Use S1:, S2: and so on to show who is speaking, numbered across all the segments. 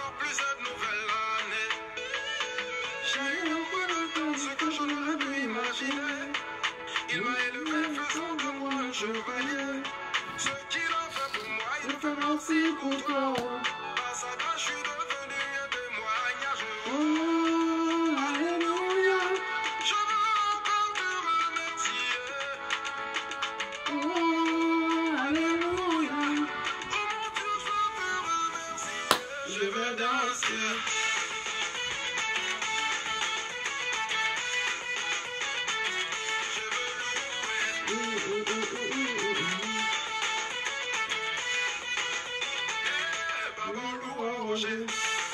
S1: plus cette nouvelle année. J'ai eu ce que je n'aurais pu imaginer. Il m'a élevé, faisant de moi un chevalier. Ce qu'il a fait pour moi, il le fera aussi pour toi. À sa grâce, je suis devenu un témoignage. Oh, alléluia. Je veux encore te remercier. Oh, alléluia. Oh mon Dieu, je veux te remercier. Je veux danser. Roger.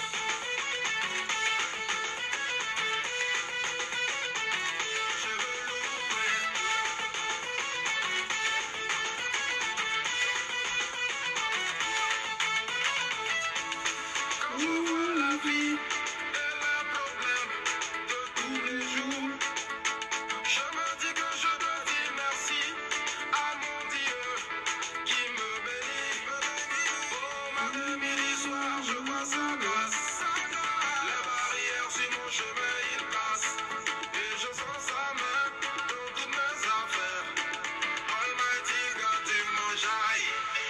S1: Quand je vois la vie et les problèmes de tous les jours, je me dis que je dois dire merci à mon Dieu qui me bénit. Oh, matin, midi, soir, je vois sa grâce. Les barrières sur mon chemin, il passe. Et je sens sa main dans toutes mes affaires. Almighty God, tu m'enjailles.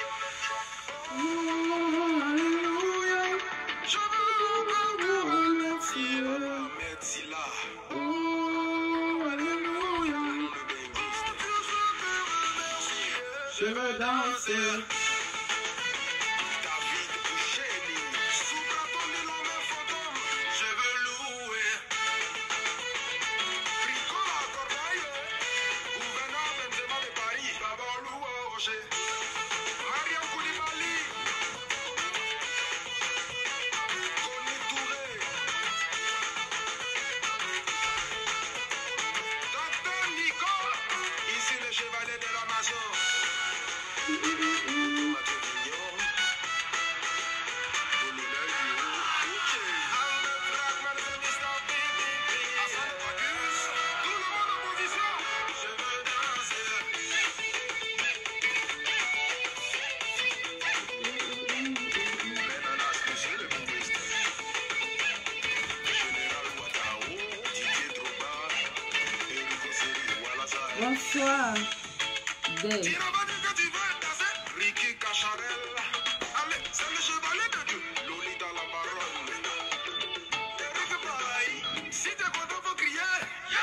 S1: Oh, alléluia. Je veux encore te remercier. Merci là. Oh, alléluia. Oh, Dieu, je veux te remercier. Je veux danser. David Boucheni, sous ton élan, mes fantômes, je veux louer. Ricola Corbeil, gouverneur Benzema de Paris, d'abord louer. Mariam Koulibaly, Koni Touré, Docteur Nico, ici le chevalier de la nation. Mathieu Vignon, Colonel Boucher, Albert Fragman, Mr. Bibi, Hassan Bacchus, tout le monde en position. Je veux danser. Menanas, monsieur le ministre. Général Ouattara, Didier Drogba, Enrico Seri, Wallace.
S2: Bonsoir, Dave.
S1: Tu n'as pas dit que tu veux danser? Ricky Cacharel. Allez, c'est le chevalier de Dieu. Lolita la baronne. Eric Braille. Si t'es content, faut crier.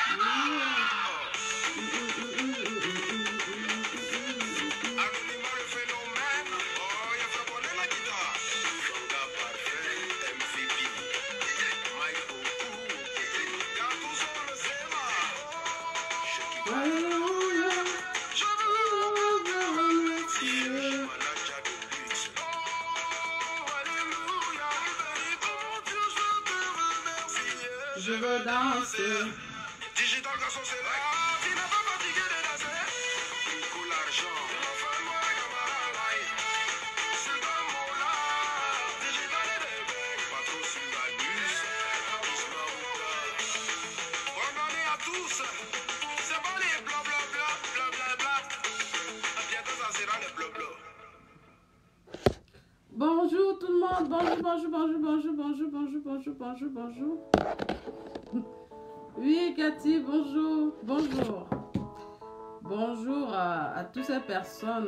S1: Anonymat le phénomène. Oh, il fait bonner la guitare. Fanga parfait, MVP. Mike Boku. Gattuso le Zema.
S2: Alléluia.
S1: Je veux te remercier. Manager de luxe. Oh, alléluia. Oh, Dieu, je veux te remercier.
S2: Je veux danser.
S1: Digital garçon, c'est là. Tu n'es pas fatigué de danser. Rico l'argent. Fais-moi camarade. C'est dans mon art. Digital et des becs. Pas trop sur la bus. Bonne année à tous. C'est pas les bla bla bla bla bla bla. Bientôt ça sera les bla bla.
S2: Bonjour tout le monde. Bonjour. Oui, Cathy, bonjour. Bonjour à toutes ces personnes.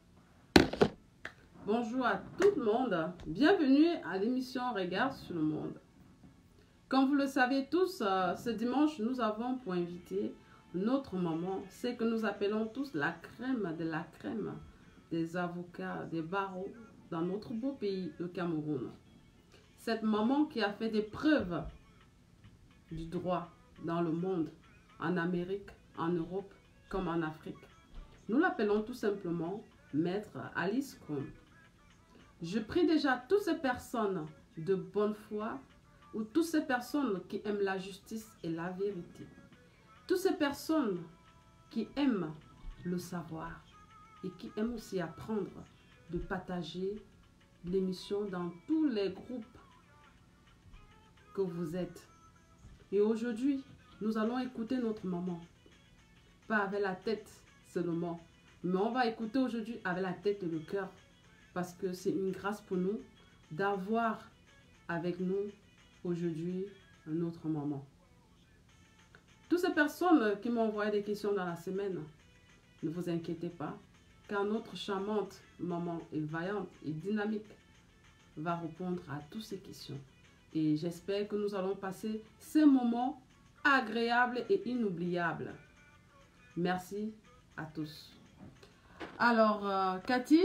S2: Bonjour à tout le monde. Bienvenue à l'émission Regard sur le monde. Comme vous le savez tous, ce dimanche, nous avons pour invité notre maman, c'est que nous appelons tous la crème de la crème des avocats, des barreaux dans notre beau pays, le Cameroun. Cette maman qui a fait des preuves du droit dans le monde, en Amérique, en Europe, comme en Afrique. Nous l'appelons tout simplement Maître Alice Combs. Je prie déjà toutes ces personnes de bonne foi ou toutes ces personnes qui aiment la justice et la vérité. Toutes ces personnes qui aiment le savoir et qui aiment aussi apprendre, de partager l'émission dans tous les groupes que vous êtes. Et aujourd'hui, nous allons écouter notre maman. Pas avec la tête seulement, mais on va écouter aujourd'hui avec la tête et le cœur. Parce que c'est une grâce pour nous d'avoir avec nous aujourd'hui un autre moment. Toutes ces personnes qui m'ont envoyé des questions dans la semaine, ne vous inquiétez pas, car notre charmante maman est vaillante et dynamique va répondre à toutes ces questions. Et j'espère que nous allons passer ces moments agréables et inoubliables. Merci à tous. Alors, Cathy,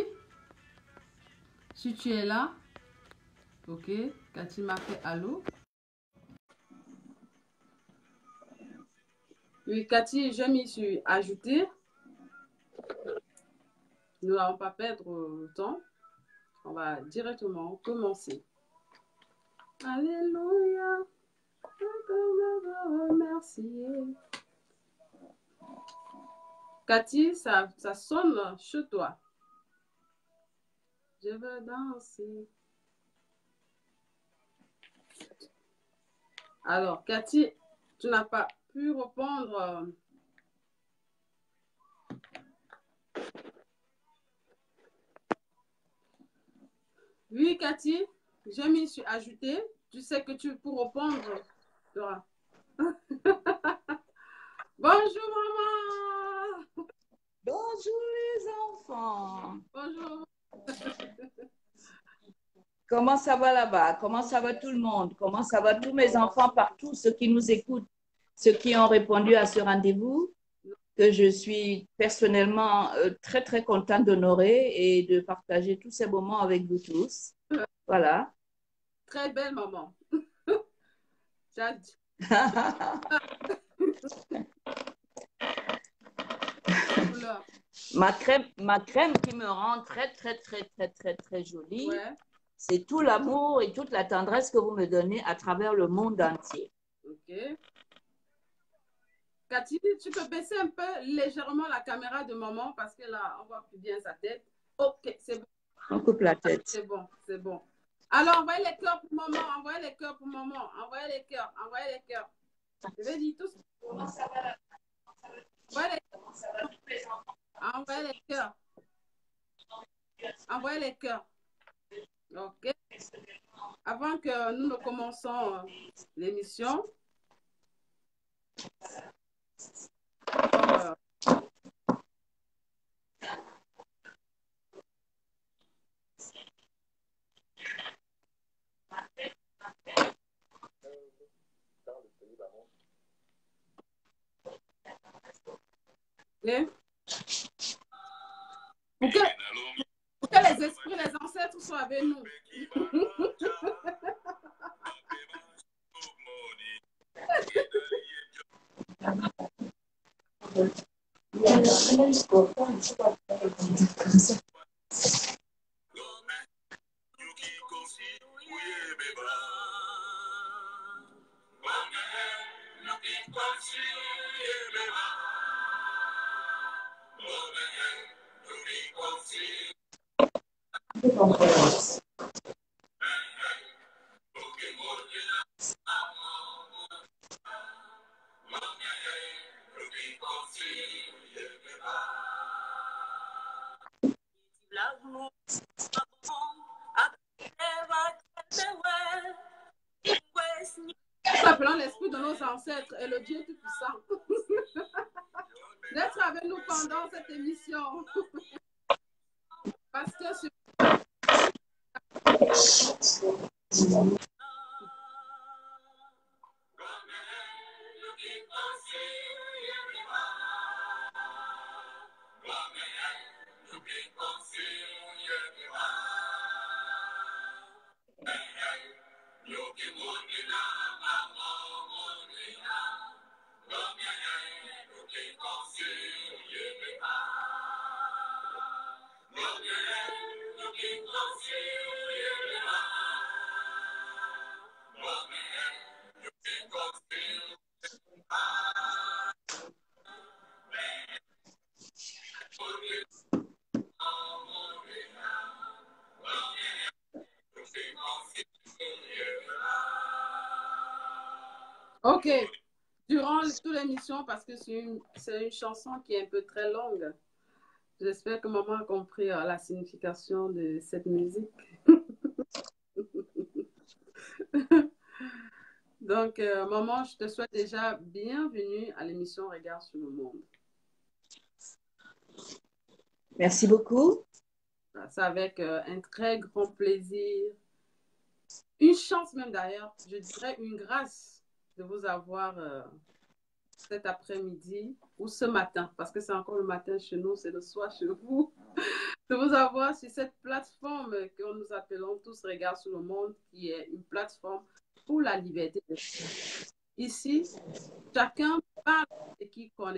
S2: si tu es là, ok, Cathy m'a fait allô. Oui, Cathy, je m'y suis ajoutée. Nous n'allons pas perdre le temps. On va directement commencer. Alléluia. Remercier. Cathy, ça sonne chez toi. Je veux danser. Alors, Cathy, tu n'as pas pu répondre. Oui, Cathy, je m'y suis ajoutée. Tu sais que tu peux répondre. Bonjour, maman.
S3: Bonjour les enfants.
S2: Bonjour.
S3: Comment ça va là-bas? Comment ça va tout le monde? Comment ça va tous mes enfants partout, ceux qui nous écoutent, ceux qui ont répondu à ce rendez-vous, que je suis personnellement très, très contente d'honorer et de partager tous ces moments avec vous tous. Voilà.
S2: Très belle maman.
S3: Ma crème qui me rend très, très, très, très, très, très jolie.
S2: Ouais.
S3: C'est tout l'amour et toute la tendresse que vous me donnez à travers le monde entier.
S2: Ok. Cathy, tu peux baisser un peu légèrement la caméra de maman parce que là, on voit plus bien sa tête. Ok, c'est bon.
S3: On coupe la tête.
S2: C'est bon, c'est bon. Alors, envoyez les cœurs pour maman, envoyez les cœurs pour maman, envoyez les cœurs, envoyez les cœurs. Je vais dire tous. Envoyez les cœurs. Envoyez les cœurs. Ok. Avant que nous ne commençons l'émission, pour que les esprits, les ancêtres soient avec nous. Nous appelons l'esprit de nos ancêtres et le Dieu Tout-Puissant d'être avec nous pendant cette émission. Parce que ok, durant toute l'émission, parce que c'est une chanson qui est un peu très longue, j'espère que maman a compris la signification de cette musique. Donc, maman, je te souhaite déjà bienvenue à l'émission Regard sur le monde.
S3: Merci beaucoup.
S2: C'est avec un très grand plaisir, une chance même d'ailleurs, je dirais une grâce de vous avoir cet après-midi ou ce matin, parce que c'est encore le matin chez nous, c'est le soir chez vous, de vous avoir sur cette plateforme que nous appelons tous Regard sur le monde, qui est une plateforme pour la liberté d'expression. Ici, chacun parle et qui connaît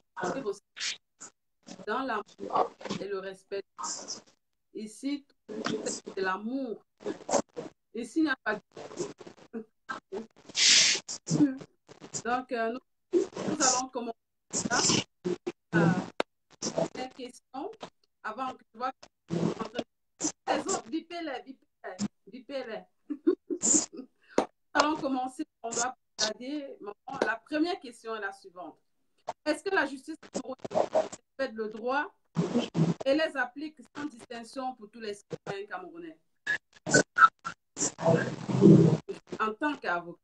S2: dans l'amour et le respect. Ici, c'est l'amour. Ici, il n'y a pas de... Donc, nous allons commencer les questions avant que je vois les autres, bipez-les. Nous allons commencer. On doit regarder. La première question est la suivante. Est-ce que la justice respecte le droit et les applique sans distinction pour tous les citoyens camerounais? En tant qu'avocat.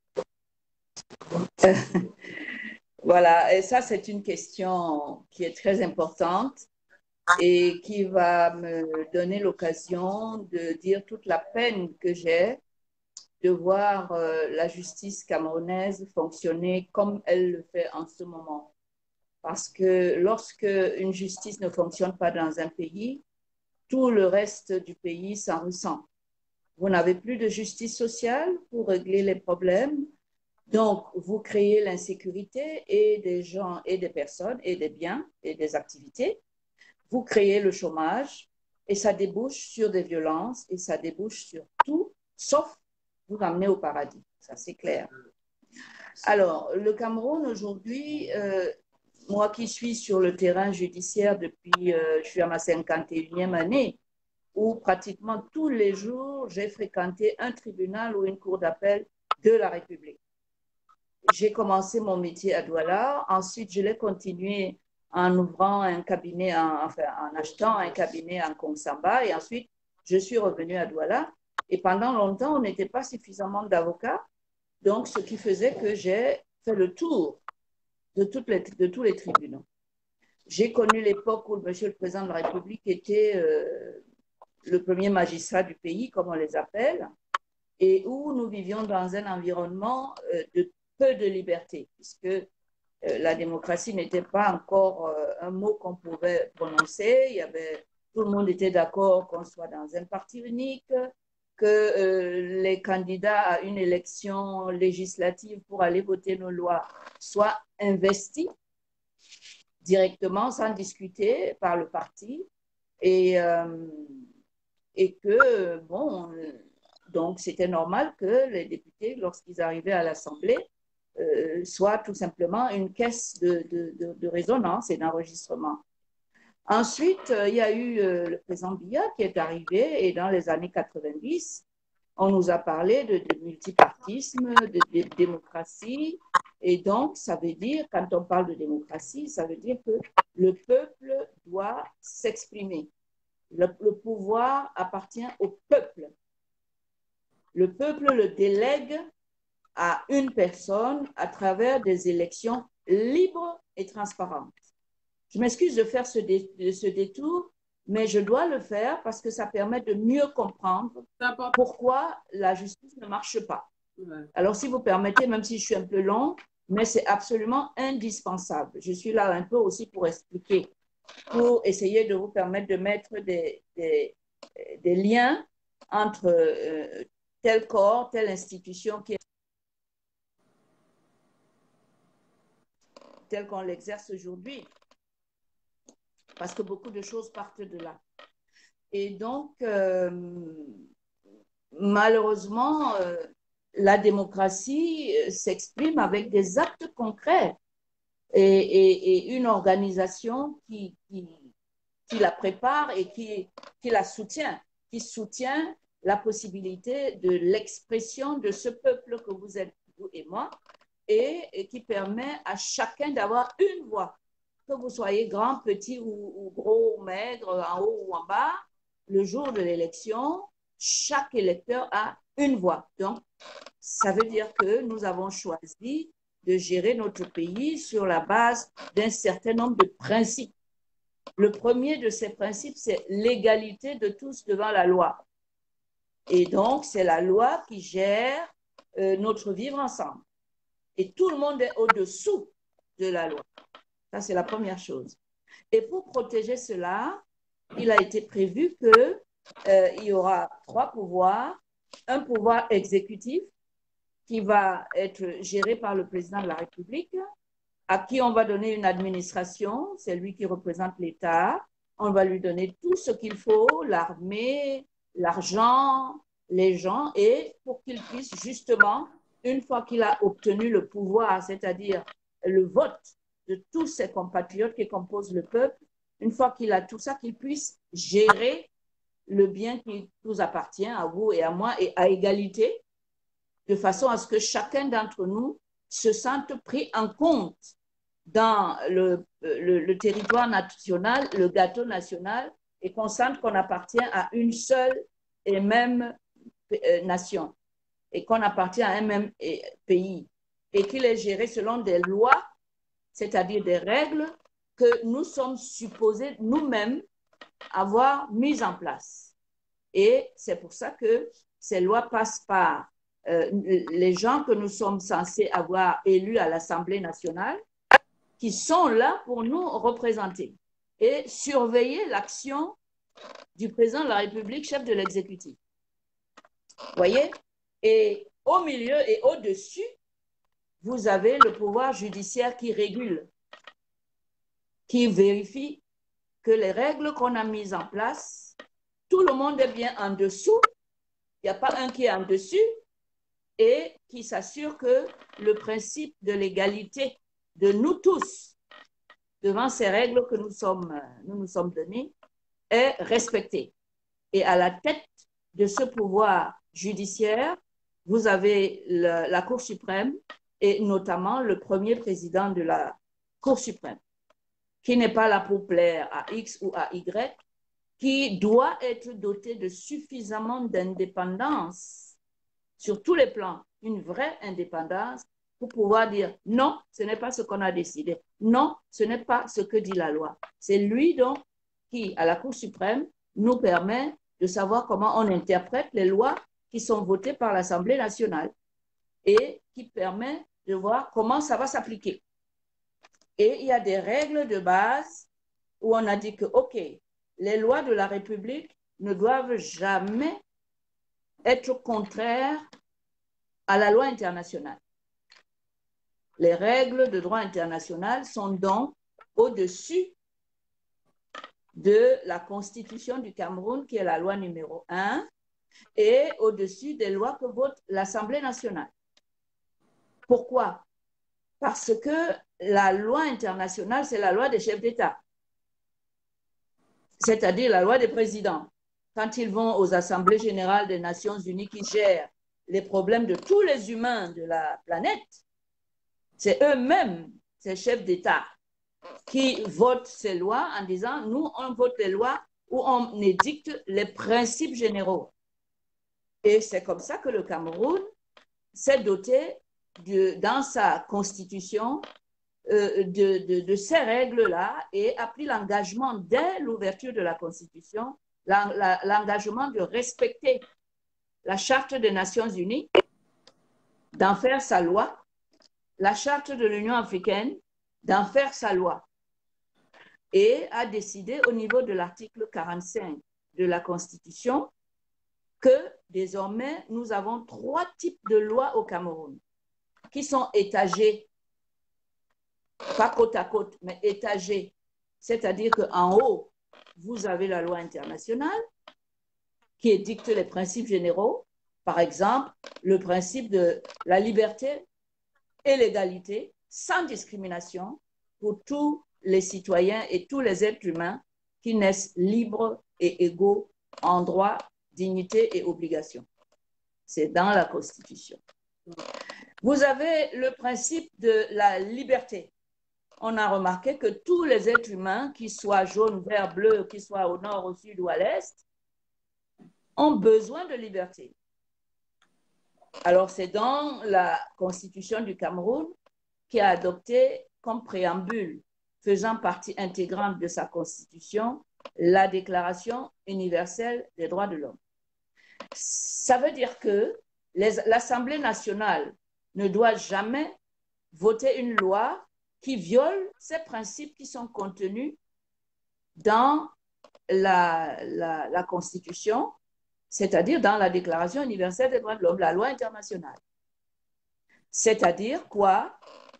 S3: Voilà, et ça, c'est une question qui est très importante et qui va me donner l'occasion de dire toute la peine que j'ai de voir la justice camerounaise fonctionner comme elle le fait en ce moment. Parce que lorsque une justice ne fonctionne pas dans un pays, tout le reste du pays s'en ressent. Vous n'avez plus de justice sociale pour régler les problèmes. Donc, vous créez l'insécurité et des gens et des personnes et des biens et des activités. Vous créez le chômage et ça débouche sur des violences et ça débouche sur tout, sauf vous ramener au paradis. Ça, c'est clair. Alors, le Cameroun aujourd'hui, moi qui suis sur le terrain judiciaire depuis, je suis à ma 51e année, où pratiquement tous les jours, j'ai fréquenté un tribunal ou une cour d'appel de la République. J'ai commencé mon métier à Douala, ensuite je l'ai continué en ouvrant un cabinet, en achetant un cabinet en Kongsamba, et ensuite je suis revenue à Douala. Et pendant longtemps, on n'était pas suffisamment d'avocats, donc ce qui faisait que j'ai fait le tour de tous les tribunaux. J'ai connu l'époque où Monsieur le Président de la République était le premier magistrat du pays, comme on les appelle, et où nous vivions dans un environnement de peu de liberté, puisque la démocratie n'était pas encore un mot qu'on pouvait prononcer. Tout le monde était d'accord qu'on soit dans un parti unique, que les candidats à une élection législative pour aller voter nos lois soient investis directement, sans discuter, par le parti, et que, bon, donc c'était normal que les députés, lorsqu'ils arrivaient à l'Assemblée, soit tout simplement une caisse de résonance et d'enregistrement. Ensuite, il y a eu le président Biya qui est arrivé et dans les années 90, on nous a parlé de multipartisme, de démocratie. Et donc, ça veut dire, quand on parle de démocratie, ça veut dire que le peuple doit s'exprimer. Le pouvoir appartient au peuple. Le peuple le délègue à une personne à travers des élections libres et transparentes. Je m'excuse de faire ce détour, mais je dois le faire parce que ça permet de mieux comprendre pourquoi la justice ne marche pas. Ouais. Alors, si vous permettez, même si je suis un peu long, mais c'est absolument indispensable. Je suis là un peu aussi pour expliquer, pour essayer de vous permettre de mettre des liens entre tel corps, telle institution qui est telle qu'on l'exerce aujourd'hui, parce que beaucoup de choses partent de là. Et donc, malheureusement, la démocratie s'exprime avec des actes concrets et une organisation qui la prépare et qui la soutient, qui soutient la possibilité de l'expression de ce peuple que vous êtes, vous et moi, et qui permet à chacun d'avoir une voix. Que vous soyez grand, petit ou gros ou maigre, en haut ou en bas, le jour de l'élection, chaque électeur a une voix. Donc, ça veut dire que nous avons choisi de gérer notre pays sur la base d'un certain nombre de principes. Le premier de ces principes, c'est l'égalité de tous devant la loi. Et donc, c'est la loi qui gère notre vivre ensemble. Et tout le monde est au-dessous de la loi. Ça, c'est la première chose. Et pour protéger cela, il a été prévu qu'il y aura 3 pouvoirs. Un pouvoir exécutif qui va être géré par le président de la République, à qui on va donner une administration, c'est lui qui représente l'État. On va lui donner tout ce qu'il faut, l'armée, l'argent, les gens, et pour qu'il puisse justement, une fois qu'il a obtenu le pouvoir, c'est-à-dire le vote de tous ses compatriotes qui composent le peuple, une fois qu'il a tout ça, qu'il puisse gérer le bien qui nous appartient, à vous et à moi, et à égalité, de façon à ce que chacun d'entre nous se sente pris en compte dans le territoire national, le gâteau national, et qu'on sente qu'on appartient à une seule et même nation, et qu'on appartient à un même pays, et qu'il est géré selon des lois, c'est-à-dire des règles que nous sommes supposés nous-mêmes avoir mises en place. Et c'est pour ça que ces lois passent par les gens que nous sommes censés avoir élus à l'Assemblée nationale, qui sont là pour nous représenter et surveiller l'action du président de la République, chef de l'exécutif. Vous voyez? Et au milieu et au-dessus, vous avez le pouvoir judiciaire qui régule, qui vérifie que les règles qu'on a mises en place, tout le monde est bien en dessous, il n'y a pas un qui est en dessus, et qui s'assure que le principe de l'égalité de nous tous devant ces règles que nous nous sommes données est respecté. Et à la tête de ce pouvoir judiciaire, vous avez la Cour suprême et notamment le premier président de la Cour suprême, qui n'est pas là pour plaire à X ou à Y, qui doit être doté de suffisamment d'indépendance sur tous les plans, une vraie indépendance pour pouvoir dire non, ce n'est pas ce qu'on a décidé. Non, ce n'est pas ce que dit la loi. C'est lui donc qui, à la Cour suprême, nous permet de savoir comment on interprète les lois qui sont votées par l'Assemblée nationale et qui permet de voir comment ça va s'appliquer. Et il y a des règles de base où on a dit que, OK, les lois de la République ne doivent jamais être contraires à la loi internationale. Les règles de droit international sont donc au-dessus de la Constitution du Cameroun, qui est la loi numéro 1, et au-dessus des lois que vote l'Assemblée nationale. Pourquoi? Parce que la loi internationale, c'est la loi des chefs d'État, c'est-à-dire la loi des présidents. Quand ils vont aux assemblées générales des Nations unies qui gèrent les problèmes de tous les humains de la planète, c'est eux-mêmes, ces chefs d'État, qui votent ces lois en disant, nous, on vote les lois où on édicte les principes généraux. Et c'est comme ça que le Cameroun s'est doté, dans sa constitution, de ces règles-là et a pris l'engagement dès l'ouverture de la Constitution, l'engagement de respecter la Charte des Nations Unies, d'en faire sa loi, la Charte de l'Union africaine, d'en faire sa loi, et a décidé au niveau de l'article 45 de la Constitution que désormais nous avons 3 types de lois au Cameroun qui sont étagées, pas côte à côte, mais étagées, c'est-à-dire qu'en haut, vous avez la loi internationale qui édicte les principes généraux, par exemple le principe de la liberté et l'égalité sans discrimination pour tous les citoyens et tous les êtres humains qui naissent libres et égaux en droit, dignité et obligation. C'est dans la Constitution. Vous avez le principe de la liberté. On a remarqué que tous les êtres humains, qu'ils soient jaunes, verts, bleus, qu'ils soient au nord, au sud ou à l'est, ont besoin de liberté. Alors, c'est dans la Constitution du Cameroun qui a adopté comme préambule, faisant partie intégrante de sa Constitution, la Déclaration universelle des droits de l'homme. Ça veut dire que l'Assemblée nationale ne doit jamais voter une loi qui viole ces principes qui sont contenus dans la Constitution, c'est-à-dire dans la Déclaration universelle des droits de l'homme, la loi internationale. C'est-à-dire quoi?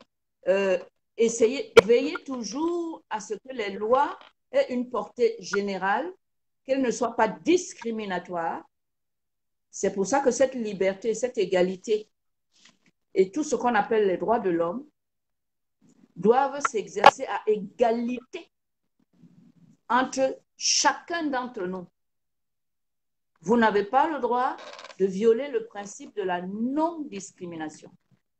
S3: Veiller toujours à ce que les lois aient une portée générale, qu'elles ne soient pas discriminatoires. C'est pour ça que cette liberté, cette égalité et tout ce qu'on appelle les droits de l'homme doivent s'exercer à égalité entre chacun d'entre nous. Vous n'avez pas le droit de violer le principe de la non-discrimination.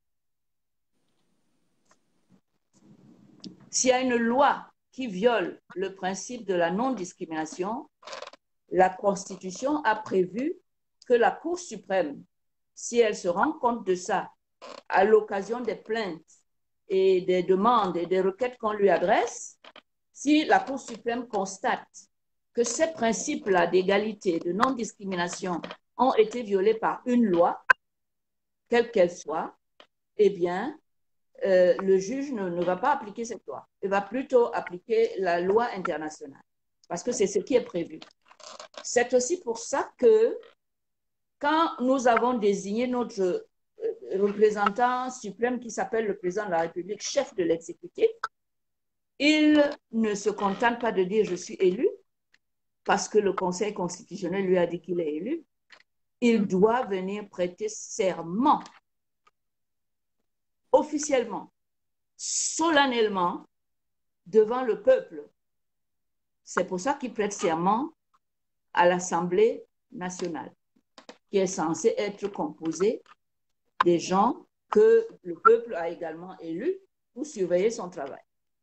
S3: S'il y a une loi qui viole le principe de la non-discrimination, la Constitution a prévu que la Cour suprême, si elle se rend compte de ça, à l'occasion des plaintes et des demandes et des requêtes qu'on lui adresse, si la Cour suprême constate que ces principes-là d'égalité, de non-discrimination ont été violés par une loi, quelle qu'elle soit, eh bien, le juge ne va pas appliquer cette loi. Il va plutôt appliquer la loi internationale, parce que c'est ce qui est prévu. C'est aussi pour ça que quand nous avons désigné notre représentant suprême qui s'appelle le président de la République, chef de l'exécutif, il ne se contente pas de dire « je suis élu » parce que le Conseil constitutionnel lui a dit qu'il est élu. Il doit venir prêter serment officiellement, solennellement, devant le peuple. C'est pour ça qu'il prête serment à l'Assemblée nationale, qui est censée être composée des gens que le peuple a également élus pour surveiller son travail.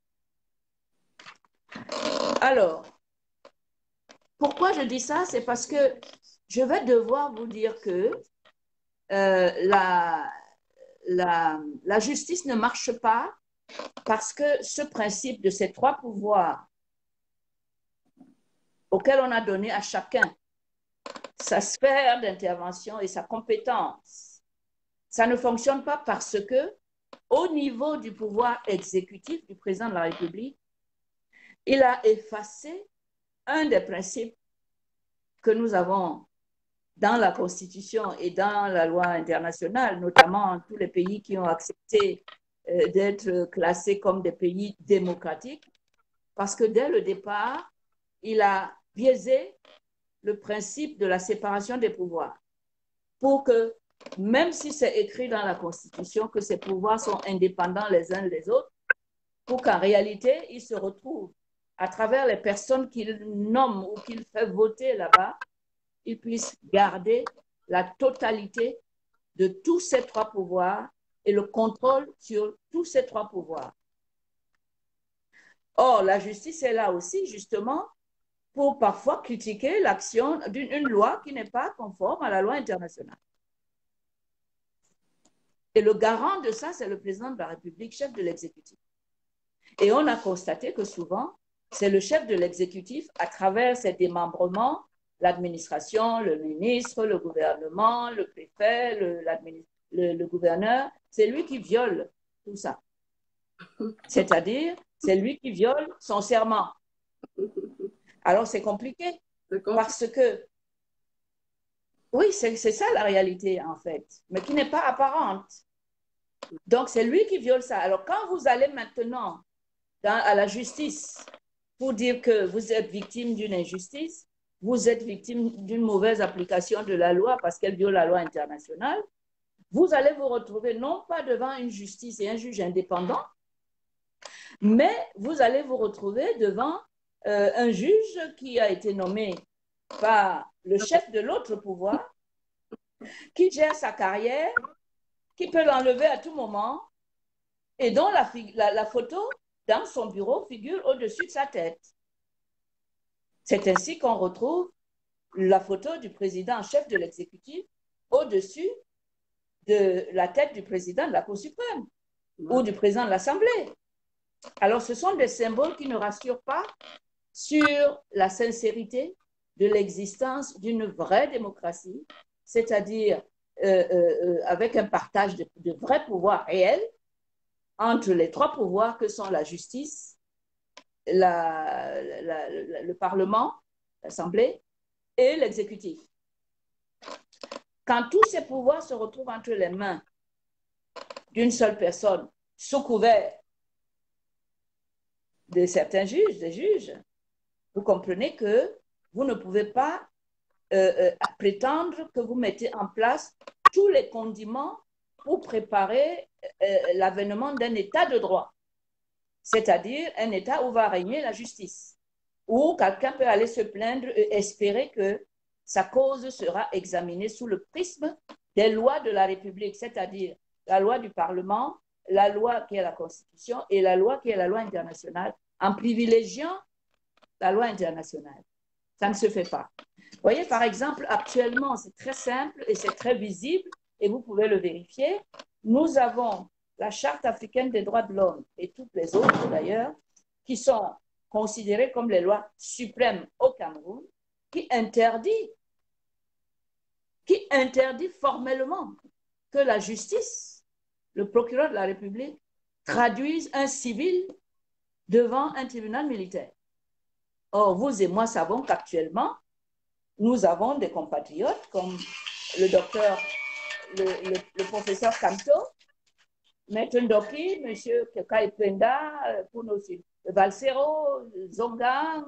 S3: Alors, pourquoi je dis ça? C'est parce que je vais devoir vous dire que la justice ne marche pas parce que ce principe de ces trois pouvoirs auxquels on a donné à chacun sa sphère d'intervention et sa compétence, ça ne fonctionne pas parce que au niveau du pouvoir exécutif du président de la République, il a effacé un des principes que nous avons dans la Constitution et dans la loi internationale, notamment tous les pays qui ont accepté d'être classés comme des pays démocratiques, parce que dès le départ, il a biaisé le principe de la séparation des pouvoirs pour que, même si c'est écrit dans la Constitution que ces pouvoirs sont indépendants les uns des autres, pour qu'en réalité, ils se retrouvent à travers les personnes qu'il nomme ou qu'il fait voter là-bas, ils puissent garder la totalité de tous ces trois pouvoirs et le contrôle sur tous ces trois pouvoirs. Or, la justice est là aussi, justement, pour parfois critiquer l'action d'une loi qui n'est pas conforme à la loi internationale. Et le garant de ça, c'est le président de la République, chef de l'exécutif. Et on a constaté que souvent, c'est le chef de l'exécutif, à travers ses démembrements, l'administration, le ministre, le gouvernement, le préfet, le gouverneur, c'est lui qui viole tout ça. C'est-à-dire, c'est lui qui viole son serment. Alors, c'est compliqué parce que, oui, c'est ça la réalité en fait, mais qui n'est pas apparente. Donc, c'est lui qui viole ça. Alors, quand vous allez maintenant à la justice pour dire que vous êtes victime d'une injustice, vous êtes victime d'une mauvaise application de la loi parce qu'elle viole la loi internationale, vous allez vous retrouver non pas devant une justice et un juge indépendant, mais vous allez vous retrouver devant un juge qui a été nommé par le chef de l'autre pouvoir, qui gère sa carrière, qui peut l'enlever à tout moment et dont la photo dans son bureau figure au-dessus de sa tête. C'est ainsi qu'on retrouve la photo du président chef de l'exécutif au-dessus de la tête du président de la Cour suprême ou du président de l'Assemblée. Alors, ce sont des symboles qui ne rassurent pas sur la sincérité de l'existence d'une vraie démocratie, c'est-à-dire avec un partage de vrais pouvoirs réels entre les trois pouvoirs que sont la justice, le Parlement, l'Assemblée et l'exécutif. Quand tous ces pouvoirs se retrouvent entre les mains d'une seule personne, sous couvert de certains juges, des juges, vous comprenez que vous ne pouvez pas prétendre que vous mettez en place tous les condiments pour préparer l'avènement d'un état de droit, c'est-à-dire un état où va régner la justice, où quelqu'un peut aller se plaindre et espérer que sa cause sera examinée sous le prisme des lois de la République, c'est-à-dire la loi du Parlement, la loi qui est la Constitution et la loi qui est la loi internationale, en privilégiant la loi internationale. Ça ne se fait pas. Vous voyez, par exemple, actuellement, c'est très simple et c'est très visible, et vous pouvez le vérifier. Nous avons la Charte africaine des droits de l'homme et toutes les autres d'ailleurs, qui sont considérées comme les lois suprêmes au Cameroun, qui interdit formellement que la justice, le procureur de la République, traduise un civil devant un tribunal militaire. Or, vous et moi savons qu'actuellement, nous avons des compatriotes comme le docteur, le professeur Kamto, Maître Ndoki, M. Kekai Penda, Valsero, Zongang,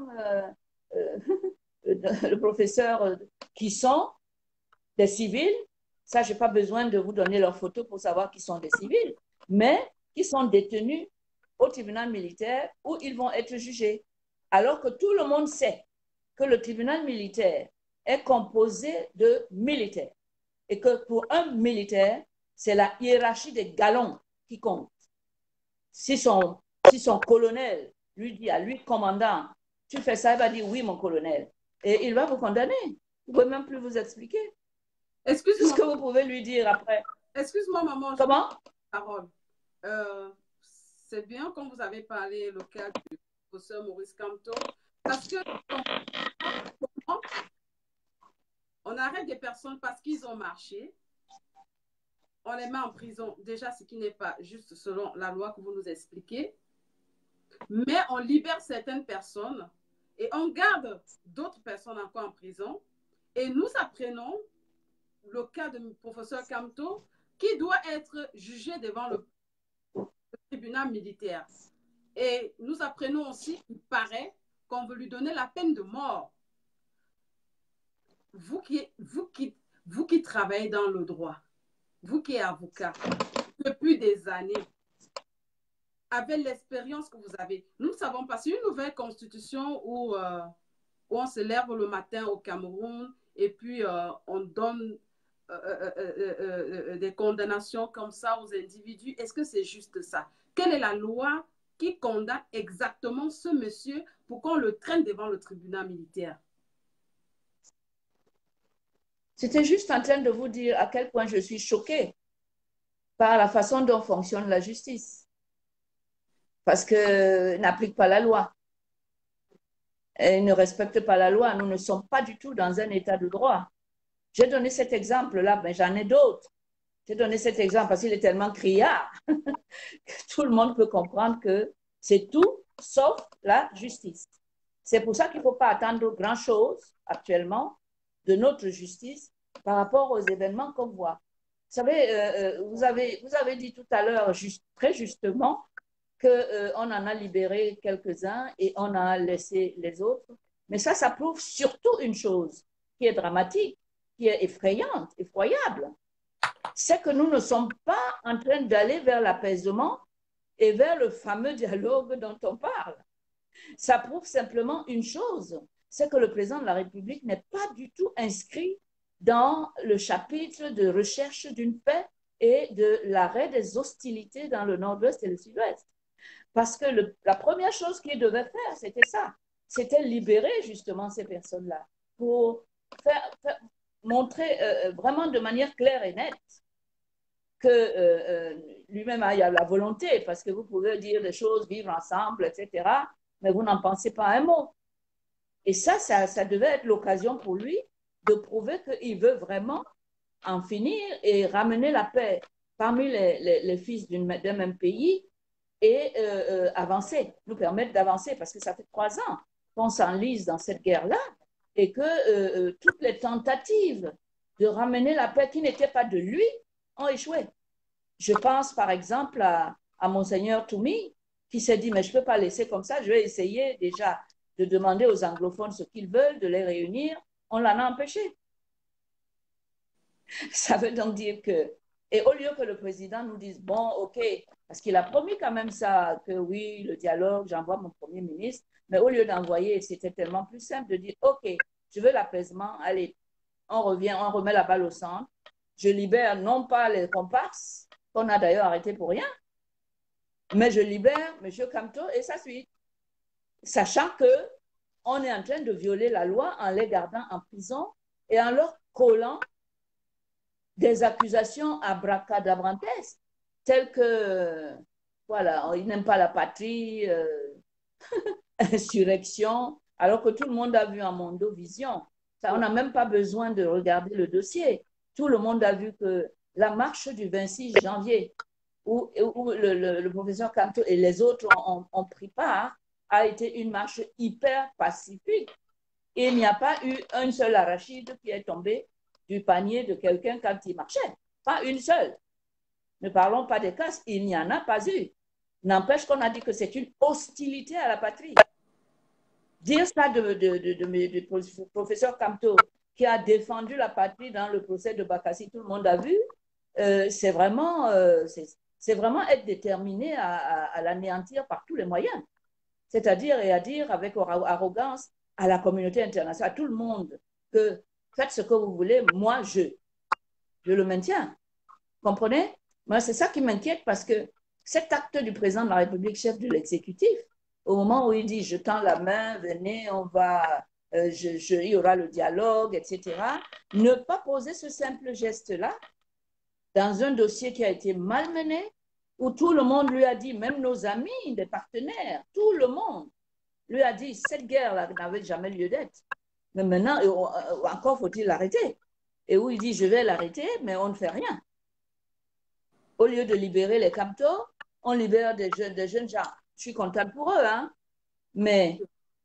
S3: le professeur qui sont des civils. Ça, je n'ai pas besoin de vous donner leurs photos pour savoir qu'ils sont des civils, mais qui sont détenus au tribunal militaire où ils vont être jugés. Alors que tout le monde sait que le tribunal militaire est composé de militaires et que pour un militaire, c'est la hiérarchie des galons qui compte. Si son colonel lui dit à lui, commandant, tu fais ça, il va dire oui, mon colonel. Et il va vous condamner. Vous ne pouvez même plus vous expliquer.
S2: Excuse-moi.
S3: Ce que vous pouvez lui dire après.
S2: Excuse-moi, maman.
S3: Comment?
S2: Parole. C'est bien quand vous avez parlé le cas du professeur Maurice Kamto, parce que on arrête des personnes parce qu'ils ont marché, on les met en prison, déjà ce qui n'est pas juste selon la loi que vous nous expliquez, mais on libère certaines personnes et on garde d'autres personnes encore en prison, et nous apprenons le cas du professeur Kamto qui doit être jugé devant le tribunal militaire. Et nous apprenons aussi, il paraît, qu'on veut lui donner la peine de mort. Vous qui travaillez dans le droit, vous qui êtes avocat, depuis des années, avec l'expérience que vous avez, nous ne savons pas, c'est une nouvelle constitution où on se lève le matin au Cameroun et puis on donne des condamnations comme ça aux individus. Est-ce que c'est juste ça? Quelle est la loi qui condamne exactement ce monsieur pour qu'on le traîne devant le tribunal militaire?
S3: C'était juste en train de vous dire à quel point je suis choquée par la façon dont fonctionne la justice. Parce qu'elle n'applique pas la loi. Elle ne respecte pas la loi. Nous ne sommes pas du tout dans un état de droit. J'ai donné cet exemple-là, mais j'en ai d'autres. J'ai donné cet exemple parce qu'il est tellement criard que tout le monde peut comprendre que c'est tout sauf la justice. C'est pour ça qu'il ne faut pas attendre grand-chose actuellement de notre justice par rapport aux événements qu'on voit. Vous savez, vous avez dit tout à l'heure, très justement, qu'on en a libéré quelques-uns et on a laissé les autres. Mais ça prouve surtout une chose qui est dramatique, qui est effrayante, effroyable. C'est que nous ne sommes pas en train d'aller vers l'apaisement et vers le fameux dialogue dont on parle. Ça prouve simplement une chose, c'est que le président de la République n'est pas du tout inscrit dans le chapitre de recherche d'une paix et de l'arrêt des hostilités dans le nord-ouest et le sud-ouest. Parce que la première chose qu'il devait faire, c'était ça. C'était libérer justement ces personnes-là pour montrer vraiment de manière claire et nette que lui-même a la volonté, parce que vous pouvez dire des choses, vivre ensemble, etc., mais vous n'en pensez pas un mot. Et ça devait être l'occasion pour lui de prouver qu'il veut vraiment en finir et ramener la paix parmi les fils d'un même pays et avancer, nous permettre d'avancer, parce que ça fait 3 ans qu'on s'enlise dans cette guerre-là et que toutes les tentatives de ramener la paix qui n'étaient pas de lui ont échoué. Je pense par exemple à Monseigneur Toumi, qui s'est dit, mais je ne peux pas laisser comme ça, je vais essayer déjà de demander aux anglophones ce qu'ils veulent, de les réunir. On l'en a empêché. Ça veut donc dire que, et au lieu que le président nous dise, bon, OK, parce qu'il a promis quand même ça, que oui, le dialogue, j'envoie mon premier ministre, mais au lieu d'envoyer, c'était tellement plus simple de dire, OK, je veux l'apaisement, allez, on revient, on remet la balle au centre, je libère non pas les comparses, qu'on a d'ailleurs arrêté pour rien, mais je libère M. Kamto et sa suite, sachant que on est en train de violer la loi en les gardant en prison et en leur collant des accusations abracadabrantesques, telles que, voilà, ils n'aiment pas la patrie, insurrection, alors que tout le monde a vu en Mondovision. Ça, on n'a même pas besoin de regarder le dossier. Tout le monde a vu que la marche du 26 janvier, où le professeur Kamto et les autres ont pris part, a été une marche hyper pacifique. Et il n'y a pas eu un seul arachide qui est tombé du panier de quelqu'un quand il marchait. Pas une seule. Ne parlons pas des casques, il n'y en a pas eu. N'empêche qu'on a dit que c'est une hostilité à la patrie. Dire ça du professeur Kamto, qui a défendu la patrie dans le procès de Bakassi, tout le monde a vu, c'est vraiment être déterminé à l'anéantir par tous les moyens. C'est-à-dire, et à dire avec arrogance à la communauté internationale, à tout le monde, que faites ce que vous voulez, moi, je le maintiens. Comprenez? Moi, c'est ça qui m'inquiète parce que cet acte du président de la République, chef de l'exécutif, au moment où il dit, je tends la main, venez, on va, il y aura le dialogue, etc., ne pas poser ce simple geste-là dans un dossier qui a été malmené, où tout le monde lui a dit, même nos amis, des partenaires, tout le monde lui a dit, cette guerre-là n'avait jamais lieu d'être. Mais maintenant, encore faut-il l'arrêter. Et où il dit, je vais l'arrêter, mais on ne fait rien. Au lieu de libérer les Kamto, on libère des jeunes gens. Je suis contente pour eux, hein. Mais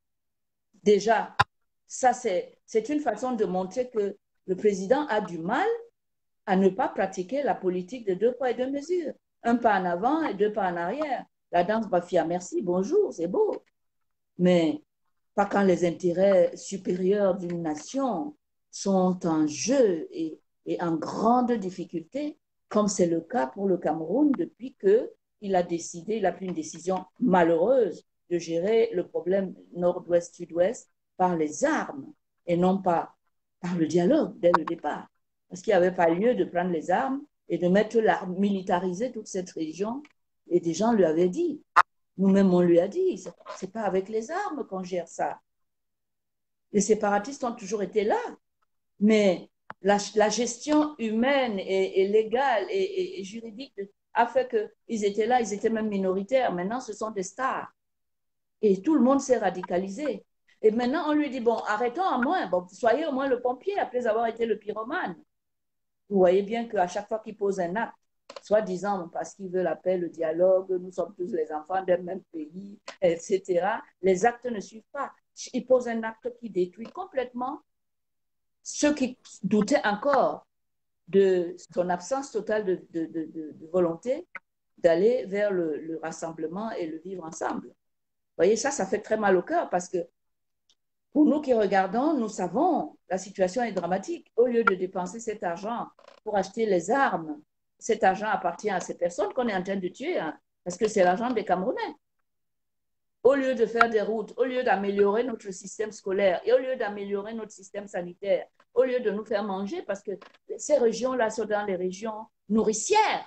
S3: déjà, ça, c'est une façon de montrer que le président a du mal à ne pas pratiquer la politique de 2 poids et 2 mesures. Un pas en avant et 2 pas en arrière. La danse Bafia, merci, bonjour, c'est beau. Mais pas quand les intérêts supérieurs d'une nation sont en jeu et en grande difficulté, comme c'est le cas pour le Cameroun depuis qu'il a décidé, il a pris une décision malheureuse de gérer le problème nord-ouest-sud-ouest par les armes et non pas par le dialogue dès le départ. Parce qu'il n'y avait pas lieu de prendre les armes et de militariser toute cette région. Et des gens lui avaient dit, nous-mêmes on lui a dit, c'est pas avec les armes qu'on gère ça. Les séparatistes ont toujours été là, mais la gestion humaine et légale et juridique a fait qu'ils étaient là, ils étaient même minoritaires. Maintenant, ce sont des stars. Et tout le monde s'est radicalisé. Et maintenant, on lui dit, bon, arrêtons à moins, bon, soyez au moins le pompier après avoir été le pyromane. Vous voyez bien qu'à chaque fois qu'il pose un acte, soi-disant parce qu'il veut la paix, le dialogue, nous sommes tous les enfants d'un même pays, etc., les actes ne suivent pas. Il pose un acte qui détruit complètement ceux qui doutaient encore de son absence totale de volonté d'aller vers le rassemblement et le vivre ensemble. Vous voyez, ça fait très mal au cœur parce que pour nous qui regardons, nous savons la situation est dramatique. Au lieu de dépenser cet argent pour acheter les armes, cet argent appartient à ces personnes qu'on est en train de tuer, hein, parce que c'est l'argent des Camerounais. Au lieu de faire des routes, au lieu d'améliorer notre système scolaire et au lieu d'améliorer notre système sanitaire, au lieu de nous faire manger, parce que ces régions-là sont dans les régions nourricières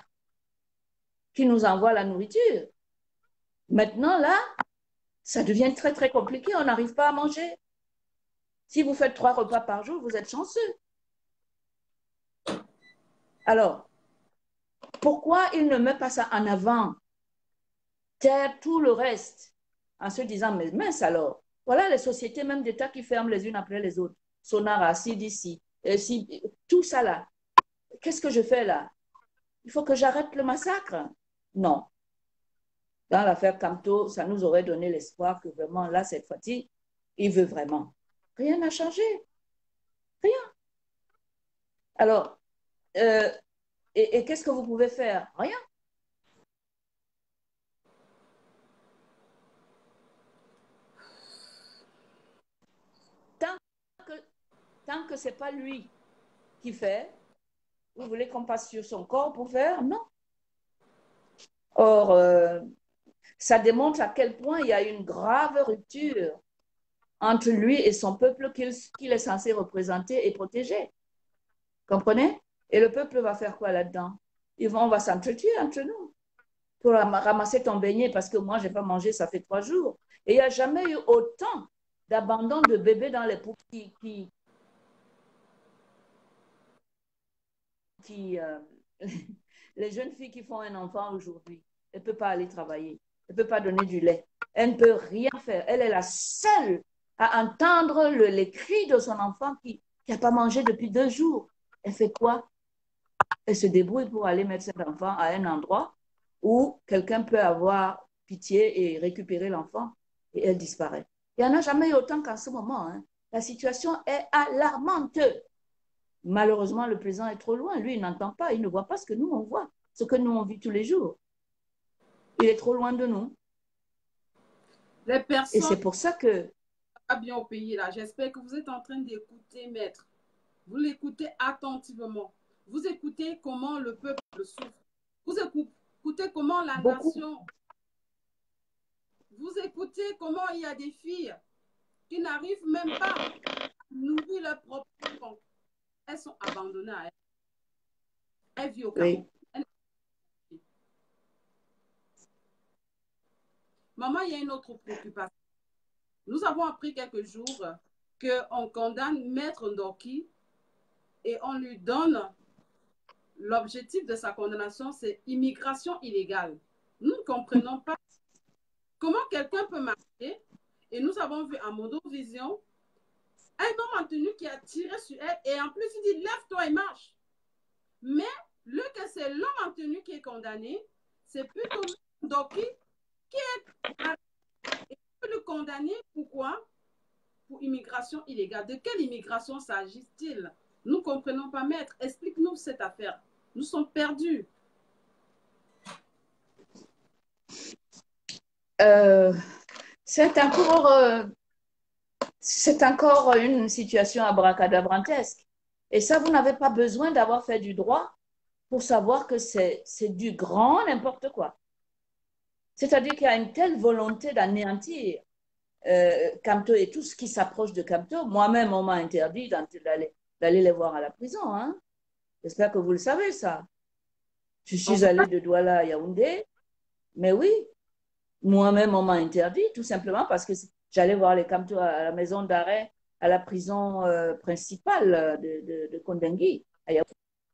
S3: qui nous envoient la nourriture. Maintenant, là, ça devient très, très compliqué. On n'arrive pas à manger. Si vous faites 3 repas par jour, vous êtes chanceux. Alors, Pourquoi il ne met pas ça en avant? Taire tout le reste en se disant, mais mince alors, voilà les sociétés même d'État qui ferment les unes après les autres. Sonara, CDC, tout ça là. Qu'est-ce que je fais là? Il faut que j'arrête le massacre. Non. Dans l'affaire Camto, ça nous aurait donné l'espoir que vraiment, là, cette fois-ci, il veut vraiment. Rien n'a changé. Rien. Alors, et qu'est-ce que vous pouvez faire? Rien. Tant que, tant que ce n'est pas lui qui fait, vous voulez qu'on passe sur son corps pour faire? Non. Or, ça démontre à quel point il y a une grave rupture entre lui et son peuple qu'il est censé représenter et protéger. Comprenez? Et le peuple va faire quoi là-dedans? On va s'entretuer entre nous pour ramasser ton beignet parce que moi, je n'ai pas mangé, ça fait 3 jours. Et il n'y a jamais eu autant d'abandon de bébés dans les poupes les jeunes filles qui font un enfant aujourd'hui, elles ne peuvent pas aller travailler, elles ne peuvent pas donner du lait, elles ne peuvent rien faire. Elle est la seule à entendre les cris de son enfant qui n'a pas mangé depuis 2 jours. Elle fait quoi? Elle se débrouille pour aller mettre cet enfant à un endroit où quelqu'un peut avoir pitié et récupérer l'enfant et elle disparaît. Il n'y en a jamais eu autant qu'en ce moment. Hein. La situation est alarmante. Malheureusement, le président est trop loin. Lui, il n'entend pas, il ne voit pas ce que nous, on voit, ce que nous, on vit tous les jours. Il est trop loin de nous.
S2: Les personnes
S3: et c'est pour ça que...
S2: pas bien au pays, là. J'espère que vous êtes en train d'écouter, maître. Vous l'écoutez attentivement. Vous écoutez comment le peuple souffre. Vous écoutez comment la nation... Vous écoutez comment il y a des filles qui n'arrivent même pas à nourrir leur propre enfant. Elles sont abandonnées à elles. Elles vivent au Cameroun. Oui. Maman, il y a une autre préoccupation. Nous avons appris quelques jours qu'on condamne Maître Ndoki et on lui donne l'objectif de sa condamnation, c'est immigration illégale. Nous ne comprenons pas comment quelqu'un peut marcher. Et nous avons vu à Mondo-Vision un homme en tenue qui a tiré sur elle et en plus il dit lève-toi et marche. Mais que c'est l'homme en tenue qui est condamné, c'est plutôt Ndoki qui est le condamné. Pourquoi? Pour immigration illégale. De quelle immigration s'agit-il? Nous ne comprenons pas, maître. Explique-nous cette affaire. Nous sommes perdus.
S3: C'est encore une situation abracadabrantesque. Et ça, vous n'avez pas besoin d'avoir fait du droit pour savoir que c'est du grand n'importe quoi. C'est-à-dire qu'il y a une telle volonté d'anéantir Camto et tout ce qui s'approche de Camto. Moi-même, on m'a interdit d'aller les voir à la prison. Hein? J'espère que vous le savez, ça. Je suis allée de Douala à Yaoundé, mais oui, moi-même, on m'a interdit, tout simplement parce que j'allais voir les Camto à la maison d'arrêt, à la prison principale de Kondengui, à Yaoundé.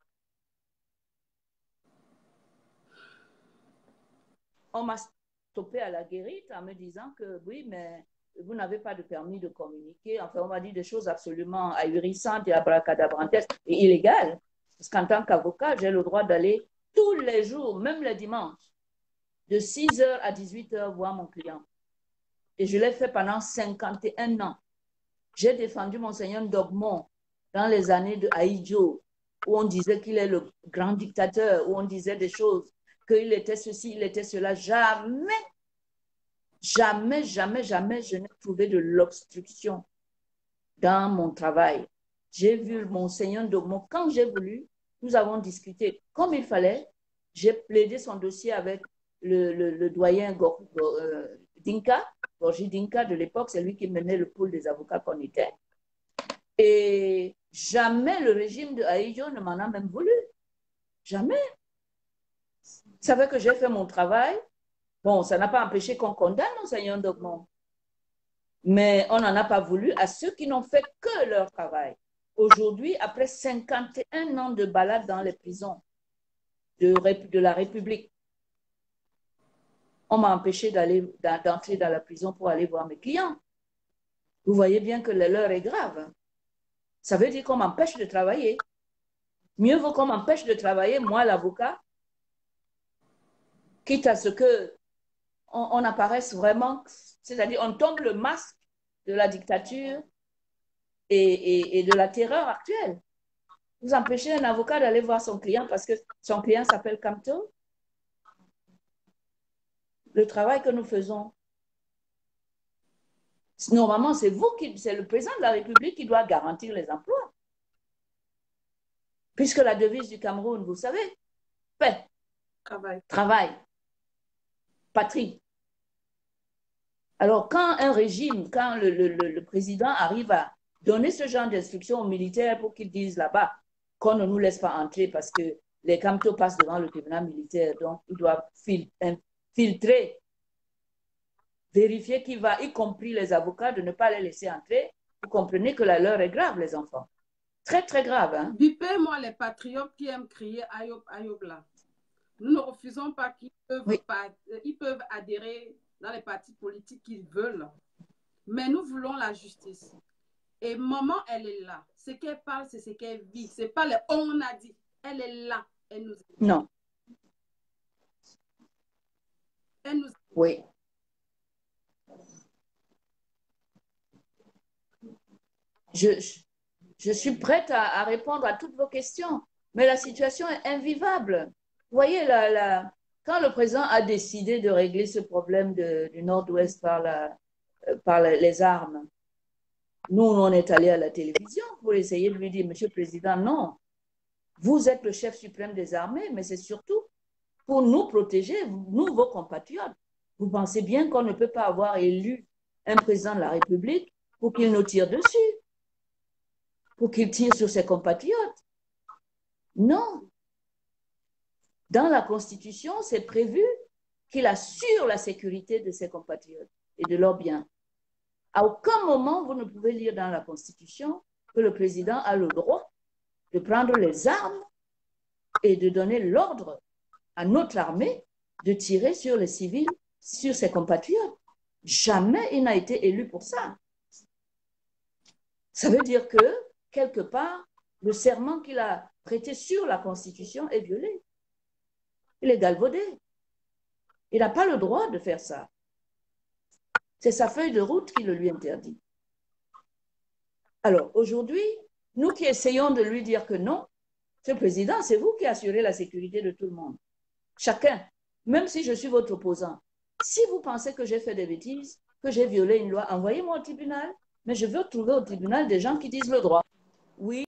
S3: On m'a stoppé à la guérite en me disant que oui, mais vous n'avez pas de permis de communiquer. Enfin, on m'a dit des choses absolument ahurissantes et abracadabrantesques et illégales. Parce qu'en tant qu'avocat, j'ai le droit d'aller tous les jours, même les dimanches, de 6h à 18h voir mon client. Et je l'ai fait pendant 51 ans. J'ai défendu Monseigneur Dogmon dans les années de Aïdjo, où on disait qu'il est le grand dictateur, où on disait des choses, qu'il était ceci, il était cela. Jamais, jamais, jamais, jamais je n'ai trouvé de l'obstruction dans mon travail. J'ai vu Monseigneur Dogmon quand j'ai voulu. Nous avons discuté comme il fallait. J'ai plaidé son dossier avec le doyen Dinka, Gorgi Dinka de l'époque, c'est lui qui menait le pool des avocats qu'on était. Et jamais le régime de Aïdjo ne m'en a même voulu. Jamais. Vous savez que j'ai fait mon travail. Bon, ça n'a pas empêché qu'on condamne Monseigneur Dogmon. Mais on n'en a pas voulu à ceux qui n'ont fait que leur travail. Aujourd'hui, après 51 ans de balade dans les prisons, de la République. On m'a empêché d'entrer dans la prison pour aller voir mes clients. Vous voyez bien que l'heure est grave. Ça veut dire qu'on m'empêche de travailler. Mieux vaut qu'on m'empêche de travailler, moi, l'avocat, quitte à ce que on apparaisse vraiment, c'est-à-dire on tombe le masque de la dictature et de la terreur actuelle. Vous empêchez un avocat d'aller voir son client parce que son client s'appelle Kamto. Le travail que nous faisons, normalement, c'est le président de la République qui doit garantir les emplois. Puisque la devise du Cameroun, vous savez, paix, travail, patrie. Alors, quand un régime, quand le président arrive à donner ce genre d'instructions aux militaires pour qu'ils disent là-bas qu'on ne nous laisse pas entrer parce que les Kamto passent devant le tribunal militaire, donc ils doivent filtrer, vérifier qui va, y compris les avocats, de ne pas les laisser entrer. Vous comprenez que la leur est grave, les enfants. Très, très grave. Hein?
S2: Bipez-moi les patriotes qui aiment crier Ayob, Ayob là. Nous ne refusons pas qu'ils peuvent, ils peuvent adhérer dans les partis politiques qu'ils veulent. Mais nous voulons la justice. Et maman, elle est là. Ce qu'elle parle, c'est ce qu'elle vit. Ce n'est pas le on a dit. Elle est là. Elle nous aide.
S3: Non.
S2: Elle nous aide.
S3: Oui. Je suis prête à répondre à toutes vos questions, mais la situation est invivable. Vous voyez, quand le président a décidé de régler ce problème du Nord-Ouest par les armes, nous, on est allé à la télévision pour essayer de lui dire, Monsieur le Président, non, vous êtes le chef suprême des armées, mais c'est surtout pour nous protéger, nous, vos compatriotes. Vous pensez bien qu'on ne peut pas avoir élu un président de la République pour qu'il nous tire dessus, pour qu'il tire sur ses compatriotes. Non. Dans la Constitution, c'est prévu qu'il assure la sécurité de ses compatriotes et de leurs biens. À aucun moment, vous ne pouvez lire dans la Constitution que le président a le droit de prendre les armes et de donner l'ordre à notre armée de tirer sur les civils, sur ses compatriotes. Jamais il n'a été élu pour ça. Ça veut dire que, quelque part, le serment qu'il a prêté sur la Constitution est violé. Il est galvaudé. Il n'a pas le droit de faire ça. C'est sa feuille de route qui le lui interdit. Alors, aujourd'hui, nous qui essayons de lui dire que non, Monsieur le Président, c'est vous qui assurez la sécurité de tout le monde. Chacun, même si je suis votre opposant, si vous pensez que j'ai fait des bêtises, que j'ai violé une loi, envoyez-moi au tribunal, mais je veux trouver au tribunal des gens qui disent le droit. Oui,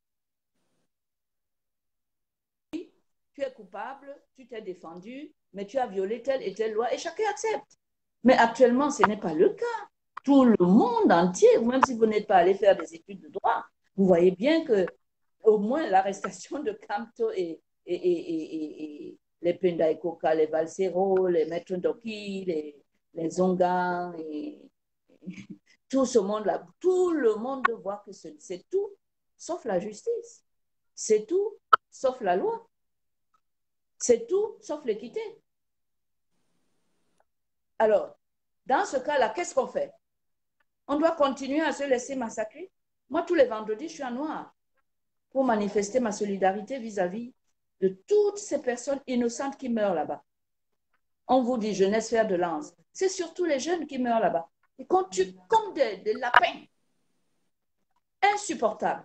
S3: tu es coupable, tu t'es défendu, mais tu as violé telle et telle loi et chacun accepte. Mais actuellement, ce n'est pas le cas. Tout le monde entier, même si vous n'êtes pas allé faire des études de droit, vous voyez bien que au moins l'arrestation de Kamto et les Penda Koka, les Valsero, les Maîtres Ndoki, les Ongan, et tout ce monde-là, tout le monde voit que c'est tout sauf la justice. C'est tout sauf la loi. C'est tout sauf l'équité. Alors, dans ce cas-là, qu'est-ce qu'on fait? On doit continuer à se laisser massacrer. Moi, tous les vendredis, je suis en noir pour manifester ma solidarité vis-à-vis de toutes ces personnes innocentes qui meurent là-bas. On vous dit jeunesse fer de lance. C'est surtout les jeunes qui meurent là-bas. Et qu'on tue comme des lapins. Insupportable.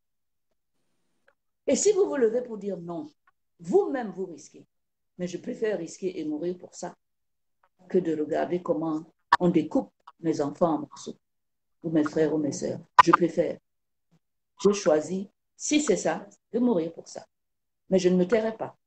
S3: Et si vous vous levez pour dire non, vous-même vous risquez. Mais je préfère risquer et mourir pour ça que de regarder comment on découpe mes enfants en morceaux, ou mes frères ou mes sœurs. Je préfère. J'ai choisi, si c'est ça, de mourir pour ça. Mais je ne me tairai pas.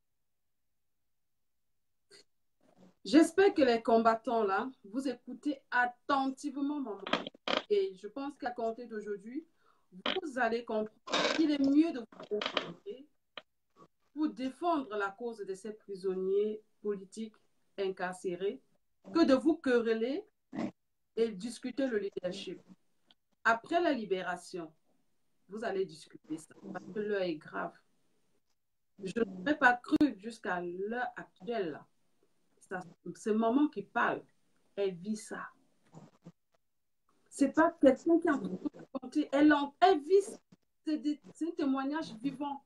S2: J'espère que les combattants, là, vous écoutez attentivement, maman. Et je pense qu'à compter d'aujourd'hui, vous allez comprendre qu'il est mieux de vous concentrer pour défendre la cause de ces prisonniers politiques incarcérés que de vous quereller et discuter le leadership. Après la libération, vous allez discuter ça parce que l'heure est grave. Je n'aurais pas cru jusqu'à l'heure actuelle, c'est maman qui parle. Elle vit ça. C'est pas quelqu'un qui est en train de raconter. Elle vit. C'est un témoignage vivant.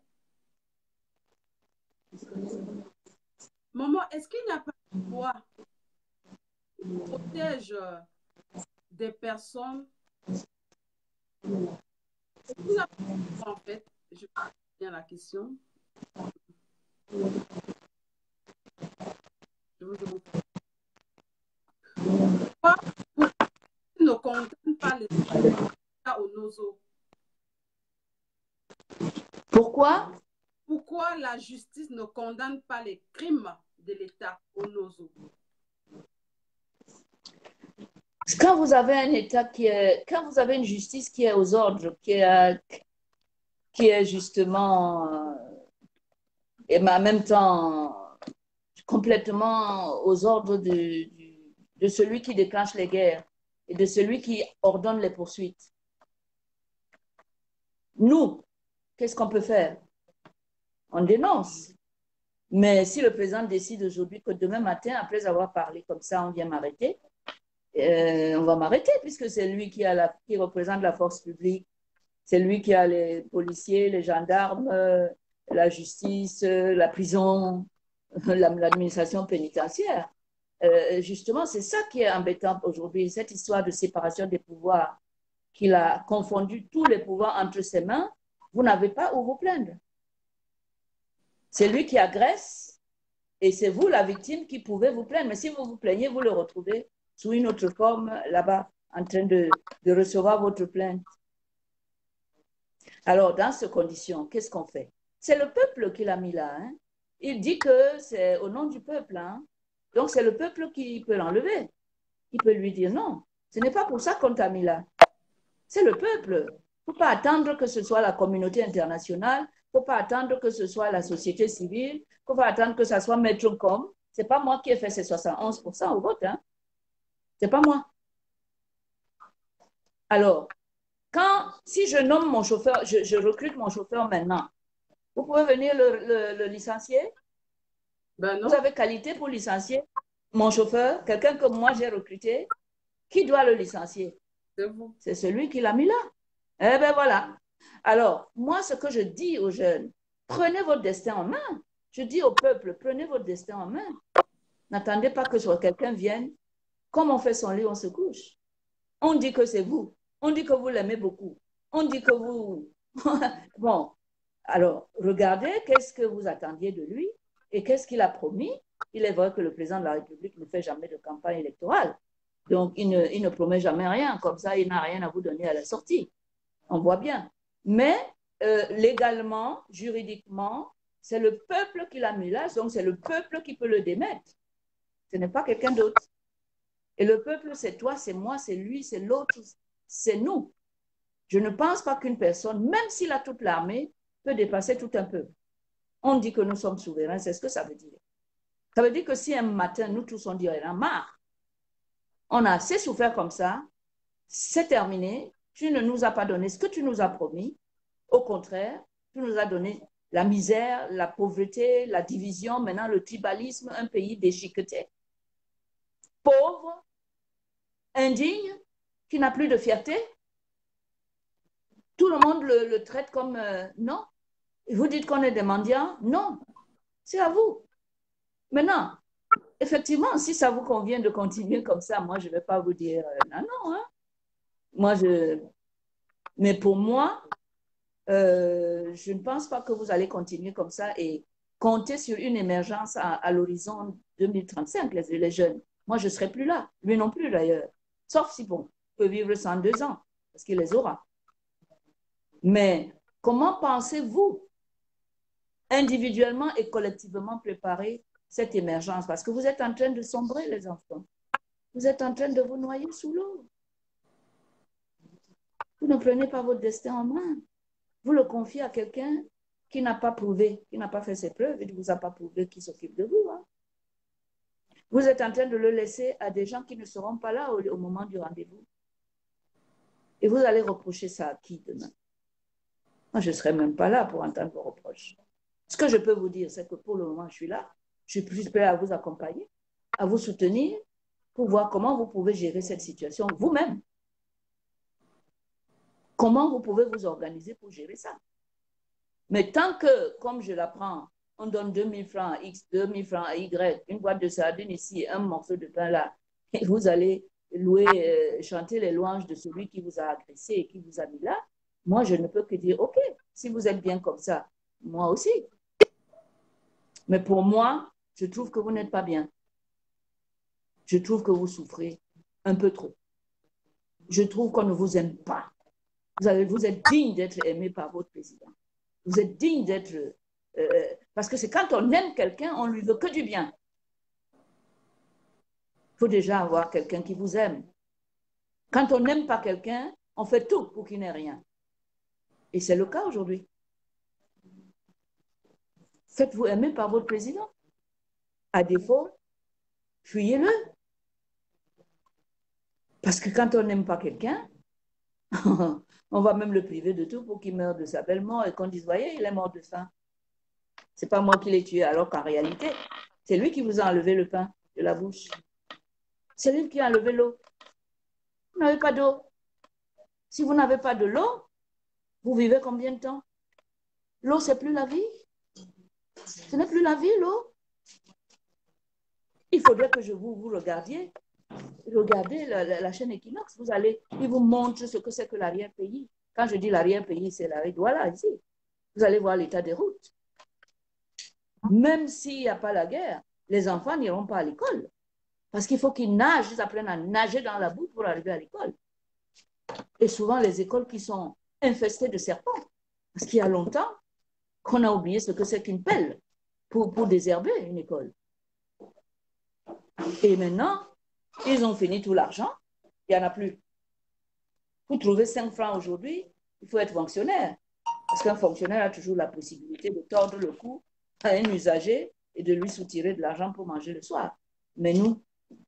S2: Maman, est-ce qu'il n'y a pas de loi qui protège des personnes? Est-ce qu'il n'y a pas de loi, en fait? Je comprends bien la question. Je vous demande. Pourquoi ne condamne pas les États au nozo?
S3: Pourquoi?
S2: Pourquoi la justice ne condamne pas les crimes de l'État au nozo?
S3: Quand vous avez un État quand vous avez une justice qui est aux ordres, qui est justement, et mais en même temps complètement aux ordres de celui qui déclenche les guerres et de celui qui ordonne les poursuites. Nous, qu'est-ce qu'on peut faire? On dénonce. Mais si le président décide aujourd'hui que demain matin, après avoir parlé comme ça, on vient m'arrêter, on va m'arrêter puisque c'est lui qui représente la force publique, c'est lui qui a les policiers, les gendarmes, la justice, la prison, l'administration pénitentiaire. Justement, c'est ça qui est embêtant aujourd'hui, cette histoire de séparation des pouvoirs, qu'il a confondu tous les pouvoirs entre ses mains. Vous n'avez pas où vous plaindre. C'est lui qui agresse et c'est vous, la victime, qui pouvez vous plaindre. Mais si vous vous plaignez, vous le retrouvez sous une autre forme là-bas, en train de recevoir votre plainte. Alors, dans ces conditions, qu'est-ce qu'on fait? C'est le peuple qui l'a mis là. Hein? Il dit que c'est au nom du peuple. Hein? Donc, c'est le peuple qui peut l'enlever. Il peut lui dire non, ce n'est pas pour ça qu'on t'a mis là. C'est le peuple. Il ne faut pas attendre que ce soit la communauté internationale. Il ne faut pas attendre que ce soit la société civile. Il ne faut pas attendre que ce soit Metrocom. Ce n'est pas moi qui ai fait ces 71% au vote. Hein? Ce n'est pas moi. Alors, si je nomme mon chauffeur, je recrute mon chauffeur maintenant, vous pouvez venir le licencier?
S2: Ben non.
S3: Vous avez qualité pour licencier mon chauffeur, quelqu'un que moi j'ai recruté? Qui doit le licencier?
S2: C'est vous.
S3: C'est celui qui l'a mis là. Eh bien voilà. Alors, moi, ce que je dis aux jeunes, prenez votre destin en main. Je dis au peuple, prenez votre destin en main. N'attendez pas que quelqu'un vienne. Comme on fait son lit, on se couche. On dit que c'est vous. On dit que vous l'aimez beaucoup. On dit que vous... Bon, alors, regardez qu'est-ce que vous attendiez de lui et qu'est-ce qu'il a promis. Il est vrai que le président de la République ne fait jamais de campagne électorale. Donc, il ne promet jamais rien. Comme ça, il n'a rien à vous donner à la sortie. On voit bien. Mais légalement, juridiquement, c'est le peuple qui l'a mis là. Donc, c'est le peuple qui peut le démettre. Ce n'est pas quelqu'un d'autre. Et le peuple, c'est toi, c'est moi, c'est lui, c'est l'autre, c'est nous. Je ne pense pas qu'une personne, même s'il a toute l'armée, peut dépasser tout un peuple. On dit que nous sommes souverains, c'est ce que ça veut dire. Ça veut dire que si un matin, nous tous, on dirait, marre, on a assez souffert comme ça, c'est terminé, tu ne nous as pas donné ce que tu nous as promis. Au contraire, tu nous as donné la misère, la pauvreté, la division, maintenant le tribalisme, un pays déchiqueté, pauvre, indigne, qui n'a plus de fierté. Tout le monde le traite comme non. Vous dites qu'on est des mendiants? Non, c'est à vous. Maintenant, effectivement, si ça vous convient de continuer comme ça, moi, je ne vais pas vous dire non, non. Hein. Mais pour moi, je ne pense pas que vous allez continuer comme ça et compter sur une émergence à l'horizon 2035, les jeunes. Moi, je ne serai plus là. Lui non plus, d'ailleurs. Sauf si, bon, il peut vivre 102 ans, parce qu'il les aura. Mais comment pensez-vous individuellement et collectivement préparer cette émergence? Parce que vous êtes en train de sombrer, les enfants. Vous êtes en train de vous noyer sous l'eau. Vous ne prenez pas votre destin en main. Vous le confiez à quelqu'un qui n'a pas prouvé, qui n'a pas fait ses preuves et qui ne vous a pas prouvé qu'il s'occupe de vous. Hein. Vous êtes en train de le laisser à des gens qui ne seront pas là au moment du rendez-vous. Et vous allez reprocher ça à qui demain? Moi, je ne serai même pas là pour entendre vos reproches. Ce que je peux vous dire, c'est que pour le moment, je suis là. Je suis plus prêt à vous accompagner, à vous soutenir pour voir comment vous pouvez gérer cette situation vous-même. Comment vous pouvez vous organiser pour gérer ça. Mais tant que, comme je l'apprends, on donne 2000 francs à X, 2000 francs à Y, une boîte de sardines ici, un morceau de pain là, et vous allez louer, chanter les louanges de celui qui vous a agressé et qui vous a mis là, moi, je ne peux que dire, OK, si vous êtes bien comme ça, moi aussi. Mais pour moi, je trouve que vous n'êtes pas bien. Je trouve que vous souffrez un peu trop. Je trouve qu'on ne vous aime pas. Vous êtes digne d'être aimé par votre président. Vous êtes digne d'être... parce que c'est quand on aime quelqu'un, on lui veut que du bien. Il faut déjà avoir quelqu'un qui vous aime. Quand on n'aime pas quelqu'un, on fait tout pour qu'il n'ait rien. Et c'est le cas aujourd'hui. Faites-vous aimer par votre président. À défaut, fuyez-le. Parce que quand on n'aime pas quelqu'un, on va même le priver de tout pour qu'il meure de sa belle mort et qu'on dise, voyez, il est mort de faim. Ce n'est pas moi qui l'ai tué, alors qu'en réalité, c'est lui qui vous a enlevé le pain de la bouche. C'est lui qui a enlevé l'eau. Vous n'avez pas d'eau. Si vous n'avez pas de l'eau, vous vivez combien de temps? L'eau, c'est plus la vie. Ce n'est plus la vie, l'eau. Il faudrait que vous regardiez. Regardez la chaîne Equinox. Il vous montre ce que c'est que l'arrière-pays. Quand je dis l'arrière-pays, c'est la rue. Voilà, ici. Vous allez voir l'état des routes. Même s'il n'y a pas la guerre, les enfants n'iront pas à l'école. Parce qu'il faut qu'ils nagent, ils apprennent à nager dans la boue pour arriver à l'école. Et souvent, les écoles qui sont infestées de serpents. Parce qu'il y a longtemps qu'on a oublié ce que c'est qu'une pelle pour désherber une école. Et maintenant, ils ont fini tout l'argent. Il n'y en a plus. Pour trouver 5 francs aujourd'hui, il faut être fonctionnaire. Parce qu'un fonctionnaire a toujours la possibilité de tordre le cou à un usager et de lui soutirer de l'argent pour manger le soir. Mais nous,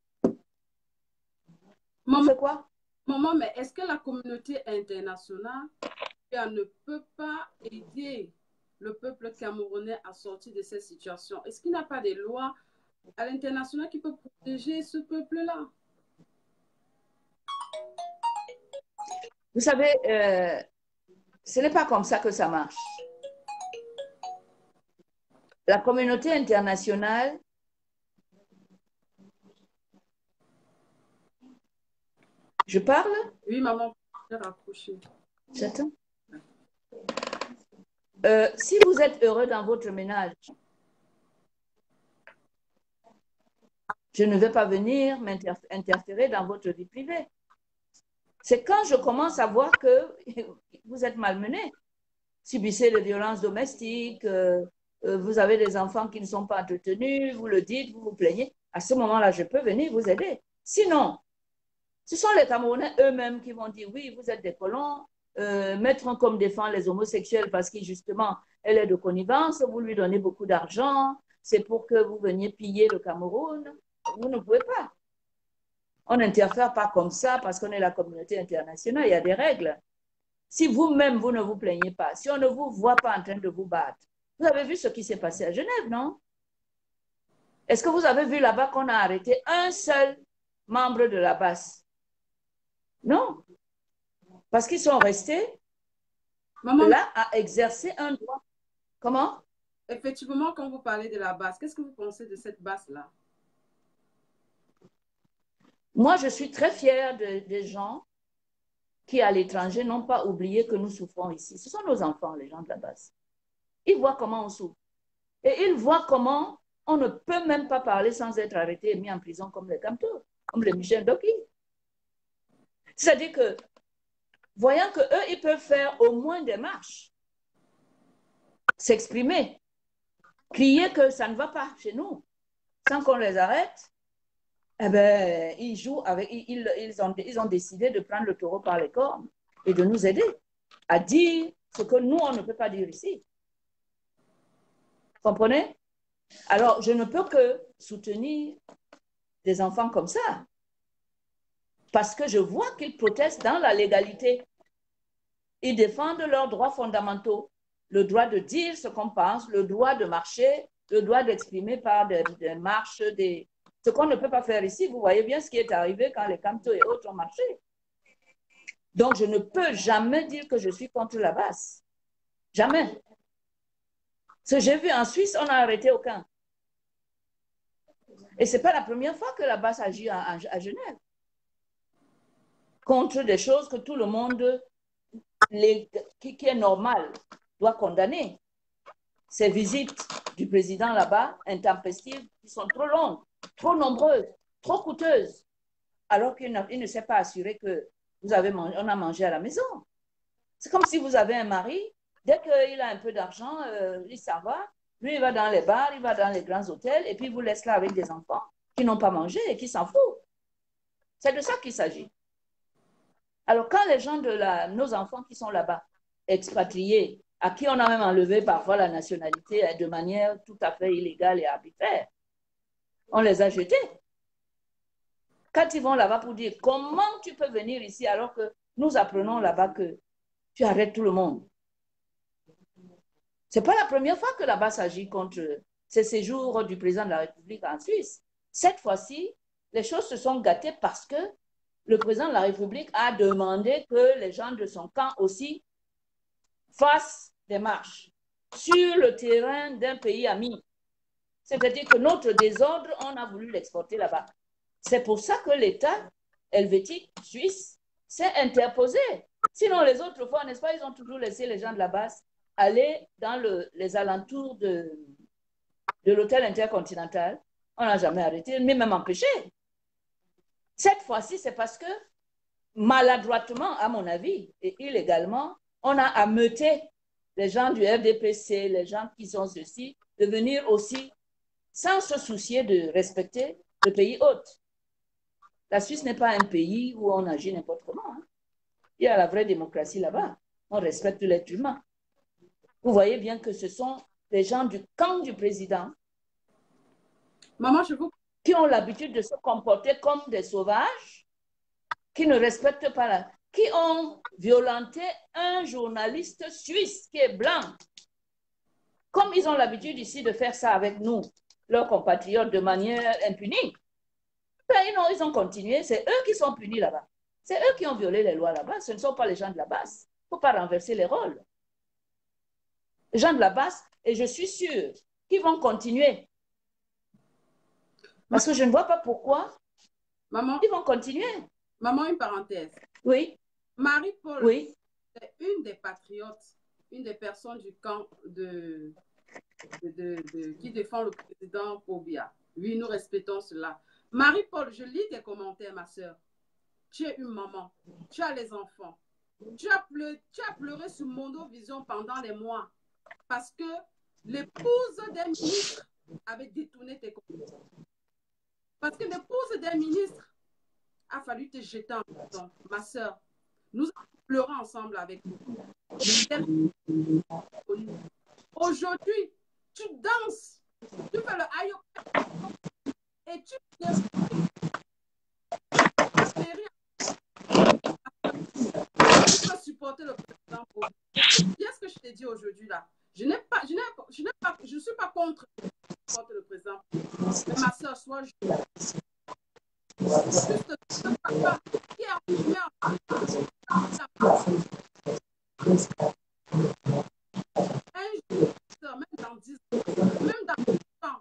S3: on fait quoi?
S2: Maman, mais est-ce que la communauté internationale ne peut pas aider le peuple camerounais à sortir de cette situation? Est-ce qu'il n'y a pas des lois à l'international qui peuvent protéger ce peuple-là?
S3: Vous savez, ce n'est pas comme ça que ça marche. La communauté internationale je parle?
S2: Oui, maman, je vais raccrocher.
S3: J'attends. Si vous êtes heureux dans votre ménage, je ne vais pas venir m'interférer dans votre vie privée. C'est quand je commence à voir que vous êtes malmené, subissez les violences domestiques, vous avez des enfants qui ne sont pas entretenus, vous le dites, vous vous plaignez. À ce moment-là, je peux venir vous aider. Sinon, ce sont les Camerounais eux-mêmes qui vont dire, oui, vous êtes des colons, mettre comme défend les homosexuels parce que justement, elle est de connivence, vous lui donnez beaucoup d'argent, c'est pour que vous veniez piller le Cameroun. Vous ne pouvez pas. On n'interfère pas comme ça parce qu'on est la communauté internationale, il y a des règles. Si vous-même, vous ne vous plaignez pas, si on ne vous voit pas en train de vous battre, vous avez vu ce qui s'est passé à Genève, non? Est-ce que vous avez vu là-bas qu'on a arrêté un seul membre de la BAS? Non. Parce qu'ils sont restés là à exercer un droit. Comment?
S2: Effectivement, quand vous parlez de la BAS, qu'est-ce que vous pensez de cette BAS-là?
S3: Moi, je suis très fière des gens qui, à l'étranger, n'ont pas oublié que nous souffrons ici. Ce sont nos enfants, les gens de la BAS. Ils voient comment on souffre. Et ils voient comment on ne peut même pas parler sans être arrêté et mis en prison comme les Camto, comme les Michel Doki. C'est-à-dire que, voyant qu'eux, ils peuvent faire au moins des marches, s'exprimer, crier que ça ne va pas chez nous, sans qu'on les arrête, eh bien, ils jouent avec, ils ont décidé de prendre le taureau par les cornes et de nous aider à dire ce que nous, on ne peut pas dire ici. Vous comprenez? Alors, je ne peux que soutenir des enfants comme ça parce que je vois qu'ils protestent dans la légalité. Ils défendent leurs droits fondamentaux. le droit de dire ce qu'on pense, le droit de marcher, le droit d'exprimer par des marches, ce qu'on ne peut pas faire ici. Vous voyez bien ce qui est arrivé quand les Kamto et autres ont marché. Donc, je ne peux jamais dire que je suis contre la basse. Jamais. Ce que j'ai vu en Suisse, on n'a arrêté aucun. Et ce n'est pas la première fois que la basse agit à Genève. Contre des choses que tout le monde, qui est normal, doit condamner. Ces visites du président là-bas, intempestives, qui sont trop longues, trop nombreuses, trop coûteuses, alors qu'il ne s'est pas assuré que on a mangé à la maison. C'est comme si vous avez un mari, dès qu'il a un peu d'argent, il s'en va, lui il va dans les bars, il va dans les grands hôtels, et puis il vous laisse là avec des enfants qui n'ont pas mangé et qui s'en foutent. C'est de ça qu'il s'agit. Alors quand les gens nos enfants qui sont là-bas, expatriés, à qui on a même enlevé parfois la nationalité de manière tout à fait illégale et arbitraire, on les a jetés. Quand ils vont là-bas pour dire comment tu peux venir ici alors que nous apprenons là-bas que tu arrêtes tout le monde. Ce n'est pas la première fois que là-bas s'agit contre ces séjours du président de la République en Suisse. Cette fois-ci, les choses se sont gâtées parce que le président de la République a demandé que les gens de son camp aussi fassent des marches sur le terrain d'un pays ami. C'est-à-dire que notre désordre, on a voulu l'exporter là-bas. C'est pour ça que l'État helvétique suisse s'est interposé. Sinon, les autres fois, n'est-ce pas, ils ont toujours laissé les gens de la base aller dans les alentours de l'hôtel intercontinental. On n'a jamais arrêté, mais même empêché. Cette fois-ci, c'est parce que maladroitement, à mon avis, et illégalement, on a ameuté les gens du FDPC, les gens qui sont ceci, de venir aussi sans se soucier de respecter le pays hôte. La Suisse n'est pas un pays où on agit n'importe comment. Hein. Il y a la vraie démocratie là-bas. On respecte l'être humain. Vous voyez bien que ce sont les gens du camp du président
S2: Maman,
S3: qui ont l'habitude de se comporter comme des sauvages, qui ne respectent pas qui ont violenté un journaliste suisse qui est blanc. Comme ils ont l'habitude ici de faire ça avec nous, leurs compatriotes, de manière impunie. Ben, non, ils ont continué. C'est eux qui sont punis là-bas. C'est eux qui ont violé les lois là-bas. Ce ne sont pas les gens de la base. Il ne faut pas renverser les rôles. Les gens de la base, et je suis sûre qu'ils vont continuer. Parce que je ne vois pas pourquoi
S2: maman,
S3: ils vont continuer.
S2: Maman, une parenthèse.
S3: Oui.
S2: Marie-Paul,
S3: oui.
S2: C'est une des patriotes, une des personnes du camp qui défend le président Pobia. Oui, nous respectons cela. Marie-Paul, je lis tes commentaires, ma soeur. Tu es une maman, tu as les enfants. Tu as pleuré sur Mondo Vision pendant des mois parce que l'épouse d'un ministre avait détourné tes commentaires. Parce que l'épouse d'un ministre a fallu te jeter en prison. Ma soeur, nous pleurons ensemble avec vous. Aujourd'hui, tu danses, tu fais le ayoka et tu peux supporter le président. Qu'est-ce que je t'ai dit aujourd'hui là? Je ne suis pas contre le président. Mais ma soeur, sois juste papa qui a un jour, même dans 10 ans, même dans 10 ans,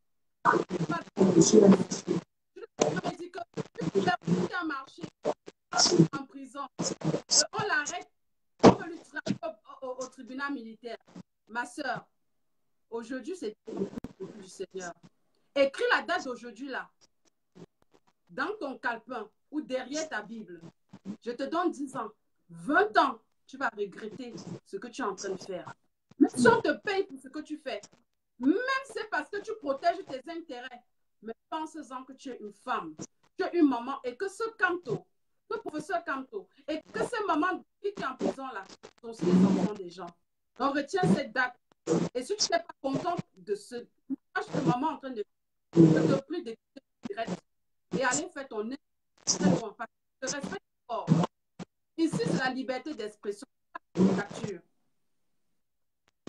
S2: je me dis que personne qui a marché en prison, on l'arrête, on peut lui traiter au tribunal militaire. Ma soeur, aujourd'hui, c'est du Seigneur. Écris la date d'aujourd'hui là, dans ton calepin ou derrière ta Bible. Je te donne 10 ans, 20 ans, tu vas regretter ce que tu es en train de faire. Même si on te paye pour ce que tu fais, même c'est parce que tu protèges tes intérêts, mais pense-en que tu es une femme, tu es une maman et que ce Kamto, le professeur Kamto, et que ces mamans qui sont en prison là, sont aussi les enfants des gens. Donc retiens cette date. Et si tu n'es pas contente de ce tâche de maman en train de te prie d'écouter direct et aller faire ton nez très loin. Parce que je respecte fort. Ici, c'est la liberté d'expression.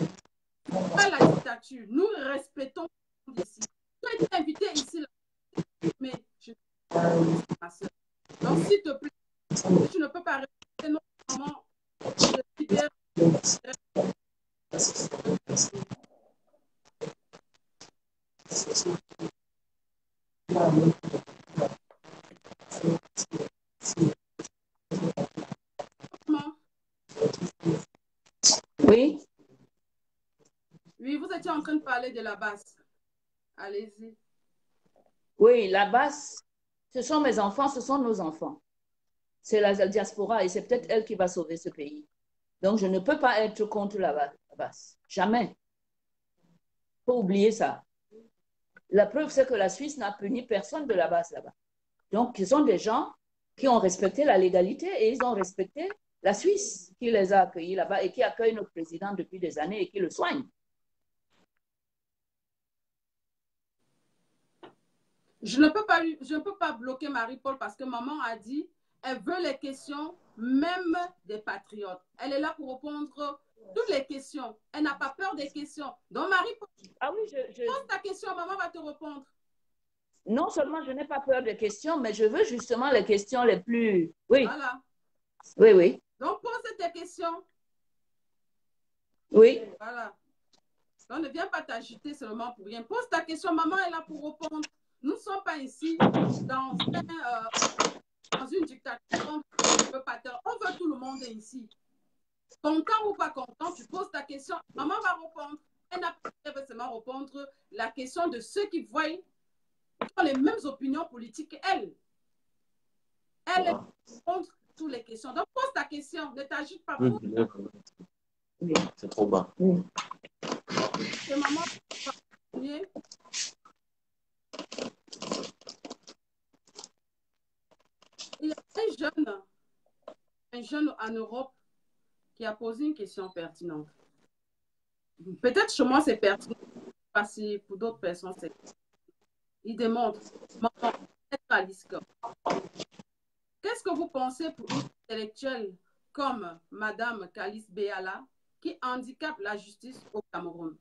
S2: dictature. Nous respectons ici. Tu as été invité ici, là, mais je ma soeur. Donc, s'il te plaît, si tu ne peux pas respecter notre maman, je te libère.
S3: Oui.
S2: Oui, vous étiez en train de parler de la base. Allez-y.
S3: Oui, la base, ce sont mes enfants, ce sont nos enfants. C'est la diaspora et c'est peut-être elle qui va sauver ce pays. Donc, je ne peux pas être contre la base. Jamais. Il faut oublier ça. La preuve, c'est que la Suisse n'a puni personne de la base là-bas. Donc, ce sont des gens qui ont respecté la légalité et ils ont respecté la Suisse qui les a accueillis là-bas et qui accueille notre président depuis des années et qui le soigne.
S2: Je ne peux pas bloquer Marie-Paul parce que maman a dit, elle veut les questions, même des patriotes. Elle est là pour répondre toutes les questions. Elle n'a pas peur des questions. Donc Marie-Paul,
S3: ah oui,
S2: pose ta question, maman va te répondre.
S3: Non seulement je n'ai pas peur des questions, mais je veux justement les questions les plus... Oui.
S2: Voilà.
S3: Oui, oui.
S2: Donc pose tes questions.
S3: Oui.
S2: Voilà. Donc ne viens pas t'agiter seulement pour rien. Pose ta question, maman est là pour répondre. Nous ne sommes pas ici dans une dictature. On veut tout le monde ici. Content ou pas content, tu poses ta question, maman va répondre. Elle n'a pas seulement répondre la question de ceux qui voient, qui ont les mêmes opinions politiques qu'elle. Elle est contre toutes les questions. Donc pose ta question, ne t'agite pas.
S4: Oui. C'est trop bas.
S3: Oui.
S2: Et maman va continuer. Il y a un jeune en Europe qui a posé une question pertinente. Peut-être chez moi c'est pertinent, parce que pour d'autres personnes c'est. Il demande, maman, qu'est-ce que vous pensez pour une intellectuelle comme Madame Kalice Béala qui handicape la justice au Cameroun?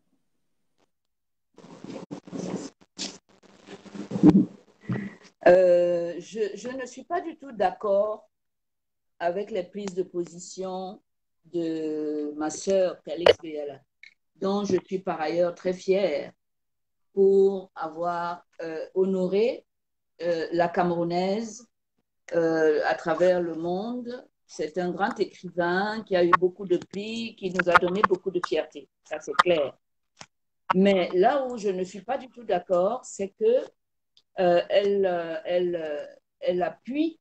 S3: Je ne suis pas du tout d'accord avec les prises de position de ma sœur Kalice Béala, dont je suis par ailleurs très fière pour avoir honoré la Camerounaise à travers le monde. C'est un grand écrivain qui a eu beaucoup de prix, qui nous a donné beaucoup de fierté, ça c'est clair. Mais là où je ne suis pas du tout d'accord, c'est que elle appuie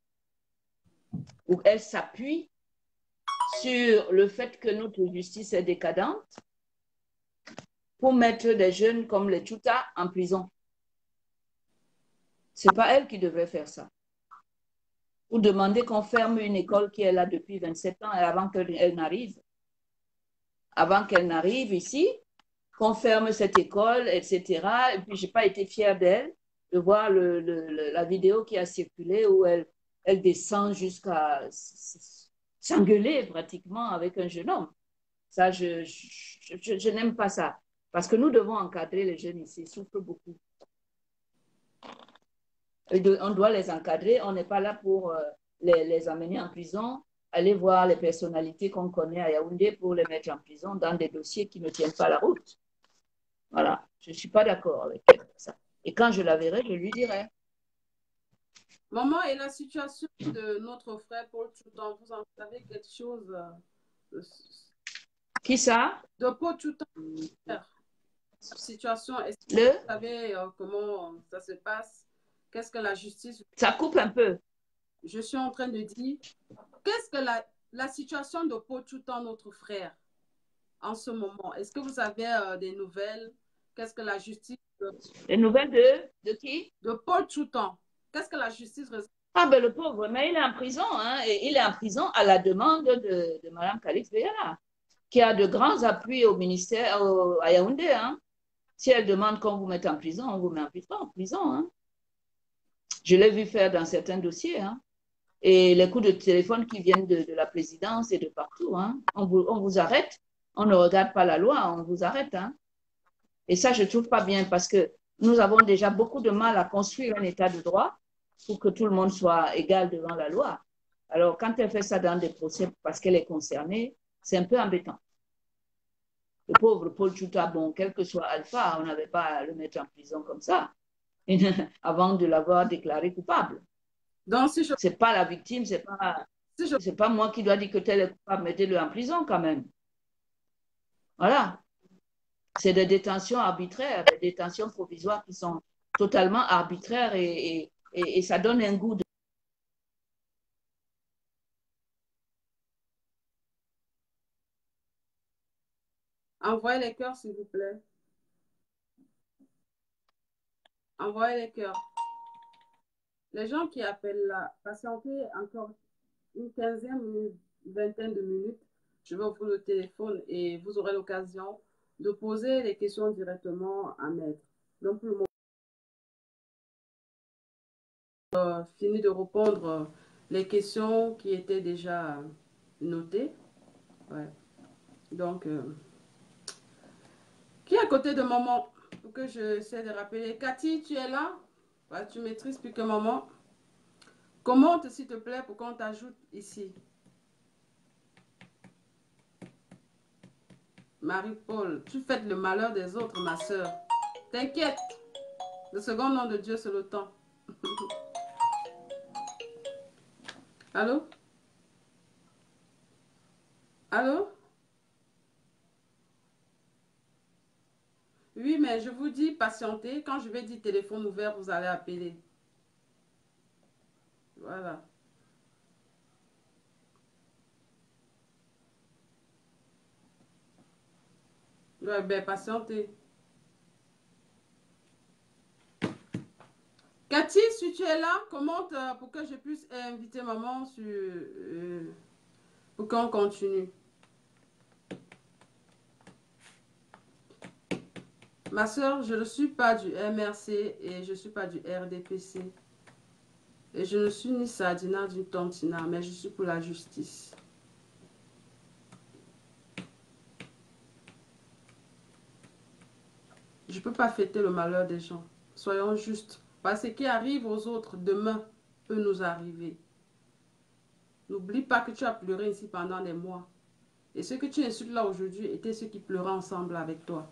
S3: ou elle s'appuie sur le fait que notre justice est décadente pour mettre des jeunes comme les Tchouta en prison. Ce n'est pas elle qui devrait faire ça. Ou demander qu'on ferme une école qui est là depuis 27 ans et avant qu'elle n'arrive. Avant qu'elle n'arrive ici, qu'on ferme cette école, etc. Et puis, je n'ai pas été fière d'elle de voir la vidéo qui a circulé où elle descend jusqu'à s'engueuler pratiquement avec un jeune homme. Ça, je n'aime pas ça. Parce que nous devons encadrer les jeunes ici, ils souffrent beaucoup. On doit les encadrer, on n'est pas là pour les amener en prison, aller voir les personnalités qu'on connaît à Yaoundé pour les mettre en prison dans des dossiers qui ne tiennent pas la route. Voilà, je ne suis pas d'accord avec elle. Ça. Et quand je la verrai, je lui dirai.
S2: Maman, et la situation de notre frère Paul Tchoutan, vous en savez quelque chose?
S3: Qui ça?
S2: De Paul Tchoutan. Situation, est-ce que vous savez comment ça se passe? Qu'est-ce que la justice...
S3: Ça coupe un peu.
S2: Je suis en train de dire, qu'est-ce que la situation de Paul Tchoutan, notre frère, en ce moment? Est-ce que vous avez des nouvelles? Qu'est-ce que la justice...
S3: Les nouvelles de qui?
S2: De Paul Tchoutan. Qu'est-ce que la justice...
S3: Ah ben le pauvre, mais il est en prison, hein, et il est en prison à la demande de Mme Kalice Béala, qui a de grands appuis au ministère, à Yaoundé. Hein. Si elle demande qu'on vous mette en prison, on vous met en prison. Hein. Je l'ai vu faire dans certains dossiers. Hein. Et les coups de téléphone qui viennent de la présidence et de partout. Hein. On vous arrête. On ne regarde pas la loi, on vous arrête. Hein. Et ça, je ne trouve pas bien parce que nous avons déjà beaucoup de mal à construire un état de droit pour que tout le monde soit égal devant la loi. Alors, quand elle fait ça dans des procès parce qu'elle est concernée, c'est un peu embêtant. Le pauvre Paul Chouta, bon, quel que soit Alpha, on n'avait pas à le mettre en prison comme ça avant de l'avoir déclaré coupable.
S2: Donc, si je,
S3: C'est pas la victime, c'est pas moi qui dois dire que tel est coupable, mettez-le en prison quand même. Voilà. C'est des détentions arbitraires, des détentions provisoires qui sont totalement arbitraires et ça donne un goût de...
S2: Envoyez les cœurs, s'il vous plaît. Envoyez les cœurs. Les gens qui appellent là, patientez encore une quinzaine ou une vingtaine de minutes. Je vais ouvrir le téléphone et vous aurez l'occasion de poser les questions directement à Maître. Donc, pour le moment, fini de répondre les questions qui étaient déjà notées. Ouais. Donc, qui est à côté de maman? Pour que j'essaie de rappeler. Cathy, tu es là? Ouais, tu maîtrises plus que maman. Commente, s'il te plaît, pour qu'on t'ajoute ici. Marie-Paul, tu fais le malheur des autres, ma soeur. T'inquiète. Le second nom de Dieu, c'est le temps. Allô? Allô? Oui, mais je vous dis patientez. Quand je vais dire téléphone ouvert, vous allez appeler. Voilà. Ouais, ben patientez. Cathy, si tu es là, commente pour que je puisse inviter maman sur, pour qu'on continue. Ma soeur, je ne suis pas du MRC et je ne suis pas du RDPC. Et je ne suis ni Sardina ni Tontina, mais je suis pour la justice. Je ne peux pas fêter le malheur des gens. Soyons justes. Parce que ce qui arrive aux autres demain peut nous arriver. N'oublie pas que tu as pleuré ici pendant des mois. Et ceux que tu insultes là aujourd'hui étaient ceux qui pleuraient ensemble avec toi.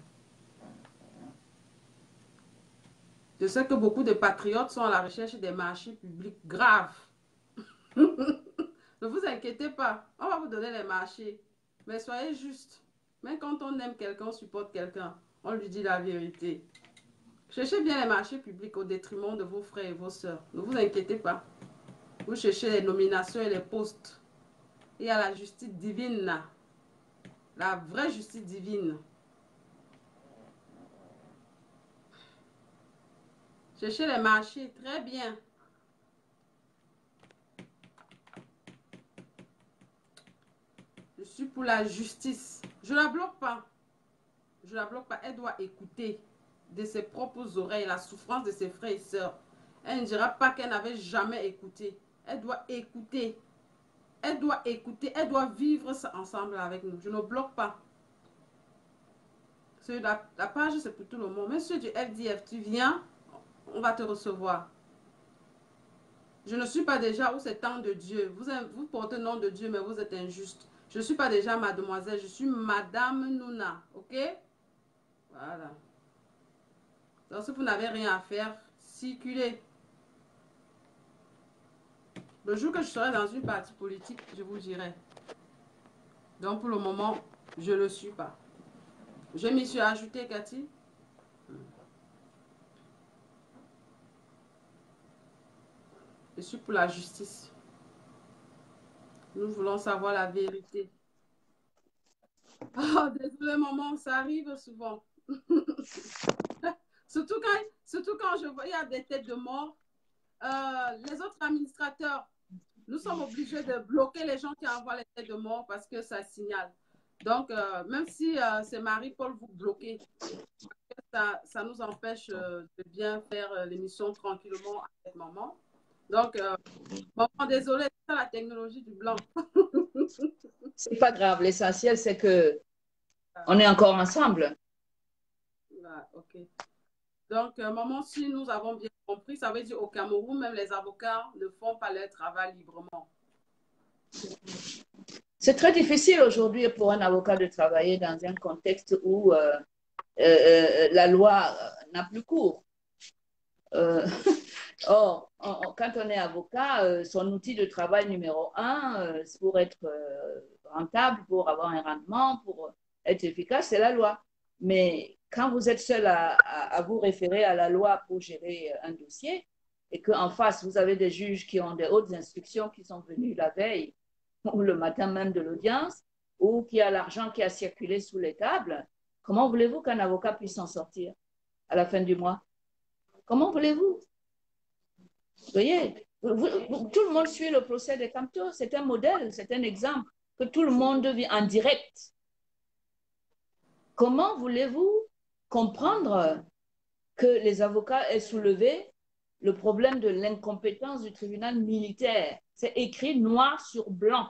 S2: Je sais que beaucoup de patriotes sont à la recherche des marchés publics graves. Ne vous inquiétez pas, on va vous donner les marchés. Mais soyez justes. Même quand on aime quelqu'un, on supporte quelqu'un, on lui dit la vérité. Cherchez bien les marchés publics au détriment de vos frères et vos sœurs. Ne vous inquiétez pas. Vous cherchez les nominations et les postes. Il y a la justice divine là. La vraie justice divine. Cherchez les marchés, très bien. Je suis pour la justice. Je ne la bloque pas. Je ne la bloque pas. Elle doit écouter de ses propres oreilles la souffrance de ses frères et sœurs. Elle ne dira pas qu'elle n'avait jamais écouté. Elle doit écouter. Elle doit écouter. Elle doit vivre ça ensemble avec nous. Je ne bloque pas. La page, c'est pour tout le monde. Monsieur du FDF, tu viens, on va te recevoir. Je ne suis pas déjà où c'est temps de Dieu. Vous portez le nom de Dieu, mais vous êtes injuste. Je ne suis pas déjà mademoiselle, je suis Madame Nouna. Ok? Voilà. Donc, si vous n'avez rien à faire, circulez. Le jour que je serai dans une partie politique, je vous dirai. Donc, pour le moment, je ne le suis pas. Je m'y suis ajoutée, Cathy. Je suis pour la justice. Nous voulons savoir la vérité. Oh, désolé, maman, ça arrive souvent. surtout quand je vois, il y a des têtes de mort. Les autres administrateurs, nous sommes obligés de bloquer les gens qui envoient les têtes de mort parce que ça signale. Donc, même si c'est Marie-Paul, vous bloquez, ça nous empêche de bien faire l'émission tranquillement avec maman. Donc, maman, désolé, c'est ça la technologie du blanc.
S3: C'est pas grave, l'essentiel c'est que on est encore ensemble.
S2: Ah, ok. Donc, maman, si nous avons bien compris, ça veut dire au Cameroun, même les avocats ne font pas leur travail librement.
S3: C'est très difficile aujourd'hui pour un avocat de travailler dans un contexte où la loi n'a plus cours. Or, quand on est avocat, son outil de travail numéro un, pour être rentable, pour avoir un rendement, pour être efficace, c'est la loi. Mais quand vous êtes seul à vous référer à la loi pour gérer un dossier et qu'en face, vous avez des juges qui ont des hautes instructions qui sont venus la veille ou le matin même de l'audience, ou qui a l'argent qui a circulé sous les tables, comment voulez-vous qu'un avocat puisse s'en sortir à la fin du mois? Comment voulez-vous? Vous voyez, tout le monde suit le procès de Camto. C'est un modèle, c'est un exemple que tout le monde vit en direct. Comment voulez-vous comprendre que les avocats aient soulevé le problème de l'incompétence du tribunal militaire? C'est écrit noir sur blanc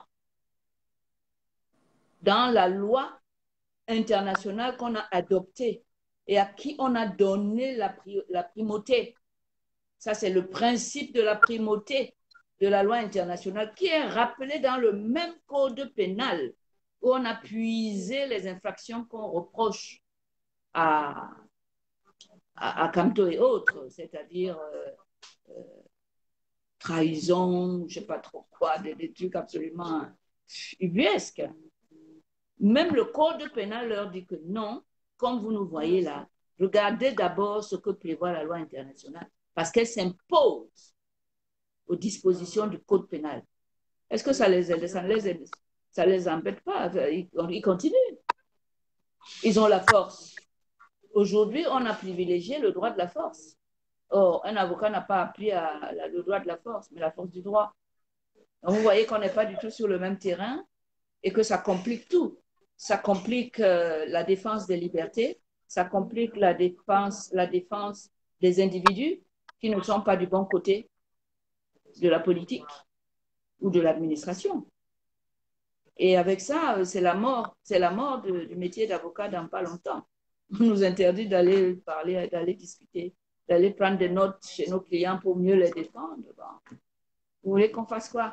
S3: dans la loi internationale qu'on a adoptée et à qui on a donné la primauté. Ça, c'est le principe de la primauté de la loi internationale qui est rappelé dans le même code pénal où on a puisé les infractions qu'on reproche à Camto et autres, c'est-à-dire trahison, je ne sais pas trop quoi, des trucs absolument ubuesques. Même le code pénal leur dit que non, comme vous nous voyez là, regardez d'abord ce que prévoit la loi internationale, parce qu'elle s'impose aux dispositions du code pénal. Est-ce que ça les aide? Ça les embête pas. Ils continuent. Ils ont la force. Aujourd'hui, on a privilégié le droit de la force. Or, un avocat n'a pas appris le droit de la force, mais la force du droit. Donc, vous voyez qu'on n'est pas du tout sur le même terrain et que ça complique tout. Ça complique la défense des libertés, ça complique la défense des individus qui ne sont pas du bon côté de la politique ou de l'administration. Et avec ça, c'est la mort du métier d'avocat dans pas longtemps. On nous interdit d'aller parler, d'aller discuter, d'aller prendre des notes chez nos clients pour mieux les défendre. Bon. Vous voulez qu'on fasse quoi?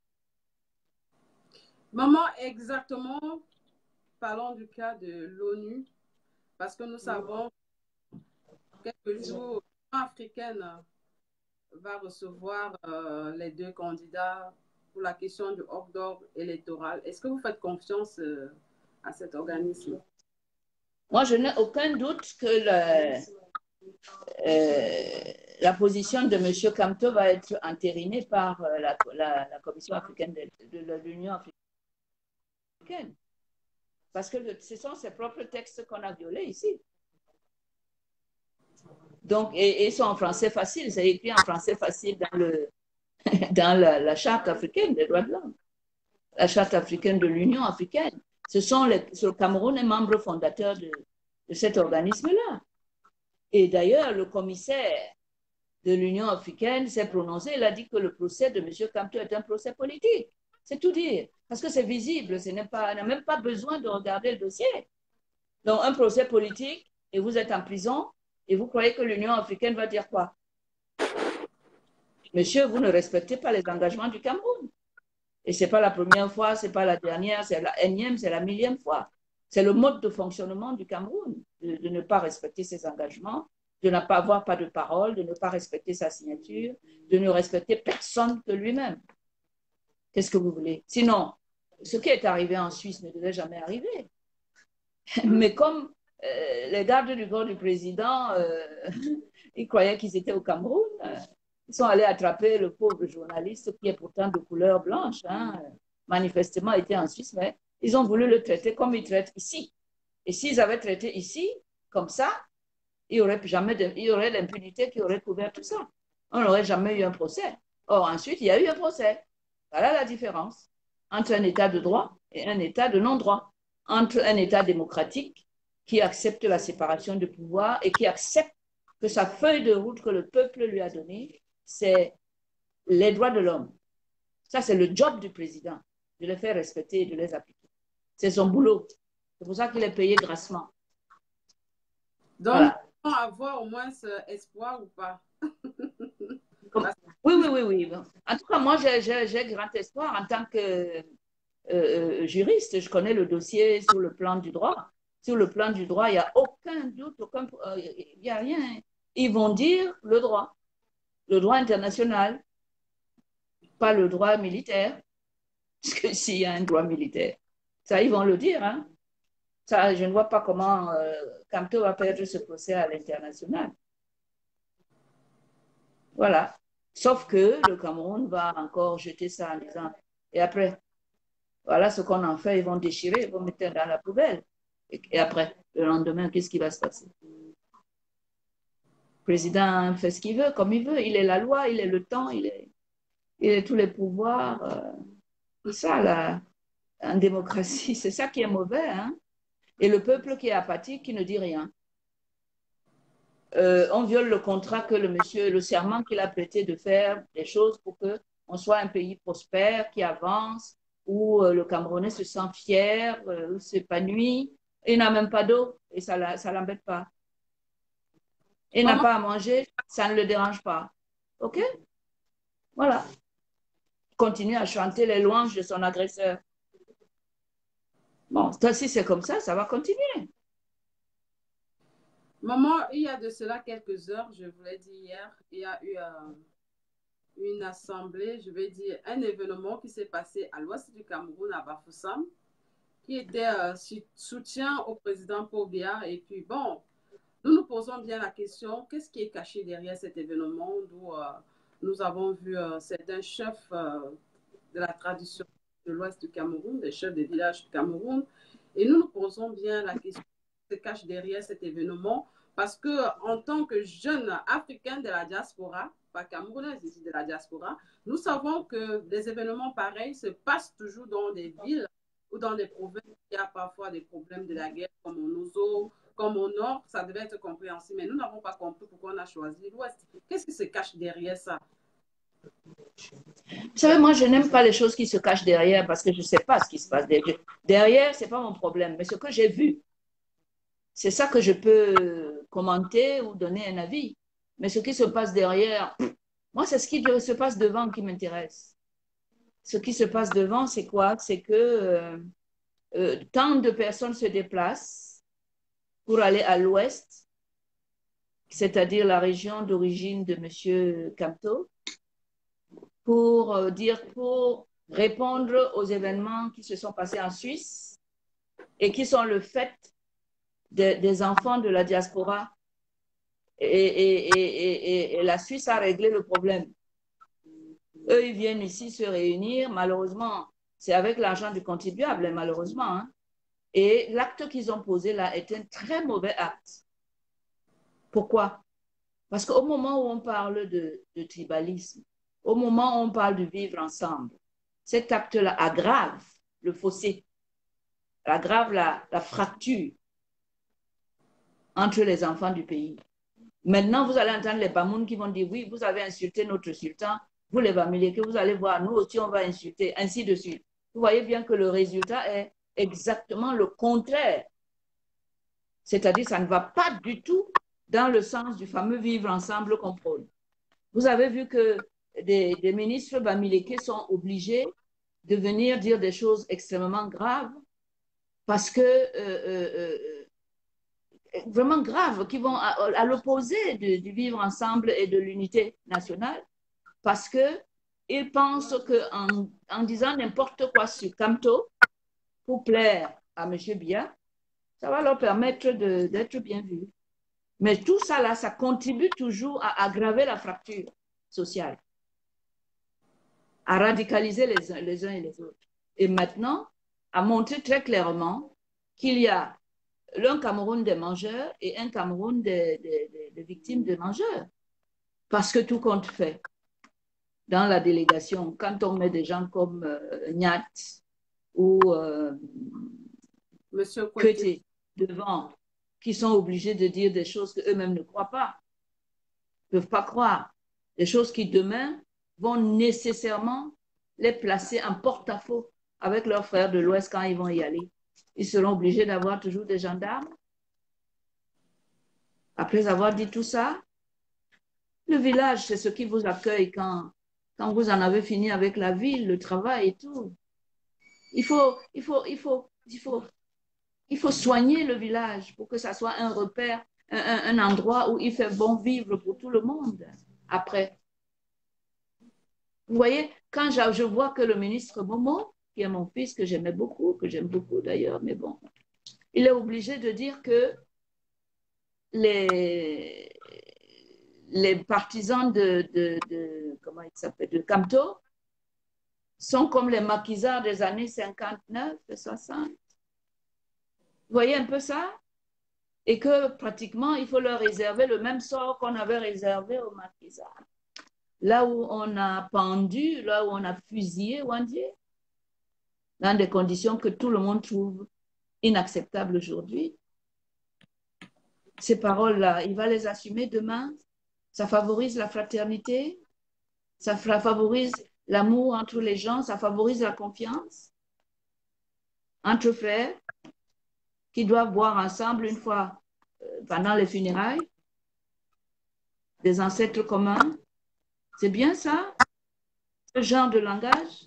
S2: Maman, exactement, parlons du cas de l'ONU, parce que nous savons que quelques jours, l'Union africaine va recevoir les deux candidats pour la question du hors d'ordre électoral. Est-ce que vous faites confiance à cet organisme?
S3: Moi, je n'ai aucun doute que la position de M. Camto va être entérinée par la Commission africaine de l'Union africaine. Parce que ce sont ses propres textes qu'on a violés ici. Donc, et ils sont en français facile, c'est écrit en français facile dans la Charte africaine des droits de l'homme, la Charte africaine de l'Union africaine. Le Cameroun est membre fondateur de cet organisme-là. Et d'ailleurs, le commissaire de l'Union africaine s'est prononcé, il a dit que le procès de M. Camto est un procès politique. C'est tout dire, parce que c'est visible, on n'a même pas besoin de regarder le dossier. Donc, un procès politique, et vous êtes en prison, et vous croyez que l'Union africaine va dire quoi? Monsieur, vous ne respectez pas les engagements du Cameroun. Et ce n'est pas la première fois, ce n'est pas la dernière, c'est la énième, c'est la millième fois. C'est le mode de fonctionnement du Cameroun, de ne pas respecter ses engagements, de ne pas avoir pas de parole, de ne pas respecter sa signature, de ne respecter personne que lui-même. Qu'est-ce que vous voulez? Sinon, ce qui est arrivé en Suisse ne devait jamais arriver. Mais comme les gardes du corps du président, ils croyaient qu'ils étaient au Cameroun, ils sont allés attraper le pauvre journaliste qui est pourtant de couleur blanche, manifestement était en Suisse, mais ils ont voulu le traiter comme ils traitent ici. Et s'ils avaient traité ici, comme ça, il y aurait l'impunité qui aurait couvert tout ça. On n'aurait jamais eu un procès. Or, ensuite, il y a eu un procès. Voilà la différence entre un État de droit et un État de non-droit. Entre un État démocratique qui accepte la séparation de pouvoir et qui accepte que sa feuille de route que le peuple lui a donnée, c'est les droits de l'homme. Ça, c'est le job du président, de les faire respecter et de les appliquer. C'est son boulot. C'est pour ça qu'il est payé grassement.
S2: Donc,
S3: Voilà.
S2: nous devons avoir au moins ce espoir ou pas?
S3: Oui, oui, oui, oui. Bon. En tout cas, moi, j'ai grand espoir en tant que juriste. Je connais le dossier sur le plan du droit. Sur le plan du droit, il n'y a aucun doute, il n'y a rien. Ils vont dire le droit international, pas le droit militaire, parce que s'il y a un droit militaire, ça, ils vont le dire. Hein. Ça, je ne vois pas comment Camto va perdre ce procès à l'international. Voilà. Sauf que le Cameroun va encore jeter ça en disant, et après, voilà ce qu'on en fait, ils vont déchirer, ils vont mettre dans la poubelle. Et après, le lendemain, qu'est-ce qui va se passer? Le président fait ce qu'il veut, comme il veut. Il est la loi, il est le temps, il est tous les pouvoirs. Ça, là, en démocratie, c'est ça qui est mauvais. Hein? Et le peuple qui est apathique, qui ne dit rien. On viole le contrat que le serment qu'il a prêté de faire des choses pour qu'on soit un pays prospère, qui avance, où le Camerounais se sent fier, s'épanouit. Il n'a même pas d'eau et ça ne l'embête pas. Il n'a
S2: Maman,
S3: pas à manger, ça ne le dérange pas. OK? Voilà. Continue à chanter les louanges de son agresseur. Bon, si c'est comme ça va continuer.
S2: maman, il y a de cela quelques heures, je vous l'ai dit hier, il y a eu une assemblée, je vais dire un événement qui s'est passé à l'ouest du Cameroun, à Bafoussam, qui était soutien au président Paul Biya. Et puis, bon, nous nous posons bien la question, qu'est-ce qui est caché derrière cet événement où nous avons vu certains chefs de la tradition de l'ouest du Cameroun, des chefs des villages du Cameroun, et nous nous posons bien la question qui se cache derrière cet événement, parce que en tant que jeune africain de la diaspora, pas camerounaise ici de la diaspora, nous savons que des événements pareils se passent toujours dans des villes ou dans des provinces où il y a parfois des problèmes de la guerre, comme au Nozo, comme au nord, ça devait être compréhensible, mais nous n'avons pas compris pourquoi on a choisi l'ouest. Qu'est-ce qui se cache derrière ça?
S3: Vous savez, moi, je n'aime pas les choses qui se cachent derrière parce que je ne sais pas ce qui se passe derrière. Derrière, ce n'est pas mon problème, mais ce que j'ai vu, c'est ça que je peux commenter ou donner un avis. Mais ce qui se passe derrière, moi, c'est ce qui se passe devant qui m'intéresse. Ce qui se passe devant, c'est quoi? C'est que tant de personnes se déplacent pour aller à l'ouest, c'est-à-dire la région d'origine de M. Camto, pour répondre aux événements qui se sont passés en Suisse et qui sont le fait des enfants de la diaspora. Et la Suisse a réglé le problème. Eux, ils viennent ici se réunir. Malheureusement, c'est avec l'argent du contribuable, malheureusement. Hein. Et l'acte qu'ils ont posé là est un très mauvais acte. Pourquoi? Parce qu'au moment où on parle de tribalisme, au moment où on parle de vivre ensemble, cet acte-là aggrave le fossé, aggrave la fracture entre les enfants du pays. Maintenant, vous allez entendre les Bamoun qui vont dire, oui, vous avez insulté notre sultan, vous les Bamileke, vous allez voir, nous aussi, on va insulter, ainsi de suite. Vous voyez bien que le résultat est exactement le contraire. C'est-à-dire, ça ne va pas du tout dans le sens du fameux vivre ensemble qu'on prône. Vous avez vu que des ministres Bamileke sont obligés de venir dire des choses extrêmement graves parce que vraiment graves, qui vont à l'opposé du vivre ensemble et de l'unité nationale, parce qu'ils pensent qu'en disant n'importe quoi sur Camto, pour plaire à M. Biya, ça va leur permettre d'être bien vus. Mais tout ça, là, ça contribue toujours à aggraver la fracture sociale, à radicaliser les uns et les autres. Et maintenant, à montrer très clairement qu'il y a un Cameroun des mangeurs et un Cameroun des victimes de mangeurs. Parce que tout compte fait. Dans la délégation, quand on met des gens comme Nyat ou
S2: Monsieur
S3: Kwete devant, qui sont obligés de dire des choses qu'eux-mêmes ne croient pas, ne peuvent pas croire, des choses qui demain vont nécessairement les placer en porte-à-faux avec leurs frères de l'Ouest quand ils vont y aller. Ils seront obligés d'avoir toujours des gendarmes. Après avoir dit tout ça, le village, c'est ce qui vous accueille quand vous en avez fini avec la ville, le travail et tout. Il faut soigner le village pour que ça soit un repère, un endroit où il fait bon vivre pour tout le monde. Après, vous voyez, quand je vois que le ministre Momo, qui est mon fils, que j'aimais beaucoup, que j'aime beaucoup d'ailleurs, mais bon, il est obligé de dire que les partisans comment il s'appelle, de Camto sont comme les maquisards des années 59 et 60. Vous voyez un peu ça? Et que pratiquement, il faut leur réserver le même sort qu'on avait réservé aux maquisards. Là où on a pendu, là où on a fusillé Wandie, dans des conditions que tout le monde trouve inacceptables aujourd'hui. Ces paroles-là, il va les assumer demain. Ça favorise la fraternité, ça favorise l'amour entre les gens, ça favorise la confiance entre frères qui doivent boire ensemble une fois pendant les funérailles, des ancêtres communs. C'est bien ça, ce genre de langage.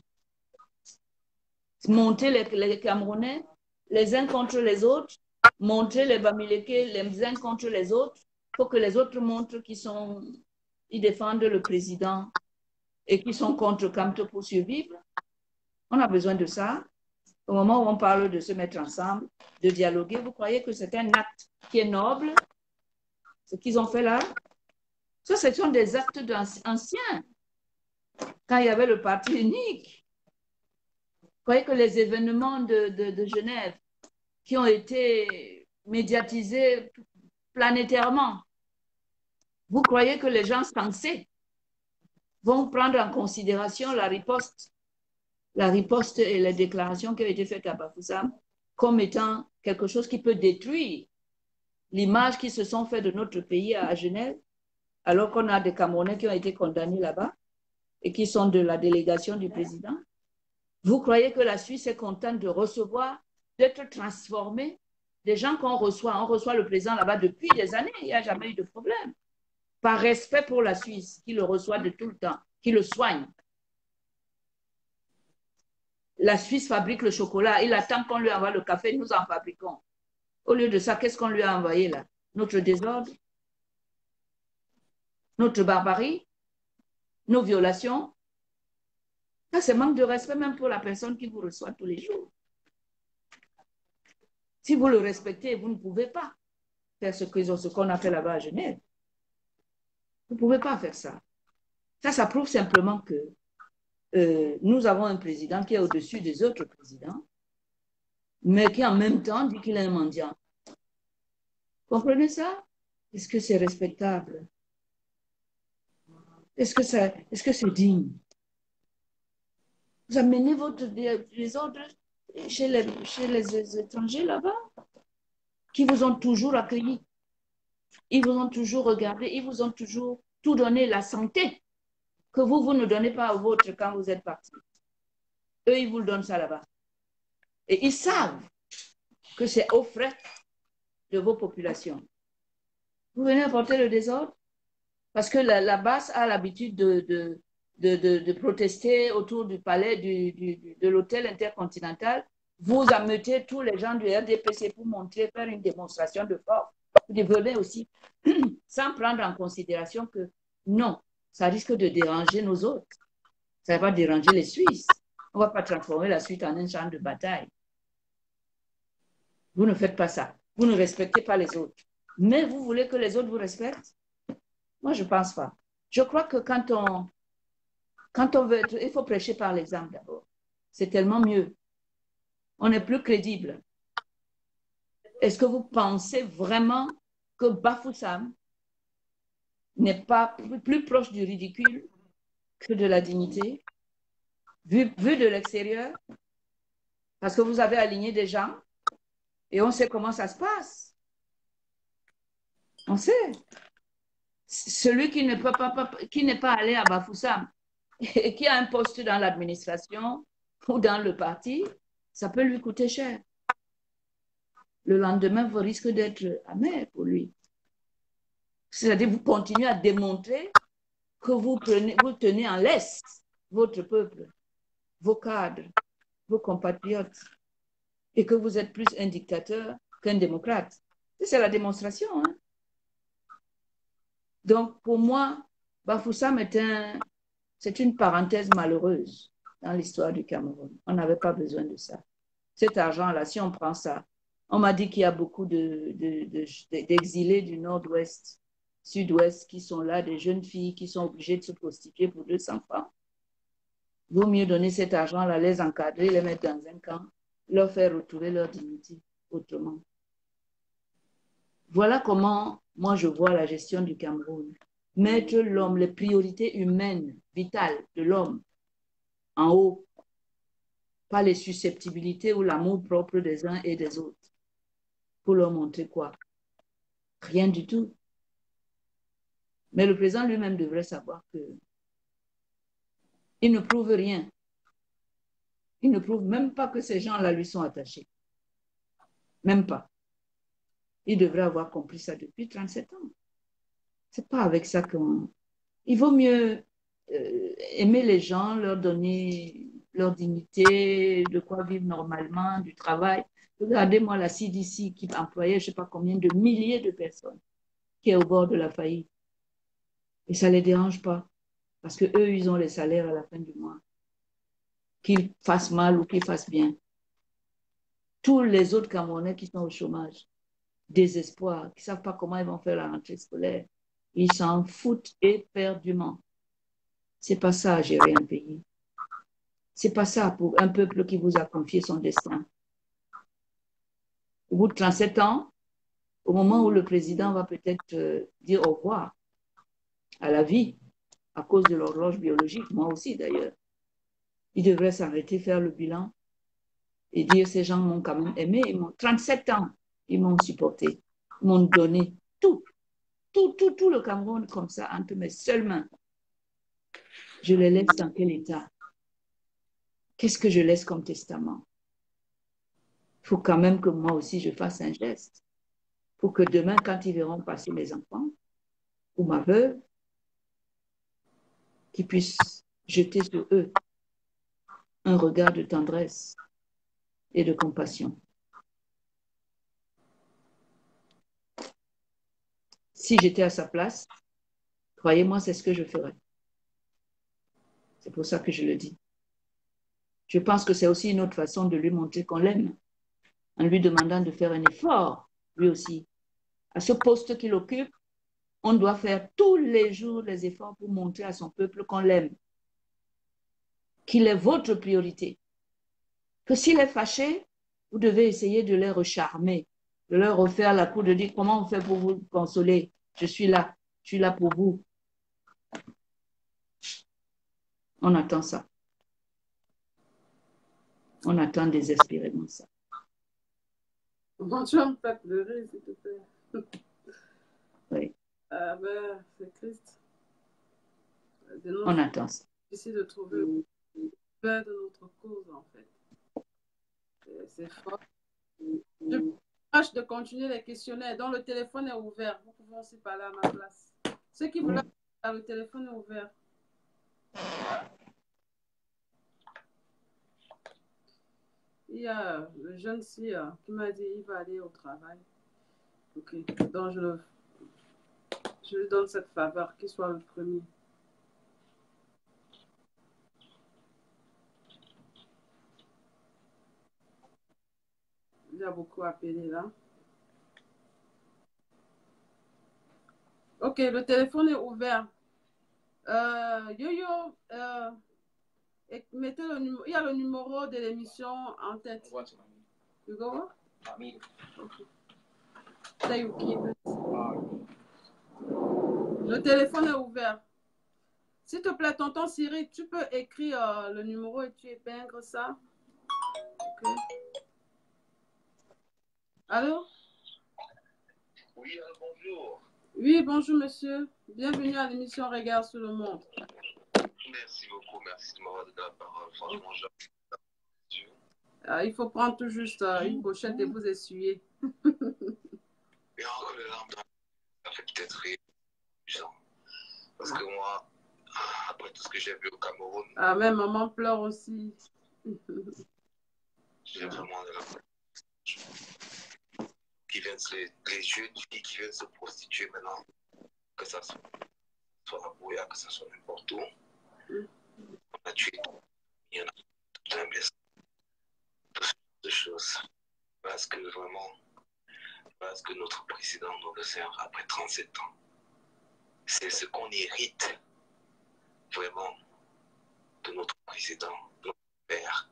S3: Monter les Camerounais les uns contre les autres, monter les Bamileke les uns contre les autres, pour que les autres montrent ils défendent le président et qui sont contre Camto pour survivre. On a besoin de ça. Au moment où on parle de se mettre ensemble, de dialoguer, vous croyez que c'est un acte qui est noble, ce qu'ils ont fait là? Ça, ce sont des actes anciens, quand il y avait le parti unique. Vous croyez que les événements de Genève qui ont été médiatisés planétairement, vous croyez que les gens sensés vont prendre en considération la riposte et les déclarations qui ont été faites à Bafoussam comme étant quelque chose qui peut détruire l'image qui se sont fait de notre pays à Genève, alors qu'on a des Camerounais qui ont été condamnés là-bas et qui sont de la délégation du président? Vous croyez que la Suisse est contente de recevoir, d'être transformée? Des gens qu'on reçoit, on reçoit le président là-bas depuis des années, il n'y a jamais eu de problème. Par respect pour la Suisse, qui le reçoit de tout le temps, qui le soigne. La Suisse fabrique le chocolat, il attend qu'on lui envoie le café, nous en fabriquons. Au lieu de ça, qu'est-ce qu'on lui a envoyé là? Notre désordre, notre barbarie, nos violations. Ça, c'est manque de respect même pour la personne qui vous reçoit tous les jours. Si vous le respectez, vous ne pouvez pas faire ce qu'on a fait là-bas à Genève. Vous ne pouvez pas faire ça. Ça prouve simplement que nous avons un président qui est au-dessus des autres présidents, mais qui en même temps dit qu'il est un mendiant. Comprenez ça? Est-ce que c'est respectable? Est-ce que c'est digne? Vous amenez les ordres chez les étrangers là-bas, qui vous ont toujours accueillis. Ils vous ont toujours regardé, ils vous ont toujours tout donné, la santé que vous ne donnez pas au vôtre quand vous êtes parti. Eux, ils vous le donnent ça là-bas. Et ils savent que c'est aux frais de vos populations. Vous venez apporter le désordre parce que la base a l'habitude de protester autour du palais, de l'hôtel intercontinental. Vous ameutez tous les gens du RDPC pour faire une démonstration de force. Vous devenez aussi, sans prendre en considération que non, ça risque de déranger nos autres. Ça va déranger les Suisses. On ne va pas transformer la Suisse en un champ de bataille. Vous ne faites pas ça. Vous ne respectez pas les autres. Mais vous voulez que les autres vous respectent? Moi, je ne pense pas. Je crois que quand on veut être, il faut prêcher par l'exemple d'abord. C'est tellement mieux. On est plus crédible. Est-ce que vous pensez vraiment que Bafoussam n'est pas plus proche du ridicule que de la dignité, vu de l'extérieur? Parce que vous avez aligné des gens et on sait comment ça se passe. On sait. Celui qui n'est pas allé à Bafoussam et qui a un poste dans l'administration ou dans le parti, ça peut lui coûter cher. Le lendemain, vous risquez d'être amer pour lui. C'est-à-dire vous continuez à démontrer que vous tenez en laisse votre peuple, vos cadres, vos compatriotes, et que vous êtes plus un dictateur qu'un démocrate. C'est la démonstration. Hein? Donc, pour moi, Bafoussam c'est une parenthèse malheureuse dans l'histoire du Cameroun. On n'avait pas besoin de ça. Cet argent-là, si on prend ça, on m'a dit qu'il y a beaucoup d'exilés du nord-ouest, sud-ouest qui sont là, des jeunes filles qui sont obligées de se prostituer pour 200 francs. Il vaut mieux donner cet argent-là, les encadrer, les mettre dans un camp, leur faire retrouver leur dignité autrement. Voilà comment moi je vois la gestion du Cameroun. Mettre l'homme, les priorités humaines, vitales de l'homme en haut, pas les susceptibilités ou l'amour propre des uns et des autres. Pour leur montrer quoi? Rien du tout. Mais le président lui-même devrait savoir que il ne prouve rien. Il ne prouve même pas que ces gens-là lui sont attachés. Même pas. Il devrait avoir compris ça depuis 37 ans. C'est pas avec ça qu'on... Il vaut mieux aimer les gens, leur donner leur dignité, de quoi vivre normalement, du travail. Regardez-moi la CDC qui employait je ne sais pas combien de milliers de personnes, qui est au bord de la faillite. Et ça ne les dérange pas, parce qu'eux, ils ont les salaires à la fin du mois. Qu'ils fassent mal ou qu'ils fassent bien. Tous les autres Camerounais qui sont au chômage, désespoir, qui ne savent pas comment ils vont faire la rentrée scolaire, ils s'en foutent éperdument. C'est pas ça, gérer un pays. C'est pas ça pour un peuple qui vous a confié son destin. Au bout de 37 ans, au moment où le président va peut-être dire au revoir à la vie, à cause de l'horloge biologique, moi aussi d'ailleurs, il devrait s'arrêter, faire le bilan et dire ces gens m'ont quand même aimé, 37 ans, ils m'ont supporté, ils m'ont donné tout le Cameroun comme ça entre mes seules mains. Je les laisse dans quel état? Qu'est-ce que je laisse comme testament? Il faut quand même que moi aussi je fasse un geste pour que demain, quand ils verront passer mes enfants ou ma veuve, qu'ils puissent jeter sur eux un regard de tendresse et de compassion. Si j'étais à sa place, croyez-moi, c'est ce que je ferais. C'est pour ça que je le dis. Je pense que c'est aussi une autre façon de lui montrer qu'on l'aime, en lui demandant de faire un effort, lui aussi. À ce poste qu'il occupe, on doit faire tous les jours les efforts pour montrer à son peuple qu'on l'aime, qu'il est votre priorité. Que s'il est fâché, vous devez essayer de les recharmer, de leur refaire la cour, de dire comment on fait pour vous consoler. Je suis là pour vous. On attend ça. On attend désespérément ça.
S2: Bon, tu vas me faire pleurer, s'il te plaît.
S3: Oui.
S2: Ah ben, c'est triste.
S3: On attend ça.
S2: J'essaie de trouver le père de notre cause, en fait. C'est fort. Je tâche de continuer les questionnaires. Donc, le téléphone est ouvert. Vous pouvez aussi parler à ma place. Ceux qui veulent, le téléphone est ouvert. Il y a le jeune ci qui m'a dit qu'il va aller au travail. Ok. Donc, je lui donne cette faveur, qu'il soit le premier. Il y a beaucoup appelé là. Ok, le téléphone est ouvert. Yo-yo, mettez le numéro. Il y a le numéro de l'émission en tête. You go what? Okay. There you keep it. Le téléphone est ouvert. S'il te plaît, tonton Siri, tu peux écrire le numéro et tu épingles ça. Ok. Allô?
S1: Oui, bonjour.
S2: Oui, bonjour monsieur. Bienvenue à l'émission Regard sur le monde.
S1: Merci beaucoup, merci de m'avoir donné la parole. Franchement,
S2: il faut prendre tout juste une pochette et vous essuyer.
S1: Et encore les larmes, ça fait peut-être rire. suffisant. Parce que moi, après tout ce que j'ai vu au Cameroun,
S2: ah, même maman pleure aussi.
S1: j'ai vraiment de la qui viennent les jeunes filles qui viennent se prostituer maintenant, que ça soit à Bouya, que ça soit n'importe où. On a tué, il y en a jamais tout ce genre de choses. Parce que vraiment, parce que notre président nous le sert après 37 ans. C'est ce qu'on hérite vraiment de notre président, notre père,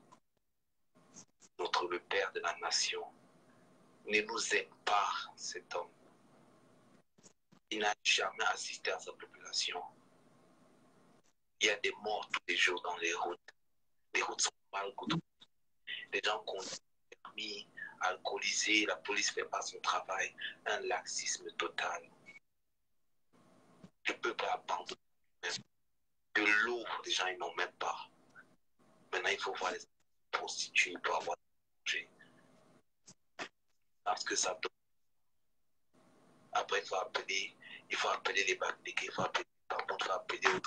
S1: le père de la nation. Ne nous aide pas, cet homme. Il n'a jamais assisté à sa population. Il y a des morts tous les jours dans les routes. Les routes sont mal goudronnées. Les gens conduisent permis, alcoolisés, la police ne fait pas son travail. Un laxisme total. Le peuple abandonne même. De l'eau, les gens ils n'ont même pas. Maintenant, il faut voir les prostituées pour avoir mangé. Parce que ça donne. Après, il faut appeler les bacs, il faut appeler autres.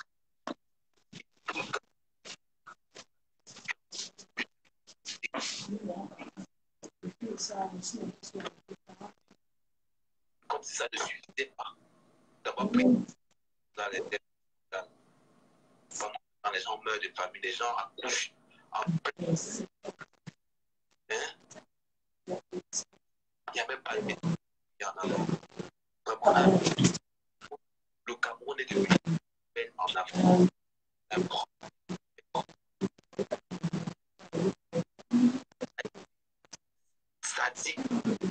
S1: Comme si ça ne suffisait pas d'avoir pris dans les têtes. Quand les gens meurent de famille, les gens accouchent en plein. Hein? Il n'y a même pas de médecin. Il y en a vraiment. Le Cameroun est devenu en Afrique. Sadique.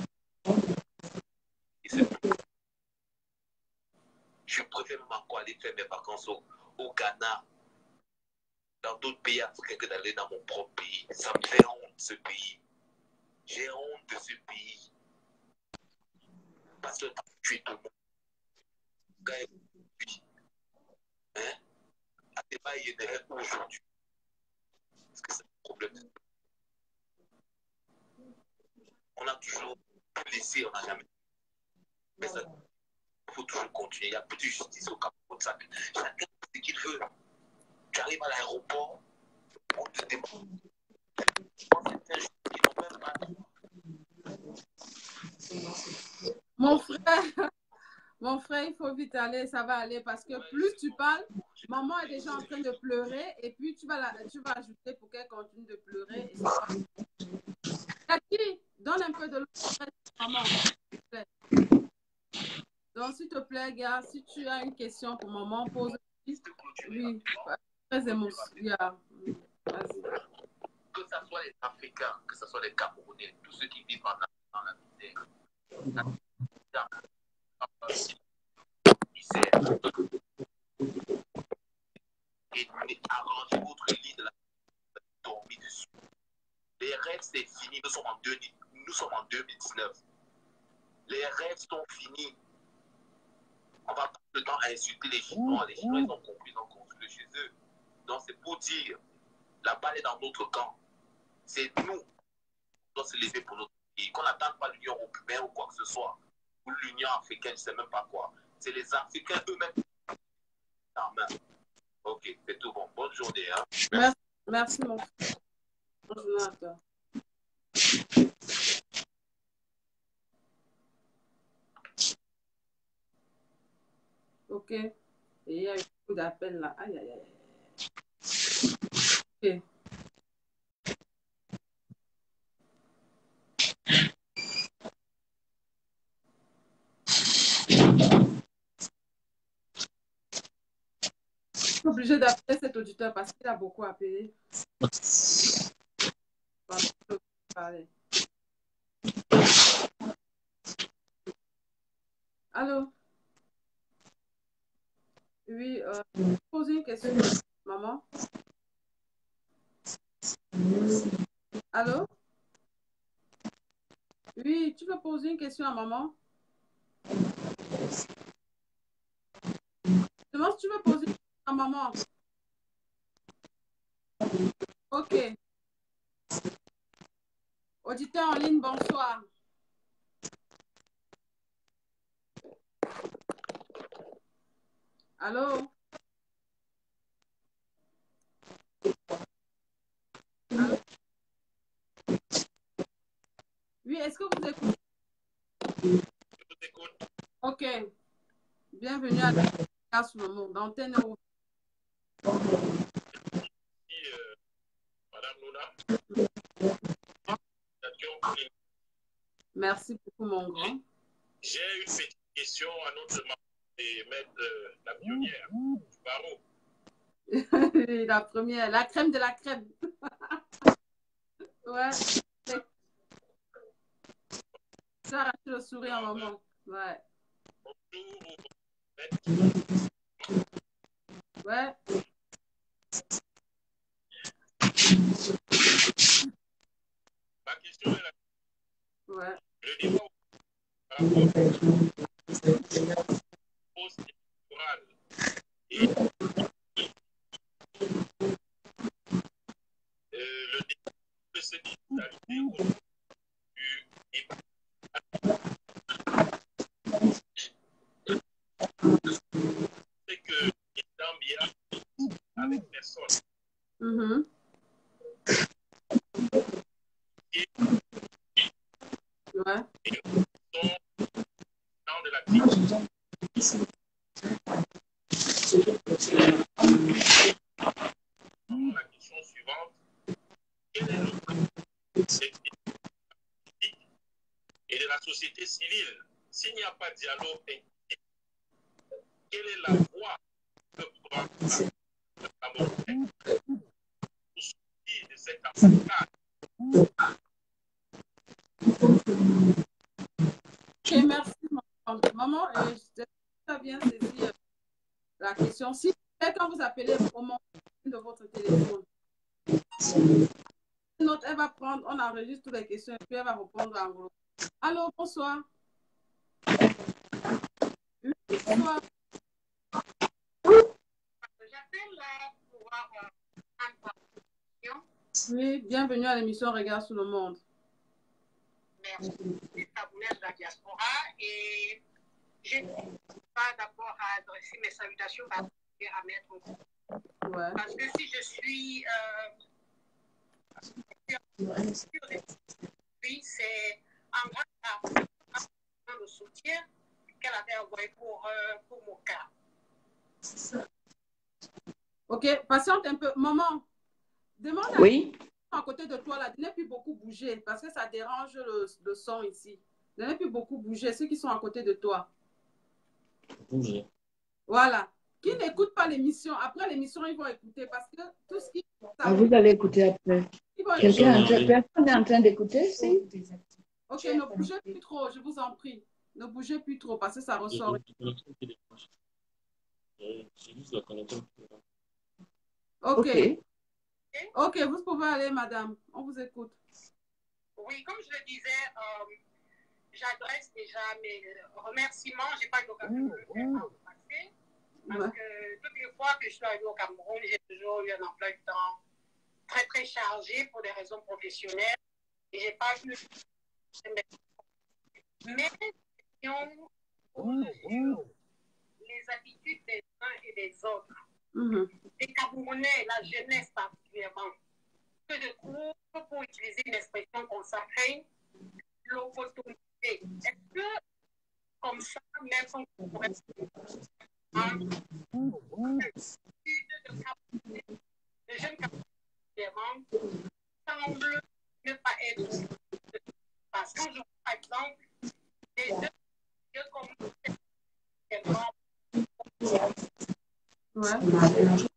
S1: Je préfère même encore aller faire mes vacances au Ghana, dans d'autres pays africains, que d'aller dans mon propre pays. Ça me fait honte, ce pays. J'ai honte de ce pays. Parce que tu es tout le monde. Hein? À débat, il y a aujourd'hui. Parce que c'est un problème. On a toujours laissé, on n'a jamais. Mais ça, il faut toujours continuer. Il n'y a plus de justice au Cameroun. Chacun fait ce qu'il veut. Tu arrives à l'aéroport, on te demande.
S2: Mon frère, il faut vite aller, ça va aller parce que plus tu parles, maman est déjà en train de pleurer et puis tu vas ajouter pour qu'elle continue de pleurer. Et ça va. Jackie, donne un peu de l'eau à maman, s'il te plaît. Donc, s'il te plaît, gars, si tu as une question pour maman, pose-le. Oui, très émotionnel. Vas-y.
S1: Que ce soit les Africains, que ce soit les Camerounais, tous ceux qui vivent dans la misère. Et arrangez votre lit de la dormir dessus. Les rêves, c'est fini. Nous sommes en 2019. Les rêves sont finis. On va pas le temps à insulter les Chinois. Les Chinois, ils ont compris, ils ont construit chez eux. Donc, c'est pour dire, la balle est dans notre camp. C'est nous qui doit se lever pour notre pays. Qu'on n'attende pas l'Union européenne ou quoi que ce soit. Ou l'Union africaine, je ne sais même pas quoi. C'est les Africains eux-mêmes qui sont en main. Ok, c'est tout bon. Bonne journée. Hein?
S2: Merci, mon frère. Bonne journée à toi. Ok. Et il y a eu beaucoup d'appels là. Aïe, aïe, aïe. Ok. Je suis obligée d'appeler cet auditeur parce qu'il a beaucoup appelé. Allô? Oui, poser une question, maman. Allô? Oui, tu veux poser une question à maman? Demande si tu veux poser une question à maman. Ok. Auditeur en ligne, bonsoir. Allô? Allô? Oui, est-ce que vous écoutez?
S1: Je vous écoute.
S2: Ok. Bienvenue à la sur le monde. D'antenne au...
S1: Merci, Madame Luna.
S2: Merci beaucoup, mon grand.
S1: J'ai une petite question à notre maman et maître la pionnière, Barreau.
S2: La première, la crème de la crème. Ouais. Ça arrache le sourire un moment. Ouais.
S1: Bonjour, maître.
S2: Ouais.
S1: Ma question est la
S2: Ouais.
S1: le débat par rapport au post-électoral et le débat de se digitaliser au du débat. C'est que les Zambiens avec personne
S2: Mhm. Ouais.
S1: et nous sommes dans de la critique. La question suivante, quel est le rôle des politiques et de la société civile s'il n'y a pas de dialogue inclusif? Quelle est la voie que prend le Cameroun pour sortir de cette embuscade?
S2: Ok, merci, maman. Maman, j'ai bien saisi la question. Si quelqu'un vous appelez au moment de votre téléphone, elle va prendre, on enregistre toutes les questions et puis elle va répondre en gros. Allô, bonsoir. Oui, bonsoir.
S5: J'appelle pour voir une question.
S2: Oui, bienvenue à l'émission Regards sur le monde.
S5: Merci. C'est Taboulette de la diaspora et je ne pas d'abord à adresser mes salutations à Maître.
S2: Ouais.
S5: Parce que si je suis c'est en grâce à le soutien qu'elle avait envoyé pour mon cas.
S2: Ok, patiente un peu. Maman, demande
S3: Oui.
S2: à côté de toi là, de ne plus beaucoup bouger parce que ça dérange le son ici. De ne plus beaucoup bouger, ceux qui sont à côté de toi.
S4: Bouger.
S2: Voilà. Qui n'écoute pas l'émission, après l'émission, ils vont écouter parce que tout ce qui...
S3: Vous allez écouter après. Personne n'est en train d'écouter, si?
S2: Ok, ne bougez plus trop, je vous en prie. Ne bougez plus trop parce que ça ressort.
S4: C'est juste la connexion.
S2: Ok. Ok, vous pouvez aller, madame. On vous écoute.
S5: Oui, comme je le disais, j'adresse déjà mes remerciements. Je n'ai pas eu l'occasion de le faire par le passé. Parce que toutes les fois que je suis arrivée au Cameroun, j'ai toujours eu un emploi du temps très, très chargé pour des raisons professionnelles. Et je n'ai pas eu mais sur les attitudes des uns et des autres. Les Camerounais, la jeunesse particulièrement, que je trouve, pour utiliser une expression consacrée, l'opportunité. Est-ce que, comme ça, même on pourrait le jeune Camerounais semble ne pas être. Parce que quand je vois, par exemple, les deux comme malade,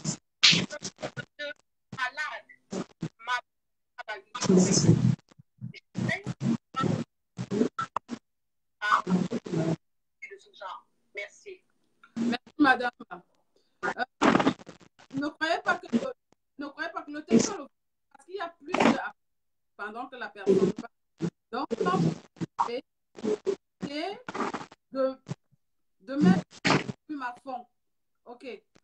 S5: merci.
S2: Merci, madame. Ne croyez pas que le téléphone, parce qu'il y a plus pendant que la personne parle. Donc, quand vous faites, c'est de mettre plume à fond. OK.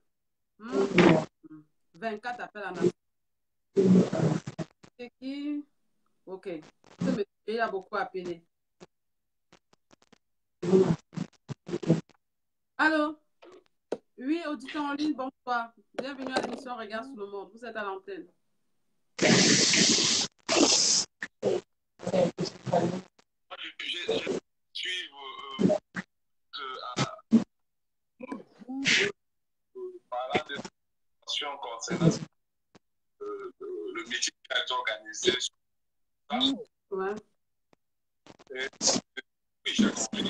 S2: 24 appels en Afrique. C'est qui? OK. Ce monsieur, il a beaucoup appelé. Allô? Oui, auditeur en ligne, bonsoir. Bienvenue à l'émission Regarde sur le monde. Vous êtes à l'antenne.
S1: Je suis parlant de questions concernant le meeting qui a été organisé.
S2: Ouais.
S1: Oui, j'ai compris.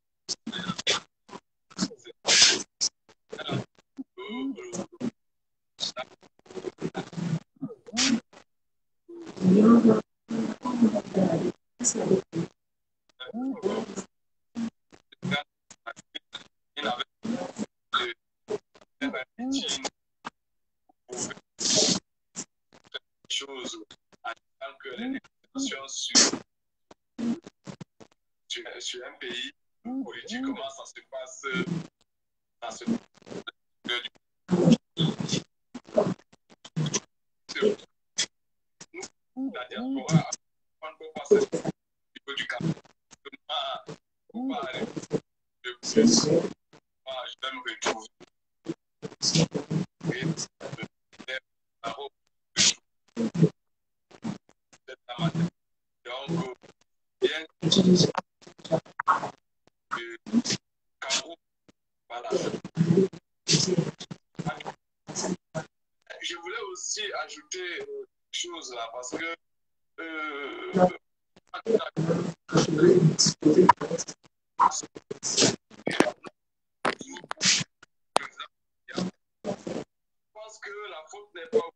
S1: Il avait un meeting pour faire des choses en tant que les négociations sur un pays. Politiquement, ça se passe dans ce la diaspora, on ne peut pas passer au niveau du Cameroun. On va aller moi, je vais me retrouver. Et donc, bien Cameroun, voilà. Je voulais aussi ajouter une chose là, parce que je pense que la faute n'est pas au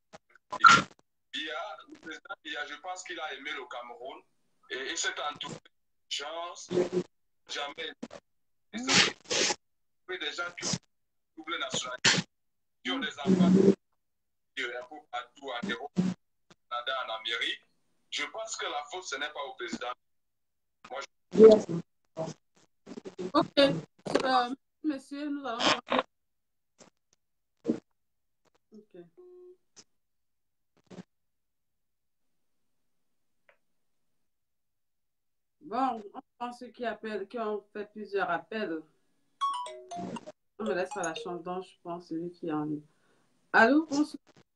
S1: Biya. Le président Biya, je pense qu'il a aimé le Cameroun et il s'est entouré de chance. Jamais. Des gens qui ont double nationalité, qui ont des enfants un peu partout en Europe, au Canada, en Amérique. Je pense que la faute, ce n'est pas au président. Moi,
S2: Ok. Monsieur, nous allons... Ok. Bon, on prend ceux qui ont fait plusieurs appels. On me laisse pas la chance, donc je prends celui qui est en ligne. Allô, bonsoir.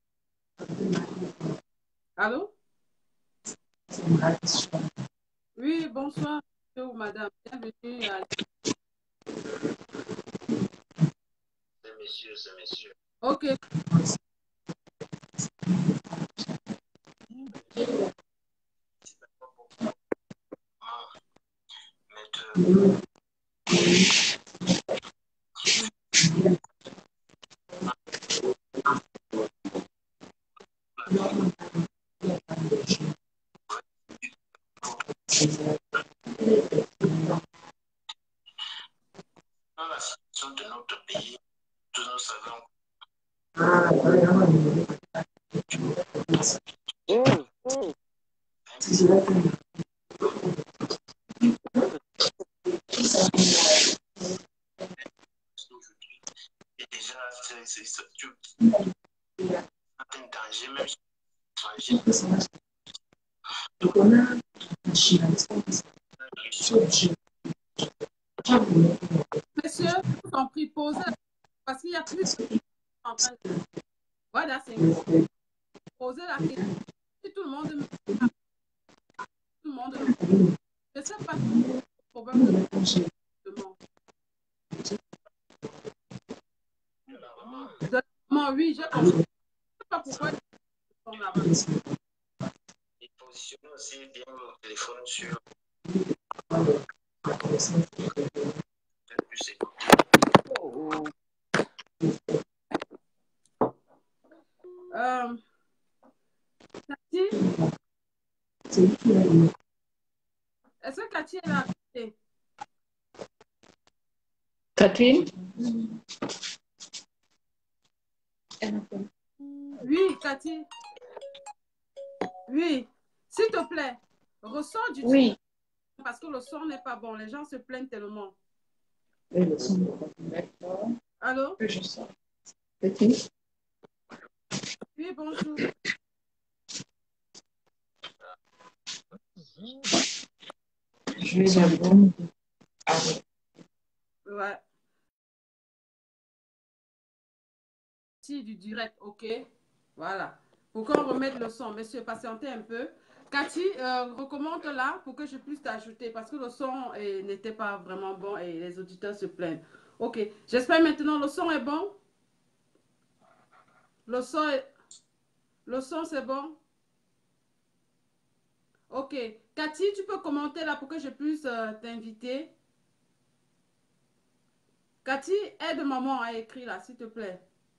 S2: Allô? Oui, bonsoir, monsieur ou madame. Bienvenue à...
S6: C'est monsieur.
S2: Ok.
S6: Dans la situation de notre pays, tous nous savons aujourd'hui et déjà c'est un danger même étranger.
S2: Monsieur, je vous en prie, posez parce qu'il y a plus de en train de... Voilà, c'est poser la question. Si tout le monde me... Tout le monde me... Je ne sais pas si c'est un problème de comportement. De la maman, oui, j'ai compris. Je ne sais pas pourquoi ils sont là-bas.
S6: Et positionner aussi bien mon téléphone sur plus écouter.
S2: Cathy? Est-ce que Cathy est là?
S3: Catherine?
S2: Oui, Cathy. Oui. S'il te plaît, ressors du
S3: Oui.
S2: parce que le son n'est pas bon. Les gens se plaignent tellement.
S3: Oui, le son n'est pas bon. D'accord.
S2: Allô?
S3: Je sors. Petit.
S2: Oui, bonjour.
S3: Je vais répondre.
S2: Ouais. Cathy du direct, ok? Voilà. Pour qu'on remette le son, monsieur, patientez un peu. Cathy, recommande là pour que je puisse t'ajouter parce que le son n'était pas vraiment bon et les auditeurs se plaignent. Ok, j'espère maintenant le son est bon. Le son, le son c'est bon. Ok, Cathy, tu peux commenter là pour que je puisse t'inviter. Cathy, aide maman à écrire là, s'il te plaît.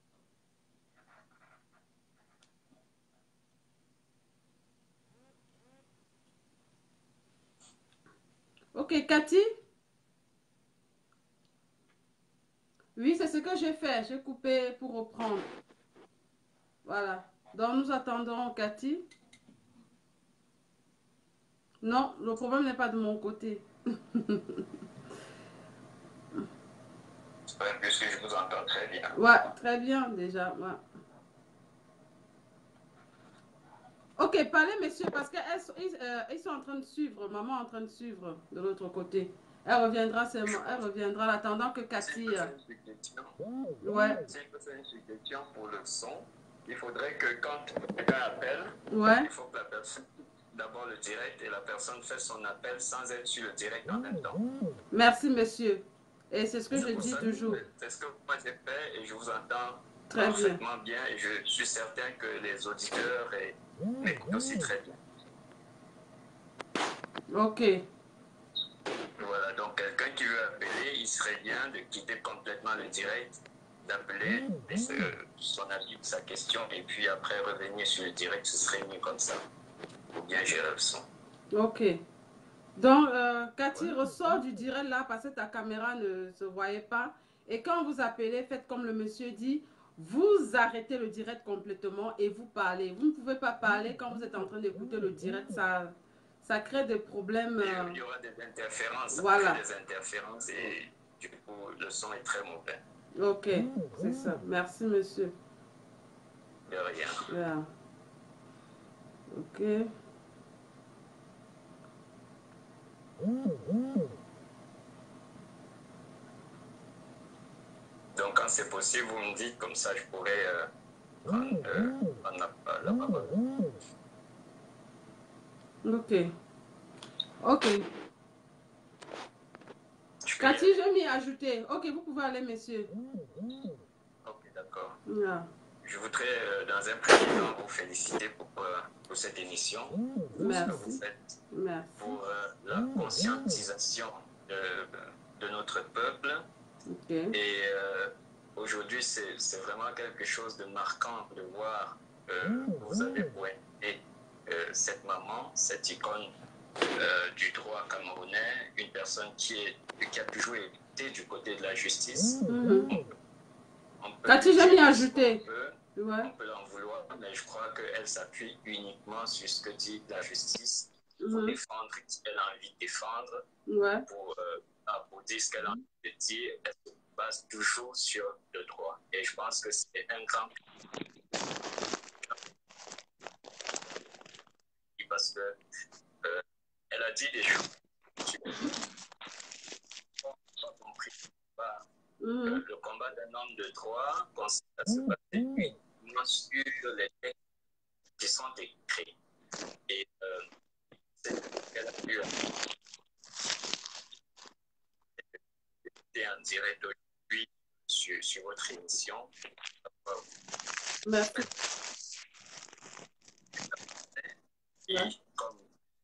S2: Ok, Cathy? Oui, c'est ce que j'ai fait. J'ai coupé pour reprendre. Voilà. Donc, nous attendons Cathy. Non, le problème n'est pas de mon côté.
S6: Puisque je vous entends très bien.
S2: Ouais, très bien déjà. Ouais. Ok, parlez, messieurs, parce qu'ils sont en train de suivre. Maman est en train de suivre de l'autre côté. Elle reviendra seulement. Elle reviendra en attendant que Cathy. Ouais.
S6: Si je peux faire une suggestion pour le son, il faudrait que quand quelqu'un appelle,
S2: Ouais.
S6: il faut que la personne d'abord le direct et la personne fait son appel sans être sur le direct en même temps.
S2: Merci, monsieur. Et c'est ce que je dis
S6: Ça,
S2: toujours.
S6: c'est ce que moi j'ai fait et je vous entends
S2: Très bien.
S6: parfaitement bien et je suis certain que les auditeurs m'écoutent aussi très bien.
S2: Ok.
S6: Voilà, donc quelqu'un qui veut appeler, il serait bien de quitter complètement le direct, d'appeler son avis, sa question, et puis après revenir sur le direct, ce serait mieux comme ça, pour bien gérer le son.
S2: Ok. Donc, Cathy, ressort du direct là parce que ta caméra ne se voyait pas. Et quand vous appelez, faites comme le monsieur dit, vous arrêtez le direct complètement et vous parlez. Vous ne pouvez pas parler quand vous êtes en train d'écouter le direct. Ça crée des problèmes.
S6: Il y aura des interférences,
S2: Voilà.
S6: des interférences et du coup, le son est très mauvais.
S2: Ok, c'est ça. Merci, monsieur.
S6: De rien.
S2: Yeah. Ok.
S6: Donc, quand c'est possible, vous me dites, comme ça, je pourrais prendre la parole.
S2: Ok. Ok. Cathy, je m'y ai ajouté. Ok, vous pouvez aller, monsieur.
S6: Ok, d'accord.
S2: Yeah.
S6: Je voudrais, dans un premier temps, vous féliciter pour cette émission, pour ce que vous
S2: Merci.
S6: faites,
S2: Merci.
S6: pour la conscientisation de notre peuple.
S2: Ok.
S6: Et aujourd'hui, c'est vraiment quelque chose de marquant de voir que vous avez pointé cette maman, cette icône du droit camerounais, une personne qui a toujours été du côté de la justice.
S2: Cathy, j'ai m'y ajouté.
S6: On peut l'en vouloir, mais je crois qu'elle s'appuie uniquement sur ce que dit la justice pour défendre ce qu'elle a envie de défendre, pour dire ce qu'elle a envie de dire. Elle se base toujours sur le droit. Et je pense que c'est un grand parce que elle a dit des choses qui sont comprises par le combat d'un homme de droit consiste à se baser uniquement sur les textes qui sont écrits. Et c'est ce qu'elle a pu en direct aujourd'hui sur votre émission.
S2: Merci.
S6: Et comme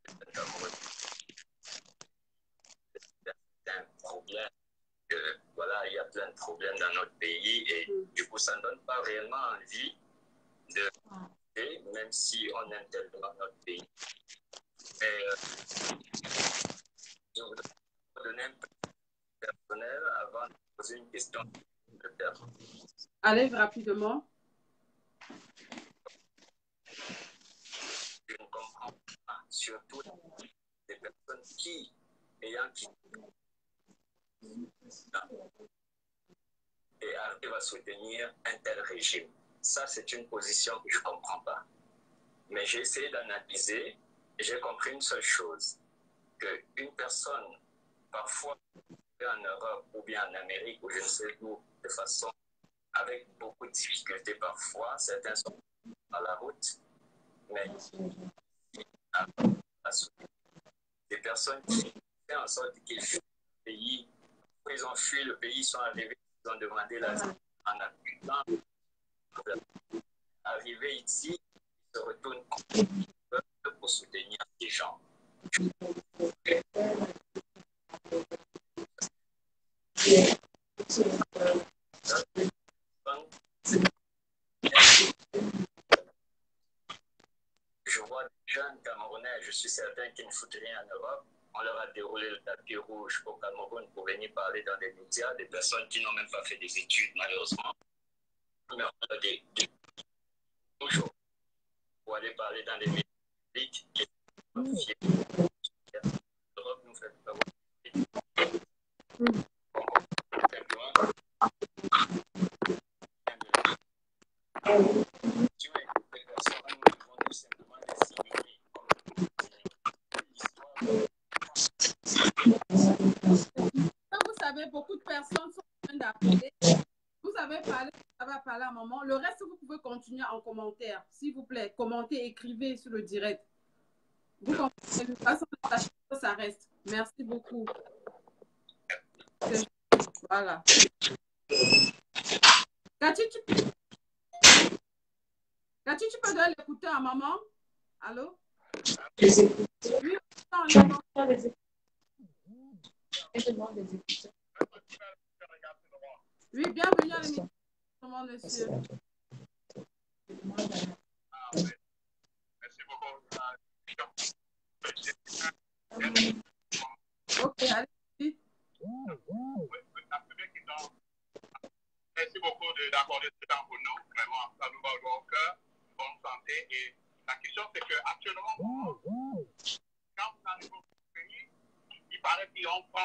S6: c'est un problème, voilà, il y a plein de problèmes dans notre pays et du coup, ça ne donne pas réellement envie de même si on aime tellement notre pays. Mais je voudrais vous donner un peu personnel avant de poser une question de personne.
S2: Allez rapidement.
S6: Je ne comprends pas, surtout des personnes qui, ayant quitté et arrivent à soutenir un tel régime. Ça, c'est une position que je ne comprends pas. Mais j'ai essayé d'analyser et j'ai compris une seule chose, qu'une personne, parfois en Europe ou bien en Amérique ou je ne sais où, de façon avec beaucoup de difficultés parfois. Certains sont à la route, mais des personnes qui font en sorte qu'ils fuient le pays. Ils ont fui le pays, ils sont arrivés, ils ont demandé l'asile en appliquant. Arrivés ici, ils se retournent pour soutenir ces gens. Je vois des jeunes Camerounais, je suis certain qu'ils ne foutent rien en Europe. On leur a déroulé le tapis rouge au Cameroun pour venir parler dans des médias, des personnes qui n'ont même pas fait des études, malheureusement. Mais on a toujours pour aller parler dans des médias publics qui l'Europe nous fait pas
S2: Vous savez, beaucoup de personnes sont en train d'appeler. Vous avez parlé, ça va parler à un moment. Le reste, vous pouvez continuer en commentaire. S'il vous plaît, commentez, écrivez sur le direct. Vous comprenez, de toute façon, ça reste. Merci beaucoup. Voilà. Cathy, tu peux donner l'écouteur à maman? Allô?
S3: Les écouteurs.
S2: Oui, oui, bienvenue à l'émission, monsieur.
S1: Merci beaucoup.
S2: Ok, allez-y.
S1: Merci beaucoup d'accorder ce temps pour nous. Vraiment, ça nous va au cœur. Bonne santé. Et la question, c'est qu'actuellement, quand vous arrivez au pays, il paraît qu'on prend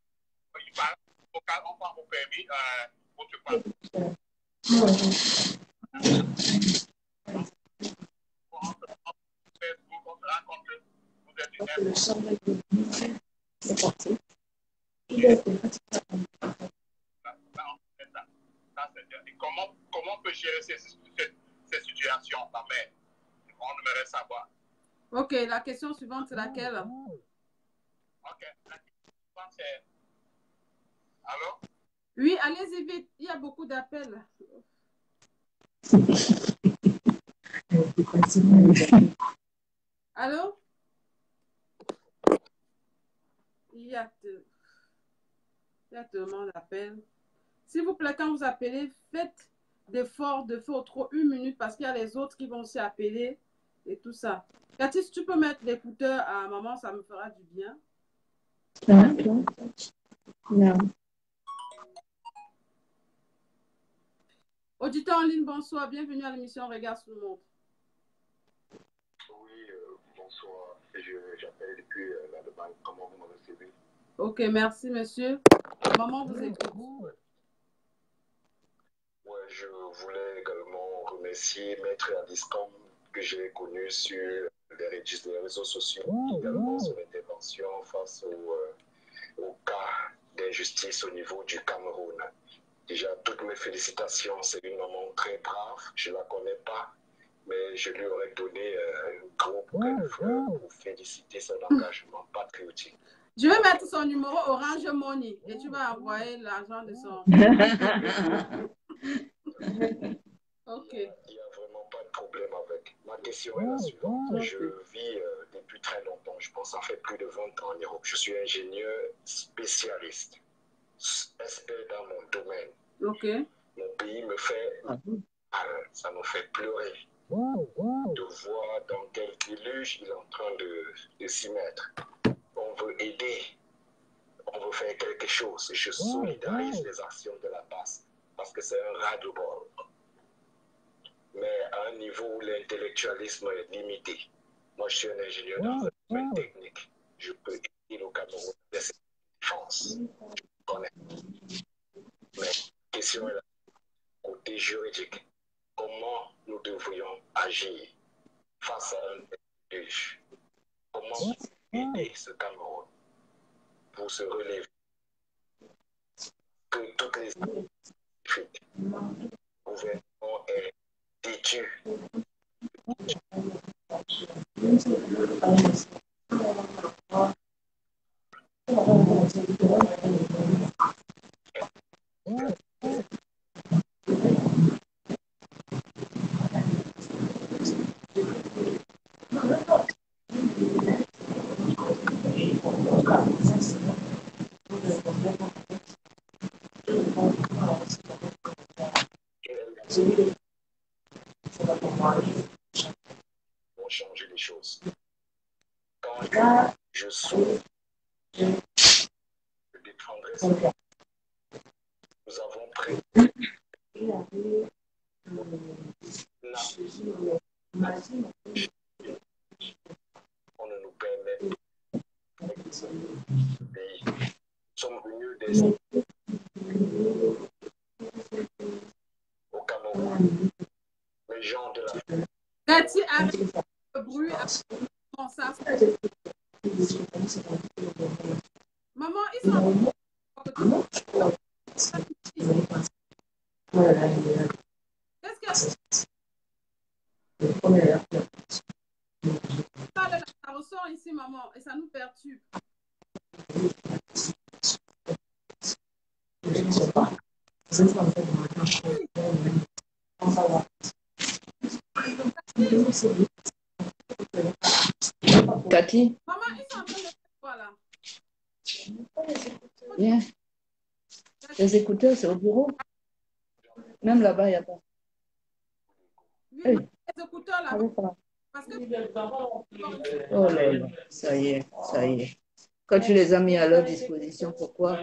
S1: vos permis votre passeport. Comment on peut gérer ces situations, la mère? On aimerait savoir.
S2: Ok, la question suivante, c'est laquelle?
S1: Ok, la question suivante, c'est... Allô?
S2: Oui, allez-y vite, il y a beaucoup d'appels. Allô? Il y a tellement d'appels. S'il vous plaît, quand vous appelez, faites d'efforts de faire au trop 1 minute parce qu'il y a les autres qui vont aussi appeler et tout ça. Cathy, si tu peux mettre l'écouteur à maman, ça me fera du bien.
S3: Non.
S2: Auditeur en ligne, bonsoir. Bienvenue à l'émission Regards sur le monde.
S1: Oui, bonsoir. J'appelle depuis l'Allemagne. Comment vous me recevez?
S2: Ok, merci, monsieur. Maman vous écoute.
S1: Ouais, je voulais également remercier Maître Adiscom que j'ai connu sur les réseaux sociaux, également son intervention face au cas d'injustice au niveau du Cameroun. Déjà, toutes mes félicitations, c'est une maman très brave, je ne la connais pas, mais je lui aurais donné un gros bouquet de fleurs pour féliciter son engagement patriotique.
S2: Je vais mettre son numéro Orange Money et tu vas envoyer l'argent de son... Ok.
S1: Il n'y a vraiment pas de problème avec. Ma question est la suivante.
S2: Okay.
S1: Je vis depuis très longtemps, je pense que ça fait plus de 20 ans en Europe. Je suis ingénieur spécialiste, expert dans mon domaine.
S2: Ok.
S1: Mon pays me fait mal, ça me fait pleurer de voir dans quel déluge il est en train de s'y mettre. On veut aider, on veut faire quelque chose. Je solidarise les actions de la base parce que c'est un ras-de-bol. Mais à un niveau où l'intellectualisme est limité. Moi, je suis un ingénieur dans un domaine technique. Je peux aider le Cameroun de cette défense. Je connais. Mais la question est là, côté juridique. Comment nous devrions agir face à un déluge? Comment aider ce Cameroun pour se relever? Que toutes les
S6: l'Afrique. Le gouvernement est têtu. Pour changer les choses. Quand je souffre, je défendrai ça. Nous avons pris on ne nous permet pas de pays. Nous sommes venus au Cameroun. Les gens de la
S2: Cathy, arrête le bruit. Bon, ça. Maman, ils sont qu'est-ce que ça ressort ici, maman, et ça nous perturbe.
S3: Cathy,
S2: Maman, ils sont en train de faire quoi là?
S3: viens. Les écouteurs, c'est au bureau. Même là-bas, il n'y a pas.
S2: Oui,
S3: Hey.
S2: les écouteurs là.
S3: Allez, ça.
S2: Parce que
S3: Oh là là, ça y est, ça y est. Quand tu les as mis à leur disposition, pourquoi?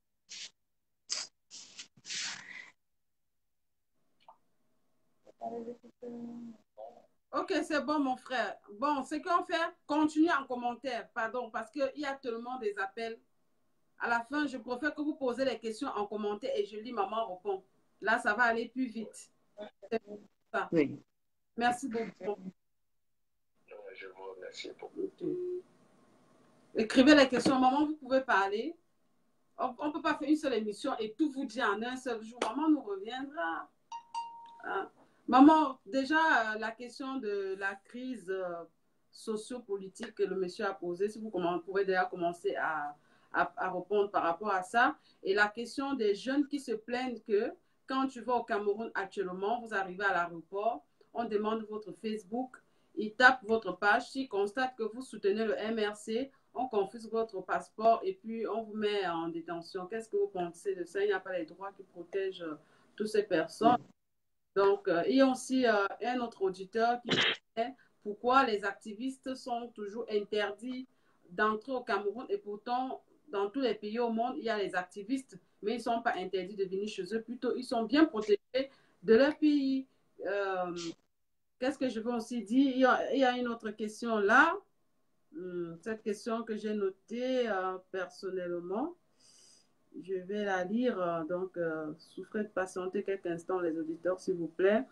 S2: ok, c'est bon, mon frère. Bon, ce qu'on fait, continuez en commentaire, pardon, parce qu'il y a tellement des appels. À la fin, je préfère que vous posez les questions en commentaire et je lis, maman répond. Là, ça va aller plus vite. Ça.
S3: Oui.
S2: Merci beaucoup.
S6: Je vous remercie beaucoup.
S2: Écrivez les questions. Maman, vous pouvez parler. On ne peut pas faire une seule émission et tout vous dire en un seul jour. Maman nous reviendra. Hein? Maman, déjà, la question de la crise sociopolitique que le monsieur a posée, si vous pouvez déjà commencer à répondre par rapport à ça. Et la question des jeunes qui se plaignent que quand tu vas au Cameroun actuellement, vous arrivez à l'aéroport, on demande votre Facebook, ils tapent votre page, s'ils constatent que vous soutenez le MRC, on confisque votre passeport et puis on vous met en détention. Qu'est-ce que vous pensez de ça? Il n'y a pas les droits qui protègent toutes ces personnes. Donc, il y a aussi un autre auditeur qui disait pourquoi les activistes sont toujours interdits d'entrer au Cameroun et pourtant, dans tous les pays au monde, il y a les activistes, mais ils ne sont pas interdits de venir chez eux. Plutôt, ils sont bien protégés de leur pays. Qu'est-ce que je veux aussi dire? Il y a une autre question là. Cette question que j'ai notée personnellement. Je vais la lire, donc souffrez de patienter quelques instants, les auditeurs, s'il vous plaît.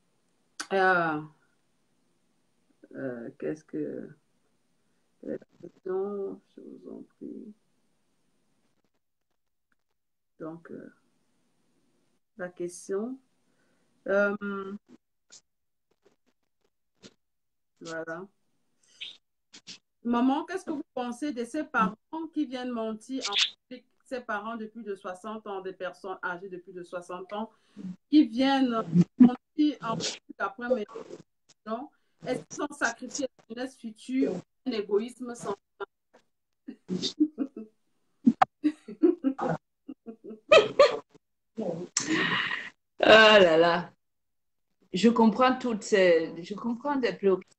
S2: Qu'est-ce que... question, je vous en prie. Donc, la question. Voilà. Maman, qu'est-ce que vous pensez de ces parents qui viennent mentir en public, ces parents de plus de 60 ans, des personnes âgées de plus de 60 ans, qui viennent mentir en public après mes non? Est-ce qu'ils ont sacrifié la jeunesse future pour un égoïsme sans fin?
S3: Ah là là. Je comprends je comprends des préoccupations.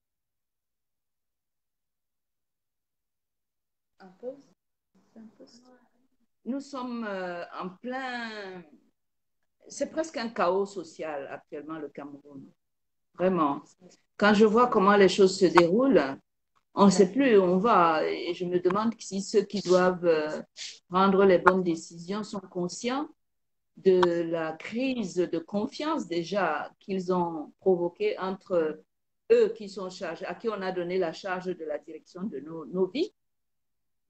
S3: Nous sommes en plein... C'est presque un chaos social actuellement, le Cameroun. Vraiment. Quand je vois comment les choses se déroulent, on ne sait plus où on va. Et je me demande si ceux qui doivent prendre les bonnes décisions sont conscients de la crise de confiance déjà qu'ils ont provoquée entre eux qui sont chargés, à qui on a donné la charge de la direction de nos vies,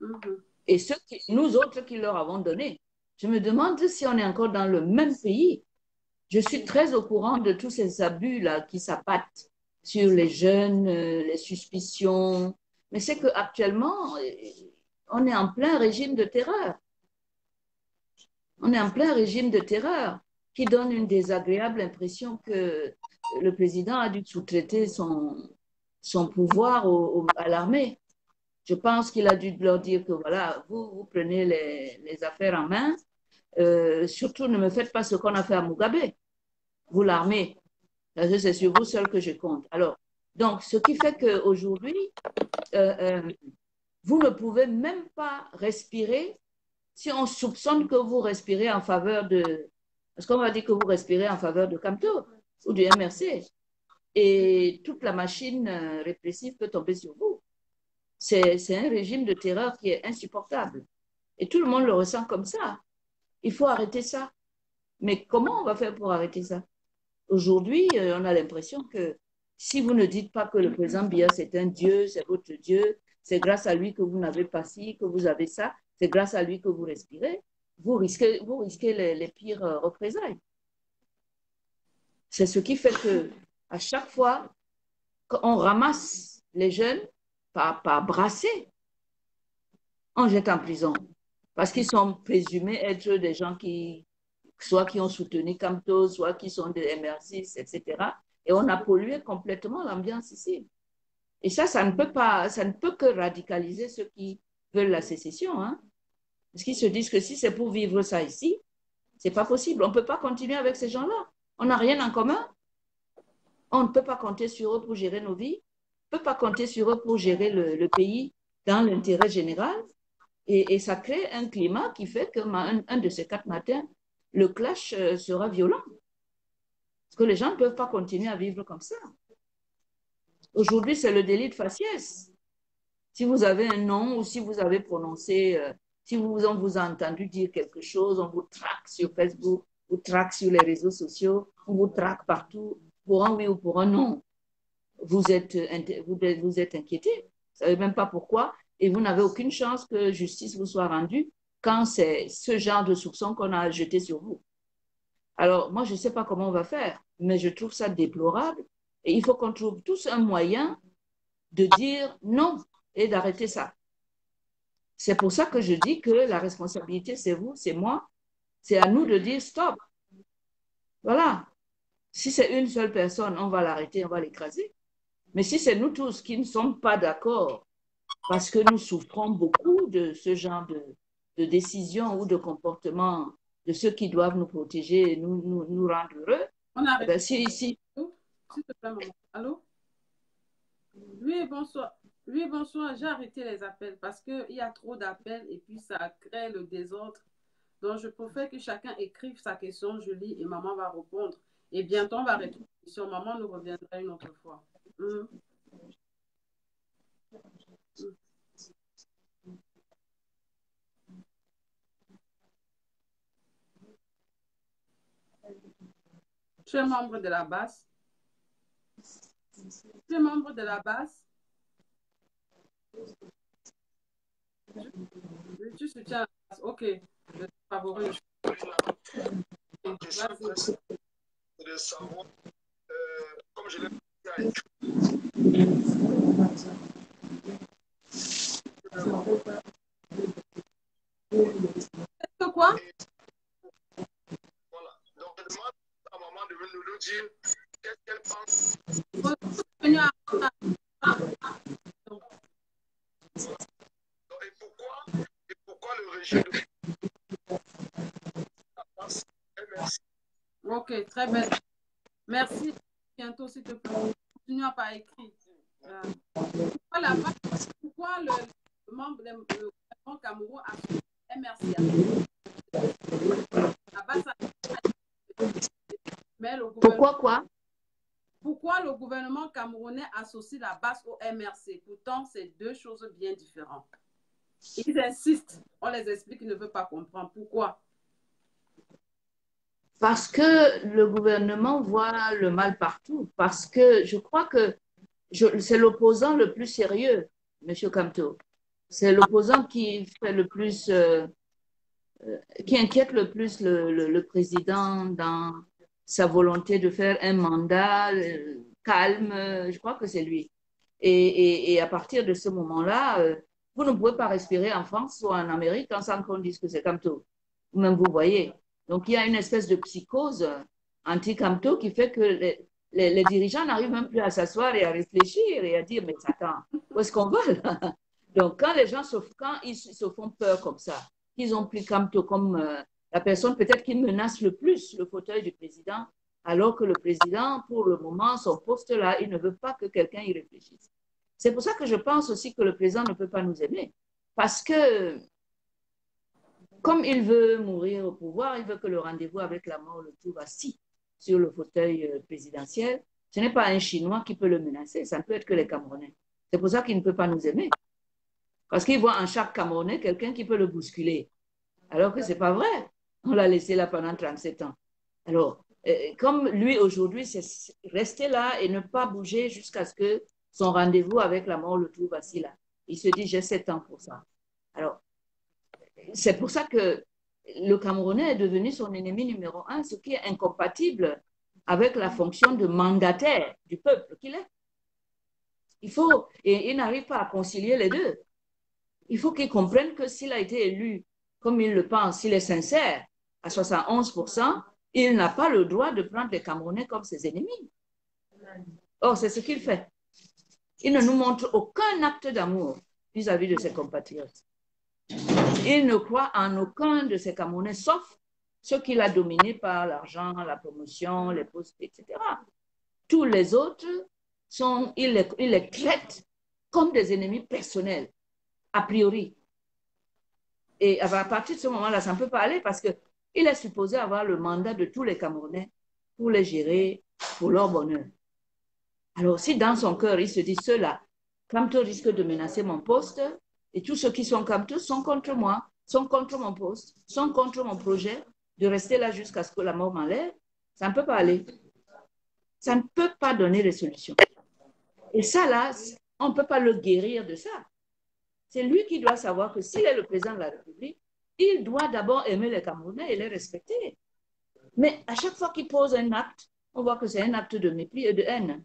S3: et nous autres qui leur avons donné. Je me demande si on est encore dans le même pays Je suis très au courant de tous ces abus-là qui s'abattent sur les jeunes, les suspicions. Mais c'est qu'actuellement, on est en plein régime de terreur. On est en plein régime de terreur qui donne une désagréable impression que le président a dû sous-traiter son pouvoir à l'armée. Je pense qu'il a dû leur dire que voilà, vous prenez les affaires en main. Surtout, ne me faites pas ce qu'on a fait à Mugabe, vous l'armée. C'est sur vous seul que je compte. Alors, donc, ce qui fait qu'aujourd'hui, vous ne pouvez même pas respirer si on soupçonne que vous respirez en faveur de... Parce qu'on va dire que vous respirez en faveur de Kamto ou du MRC. Et toute la machine répressive peut tomber sur vous. C'est un régime de terreur qui est insupportable. Et tout le monde le ressent comme ça. Il faut arrêter ça. Mais comment on va faire pour arrêter ça? Aujourd'hui, on a l'impression que si vous ne dites pas que le président Biya, c'est un Dieu, c'est votre Dieu, c'est grâce à lui que vous n'avez pas ci, que vous avez ça, c'est grâce à lui que vous respirez, vous risquez les pires représailles. C'est ce qui fait que à chaque fois qu'on ramasse les jeunes par brassée, on jette en prison. Parce qu'ils sont présumés être des gens soit qui ont soutenu Kamto, soit qui sont des MR6, etc. Et on a pollué complètement l'ambiance ici. Et ça ne peut que radicaliser ceux qui veulent la sécession. Hein? Parce qu'ils se disent que si c'est pour vivre ça ici, c'est pas possible. On ne peut pas continuer avec ces gens-là. On n'a rien en commun. On ne peut pas compter sur eux pour gérer nos vies. On ne peut pas compter sur eux pour gérer le pays dans l'intérêt général. Et ça crée un climat qui fait qu'un de ces 4 matins, le clash sera violent. Parce que les gens ne peuvent pas continuer à vivre comme ça. Aujourd'hui, c'est le délit de faciès. Si vous avez un nom ou si vous avez prononcé, on vous a entendu dire quelque chose, on vous traque sur Facebook, on vous traque sur les réseaux sociaux, on vous traque partout, pour un oui ou pour un non. Vous êtes inquiété. Vous ne savez même pas pourquoi et vous n'avez aucune chance que justice vous soit rendue quand c'est ce genre de soupçon qu'on a jeté sur vous. Alors, moi, je ne sais pas comment on va faire, mais je trouve ça déplorable et il faut qu'on trouve tous un moyen de dire non et d'arrêter ça. C'est pour ça que je dis que la responsabilité, c'est vous, c'est moi. C'est à nous de dire stop. Voilà. Si c'est une seule personne, on va l'arrêter, on va l'écraser. Mais si c'est nous tous qui ne sommes pas d'accord, parce que nous souffrons beaucoup de ce genre de décisions ou de comportements de ceux qui doivent nous protéger et nous rendre heureux.
S2: On arrête.
S3: Ben,
S2: S'il te plaît, maman. Allô? Oui, bonsoir. Oui, bonsoir. J'ai arrêté les appels parce qu'il y a trop d'appels et puis ça crée le désordre. Donc, je préfère que chacun écrive sa question, je lis et maman va répondre. Et bientôt, on va retrouver sur maman nous reviendra une autre fois. Tu es membre de la base? Tu es membre de la base? Tu soutiens la base. Ok. Je favorise. Vas-y.
S1: De savoir, comme je l'ai dit,
S2: C'est quoi?
S1: voilà. Donc, je demande à maman de nous dire qu'est-ce qu'elle pense. Et pourquoi le régime de la France. Merci.
S2: Ok, très bien. Merci. Bientôt, s'il te plaît. Continue par écrit. Pourquoi le membre du gouvernement Cameroun a fait MRC?
S3: Pourquoi quoi?
S2: Pourquoi le gouvernement camerounais associe la base au MRC? Pourtant, c'est deux choses bien différentes. Ils insistent. On les explique, ils ne veulent pas comprendre. Pourquoi?
S3: Parce que le gouvernement voit le mal partout. Parce que je crois que c'est l'opposant le plus sérieux, M. Kamto. C'est l'opposant qui fait le plus, qui inquiète le plus le président sa volonté de faire un mandat calme, je crois que c'est lui. Et à partir de ce moment-là, vous ne pouvez pas respirer en France ou en Amérique sans qu'on dise que c'est Camto. Même vous voyez. Donc, il y a une espèce de psychose anti-Camto qui fait que les dirigeants n'arrivent même plus à s'asseoir et à réfléchir et à dire, mais attends, où est-ce qu'on va là? Donc, quand les gens quand ils se font peur comme ça, ils ont pris Camto comme la personne peut-être qui menace le plus le fauteuil du président, alors que le président, pour le moment, son poste là, il ne veut pas que quelqu'un y réfléchisse. C'est pour ça que je pense aussi que le président ne peut pas nous aimer. Parce que, comme il veut mourir au pouvoir, il veut que le rendez-vous avec la mort le trouve assis sur le fauteuil présidentiel. Ce n'est pas un Chinois qui peut le menacer, ça ne peut être que les Camerounais. C'est pour ça qu'il ne peut pas nous aimer. Parce qu'il voit en chaque Camerounais quelqu'un qui peut le bousculer. Alors que ce n'est pas vrai. On l'a laissé là pendant 37 ans. Alors, comme lui aujourd'hui, c'est rester là et ne pas bouger jusqu'à ce que son rendez-vous avec la mort le trouve assis là. Il se dit, j'ai 7 ans pour ça. Alors, c'est pour ça que le Camerounais est devenu son ennemi numéro 1, ce qui est incompatible avec la fonction de mandataire du peuple qu'il est. Et il n'arrive pas à concilier les deux. Il faut qu'il comprenne que s'il a été élu comme il le pense, s'il est sincère, à 71%, il n'a pas le droit de prendre les Camerounais comme ses ennemis. Or, c'est ce qu'il fait. Il ne nous montre aucun acte d'amour vis-à-vis de ses compatriotes. Il ne croit en aucun de ces Camerounais, sauf ceux qu'il a dominés par l'argent, la promotion, les postes, etc. Tous les autres, il les traite comme des ennemis personnels, a priori. Et à partir de ce moment-là, ça ne peut pas aller parce qu'il est supposé avoir le mandat de tous les Camerounais pour les gérer, pour leur bonheur. Alors, si dans son cœur, il se dit, ceux-là, Camto risque de menacer mon poste, et tous ceux qui sont Camto sont contre moi, sont contre mon poste, sont contre mon projet de rester là jusqu'à ce que la mort m'enlève, ça ne peut pas aller. Ça ne peut pas donner de solution. Et ça, là, on ne peut pas le guérir de ça. C'est lui qui doit savoir que s'il est le président de la République, il doit d'abord aimer les Camerounais et les respecter. Mais à chaque fois qu'il pose un acte, on voit que c'est un acte de mépris et de haine.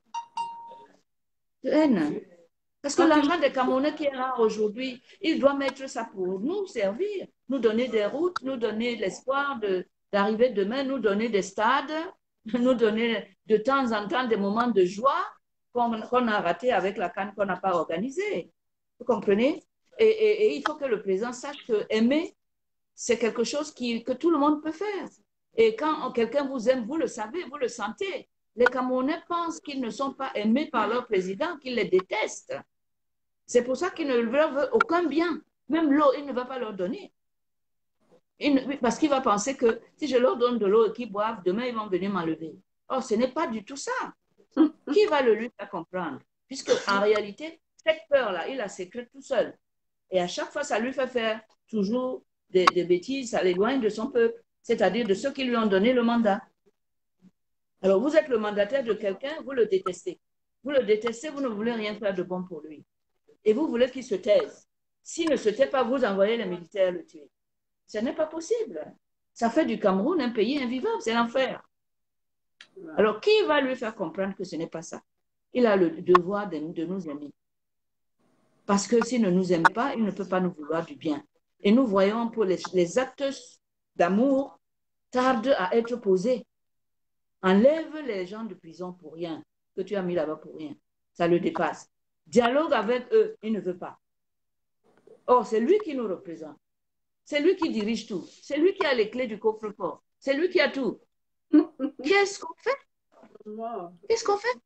S3: De haine. Parce que l'argent des Camerounais qui est rare aujourd'hui, il doit mettre ça pour nous servir, nous donner des routes, nous donner l'espoir d'arriver demain, nous donner des stades, nous donner de temps en temps des moments de joie qu'on a ratés avec la CAN qu'on n'a pas organisée. Vous comprenez? Et il faut que le président sache que aimer, c'est quelque chose que tout le monde peut faire. Et quand quelqu'un vous aime, vous le savez, vous le sentez. Les Camerounais pensent qu'ils ne sont pas aimés par leur président, qu'ils les détestent. C'est pour ça qu'ils ne leur veulent aucun bien. Même l'eau, il ne va pas leur donner. Parce qu'il va penser que si je leur donne de l'eau et qu'ils boivent, demain, ils vont venir m'enlever. Or, ce n'est pas du tout ça. Qui va le lui faire comprendre? Puisque, en réalité, cette peur-là, il la sécrète tout seul. Et à chaque fois, ça lui fait faire toujours des bêtises, ça l'éloigne de son peuple, c'est-à-dire de ceux qui lui ont donné le mandat. Alors, vous êtes le mandataire de quelqu'un, vous le détestez. Vous le détestez, vous ne voulez rien faire de bon pour lui. Et vous voulez qu'il se taise. S'il ne se tait pas, vous envoyez les militaires le tuer. Ce n'est pas possible. Ça fait du Cameroun un pays invivable, c'est l'enfer. Alors, qui va lui faire comprendre que ce n'est pas ça? Il a le devoir de nous aimer. Parce que s'il ne nous aime pas, il ne peut pas nous vouloir du bien. Et nous voyons pour les actes d'amour tardent à être posés. Enlève les gens de prison pour rien, que tu as mis là-bas pour rien. Ça le dépasse. Dialogue avec eux, il ne veut pas. Or, c'est lui qui nous représente. C'est lui qui dirige tout. C'est lui qui a les clés du coffre-fort. C'est lui qui a tout. Qu'est-ce qu'on fait? Qu'est-ce qu'on fait?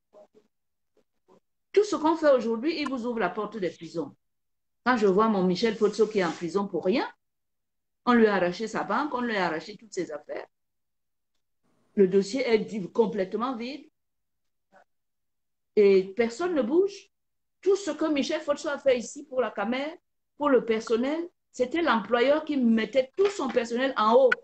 S3: Tout ce qu'on fait aujourd'hui, il vous ouvre la porte des prisons. Quand je vois mon Michel Potso qui est en prison pour rien, on lui a arraché sa banque, on lui a arraché toutes ses affaires. Le dossier est complètement vide. Et personne ne bouge. Tout ce que Michel Potso a fait ici pour la Camer, pour le personnel, c'était l'employeur qui mettait tout son personnel en haut.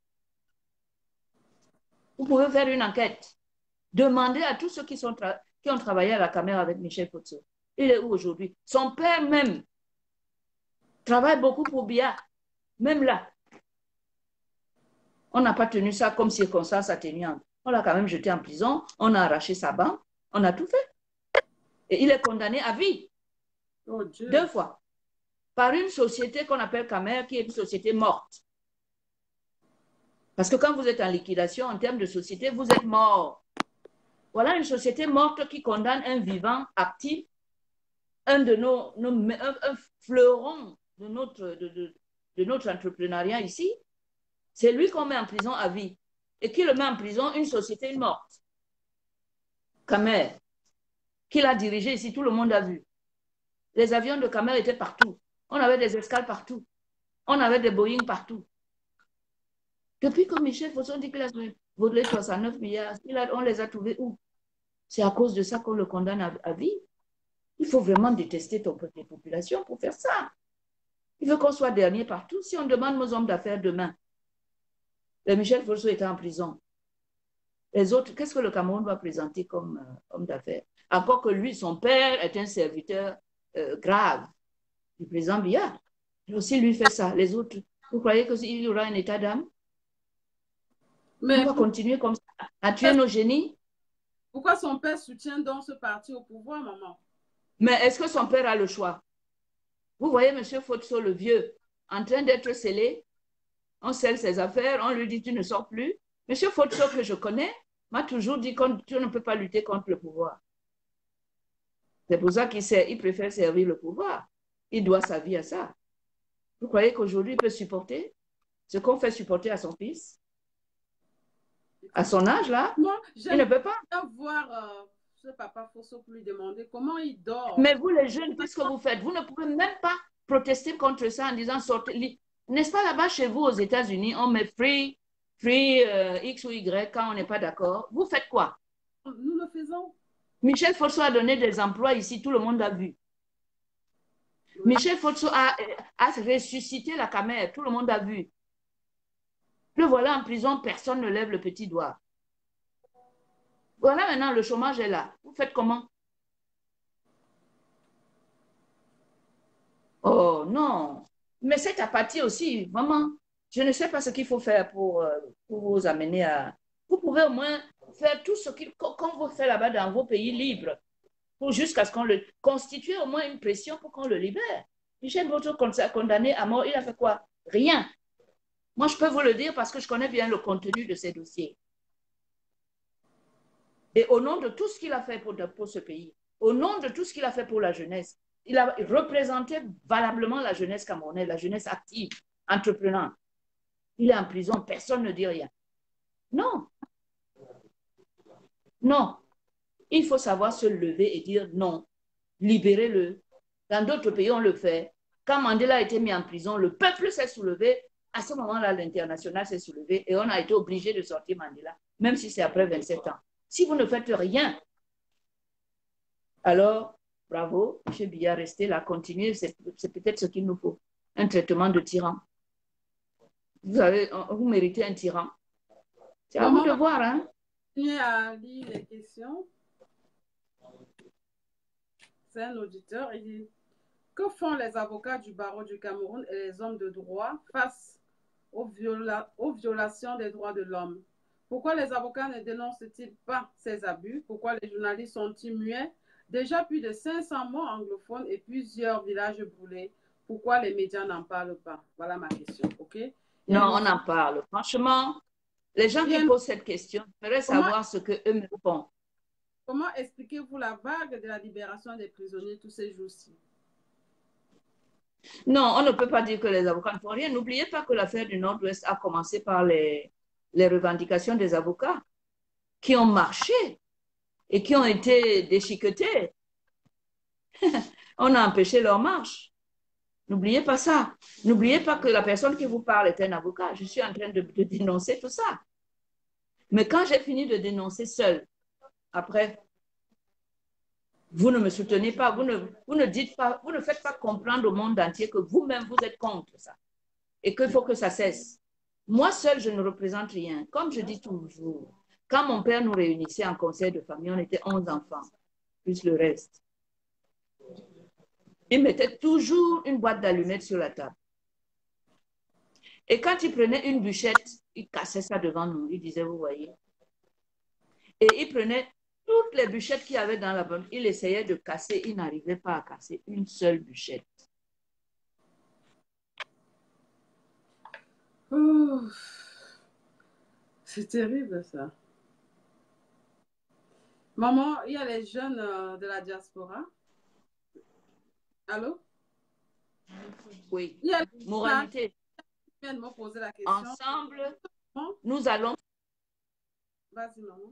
S3: Vous pouvez faire une enquête. Demandez à tous ceux qui ont travaillé à la Camer avec Michel Potso. Il est où aujourd'hui? Son père même travaille beaucoup pour Biya, même là. On n'a pas tenu ça comme circonstance atténuante. On l'a quand même jeté en prison, on a arraché sa banque, on a tout fait. Et il est condamné à vie.
S2: Oh Dieu.
S3: 2 fois. Par une société qu'on appelle Camer, qui est une société morte. Parce que quand vous êtes en liquidation, en termes de société, vous êtes mort. Voilà une société morte qui condamne un vivant actif, un fleuron de notre entrepreneuriat ici. C'est lui qu'on met en prison à vie. Et qui le met en prison? Une société morte. Camer, qui l'a dirigé ici, tout le monde a vu. Les avions de Camer étaient partout. On avait des escales partout. On avait des Boeing partout. Depuis que Michel Fosson dit qu'il a volé 69 milliards, on les a trouvés où? C'est à cause de ça qu'on le condamne à vie. Il faut vraiment détester tes populations pour faire ça. Il veut qu'on soit dernier partout. Si on demande aux hommes d'affaires demain, le Michel Fosson était en prison. Les autres, qu'est-ce que le Cameroun va présenter comme homme d'affaires? Encore que lui, son père, est un serviteur grave du président Biya. Et aussi, lui fait ça. Les autres, vous croyez qu'il y aura un état d'âme?
S2: Mais
S3: on va continuer comme ça, à tuer nos génies.
S2: Pourquoi son père soutient donc ce parti au pouvoir, maman?
S3: Mais est-ce que son père a le choix? Vous voyez M. Fotso, le vieux, en train d'être scellé. On scelle ses affaires, on lui dit tu ne sors plus. M. Fotso, que je connais, m'a toujours dit que tu ne peux pas lutter contre le pouvoir. C'est pour ça qu'il préfère servir le pouvoir. Il doit sa vie à ça. Vous croyez qu'aujourd'hui, il peut supporter ce qu'on fait supporter à son fils? À son âge, là,
S2: moi,
S3: il ne peut pas.
S2: Voir ce papa Fosso pour lui demander comment il dort.
S3: Mais vous, les jeunes, qu'est-ce que vous faites? Vous ne pouvez même pas protester contre ça en disant sortez. N'est-ce pas là-bas chez vous aux États-Unis, on met free X ou Y quand on n'est pas d'accord? Vous faites quoi?
S2: Nous le faisons.
S3: Michel Fosso a donné des emplois ici, tout le monde a vu. Oui. Michel Fosso a ressuscité la Camer, tout le monde a vu. Le voilà en prison, personne ne lève le petit doigt. Voilà maintenant, le chômage est là. Vous faites comment? Oh non. Mais cette apathie aussi, maman, je ne sais pas ce qu'il faut faire pour vous amener à... Vous pouvez au moins faire tout ce qu'on vous fait là-bas dans vos pays libres, pour jusqu'à ce qu'on le... constituer au moins une pression pour qu'on le libère. Michel Fosso condamné à mort, il a fait quoi? Rien. Moi, je peux vous le dire parce que je connais bien le contenu de ces dossiers. Et au nom de tout ce qu'il a fait pour ce pays, au nom de tout ce qu'il a fait pour la jeunesse, il a représenté valablement la jeunesse camerounaise, la jeunesse active, entreprenante. Il est en prison, personne ne dit rien. Non. Non. Il faut savoir se lever et dire non. Libérez-le. Dans d'autres pays, on le fait. Quand Mandela a été mis en prison, le peuple s'est soulevé. À ce moment-là, l'international s'est soulevé et on a été obligé de sortir Mandela, même si c'est après 27 ans. Si vous ne faites rien, alors, bravo, M. Biya, restez là, continuez, c'est peut-être ce qu'il nous faut. Un traitement de tyran. Vous méritez un tyran. C'est à vous de voir, hein?
S2: Continuez à lire les questions. C'est un auditeur, il dit, que font les avocats du barreau du Cameroun et les hommes de droit face aux violations des droits de l'homme? Pourquoi les avocats ne dénoncent-ils pas ces abus? Pourquoi les journalistes sont-ils muets? Déjà plus de 500 morts anglophones et plusieurs villages brûlés. Pourquoi les médias n'en parlent pas? Voilà ma question, ok?
S3: Non, on en parle. Franchement, les gens qui posent cette question, j'aimerais savoir ce qu'eux me font.
S2: Comment expliquez-vous la vague de la libération des prisonniers tous ces jours-ci?
S3: Non, on ne peut pas dire que les avocats ne font rien. N'oubliez pas que l'affaire du Nord-Ouest a commencé par les revendications des avocats qui ont marché et qui ont été déchiquetés. On a empêché leur marche. N'oubliez pas ça. N'oubliez pas que la personne qui vous parle est un avocat. Je suis en train de dénoncer tout ça. Mais quand j'ai fini de dénoncer seul, après, vous ne me soutenez pas, vous ne dites pas, vous ne faites pas comprendre au monde entier que vous-même, vous êtes contre ça et qu'il faut que ça cesse. Moi seul, je ne représente rien. Comme je dis toujours, quand mon père nous réunissait en conseil de famille, on était 11 enfants, plus le reste. Il mettait toujours une boîte d'allumettes sur la table. Et quand il prenait une bûchette, il cassait ça devant nous. Il disait, vous voyez. Et il prenait toutes les bûchettes qu'il y avait dans la bonne. Il essayait de casser. Il n'arrivait pas à casser une seule bûchette.
S2: Oh, c'est terrible ça. Maman, il y a les jeunes de la diaspora. Allô?
S3: Oui.
S2: Il y a les
S3: Moralité.
S2: qui viennent me poser la question.
S3: Ensemble, nous allons.
S2: Vas-y, maman.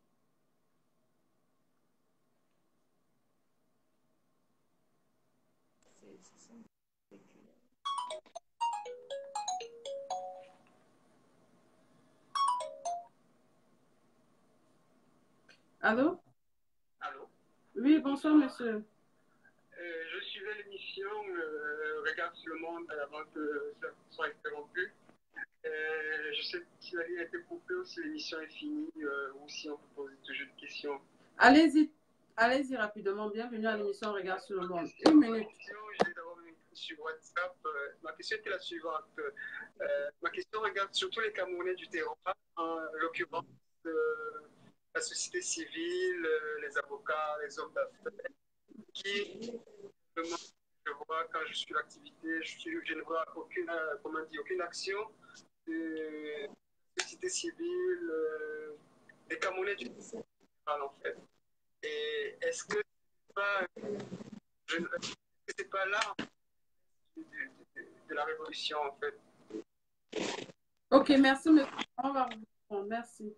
S2: Allô?
S7: Allô?
S2: Oui, bonsoir, monsieur.
S7: Je suivais l'émission Regarde sur le monde avant que ça soit interrompu. Je sais si la ligne a été coupée ou si l'émission est finie ou si on peut poser toujours des questions.
S2: Allez-y, allez-y rapidement. Bienvenue à l'émission Regarde sur le monde. Une minute.
S7: Je vais d'abord m'écrire sur WhatsApp. Ma question était la suivante. Ma question regarde surtout les Camerounais du terrain, en l'occurrence la société civile, les avocats, les hommes d'affaires, qui, je vois quand je suis l'activité, je ne vois aucune, aucune action de la société civile, des Camerounais du terrain, en fait. Et est-ce que c'est pas là de la révolution, en fait?
S2: Ok, merci, monsieur. On va vous répondre. Merci.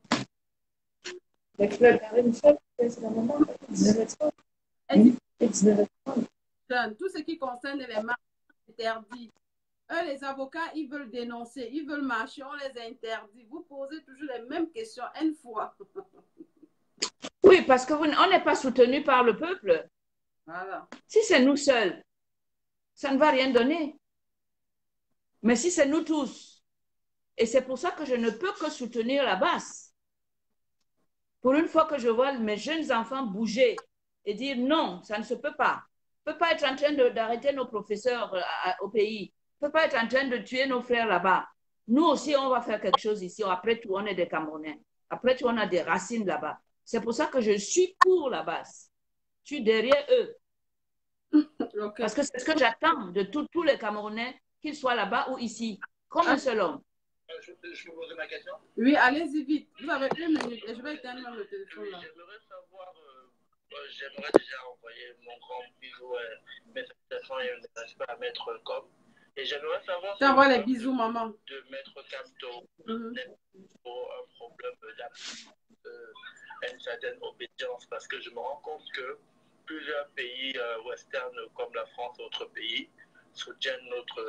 S2: Tout ce qui concerne les marches interdites. Eux, les avocats, ils veulent dénoncer, ils veulent marcher, on les interdit. Vous posez toujours les mêmes questions une fois.
S3: Oui, parce qu'on n'est pas soutenu par le peuple.
S2: Voilà.
S3: Si c'est nous seuls, ça ne va rien donner. Mais si c'est nous tous, et c'est pour ça que je ne peux que soutenir la base. Pour une fois que je vois mes jeunes enfants bouger et dire non, ça ne se peut pas. On ne peut pas être en train d'arrêter nos professeurs au pays. On ne peut pas être en train de tuer nos frères là-bas. Nous aussi, on va faire quelque chose ici. Après tout, on est des Camerounais. Après tout, on a des racines là-bas. C'est pour ça que je suis pour la base. Je suis derrière eux. Okay. Parce que c'est ce que j'attends de tous les Camerounais, qu'ils soient là-bas ou ici, comme un seul homme.
S7: Je peux poser ma question?
S2: Oui, allez-y vite. Vous avez une minute et je vais éteindre le téléphone là.
S7: J'aimerais savoir, j'aimerais déjà envoyer mon grand bisou, mais cette fois, il ne reste pas à mettre comme. Et j'aimerais savoir.
S2: T'envoies les bisous, maman.
S7: De mettre Camto pour un problème une certaine obédience, parce que je me rends compte que plusieurs pays western comme la France et autres pays soutiennent notre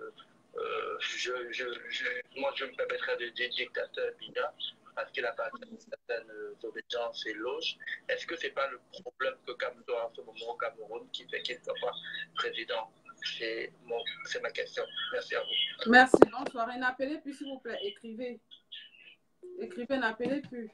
S7: moi je me permettrais de dire dictateur Biya parce qu'il a pas certaines obédiences et loges. Est-ce que c'est pas le problème que Camto a en ce moment au Cameroun qui fait qu'il ne soit pas président? C'est ma question. Merci à vous.
S2: Merci. Bonsoir. Et n'appelez plus, s'il vous plaît. Écrivez. Écrivez, n'appelez plus.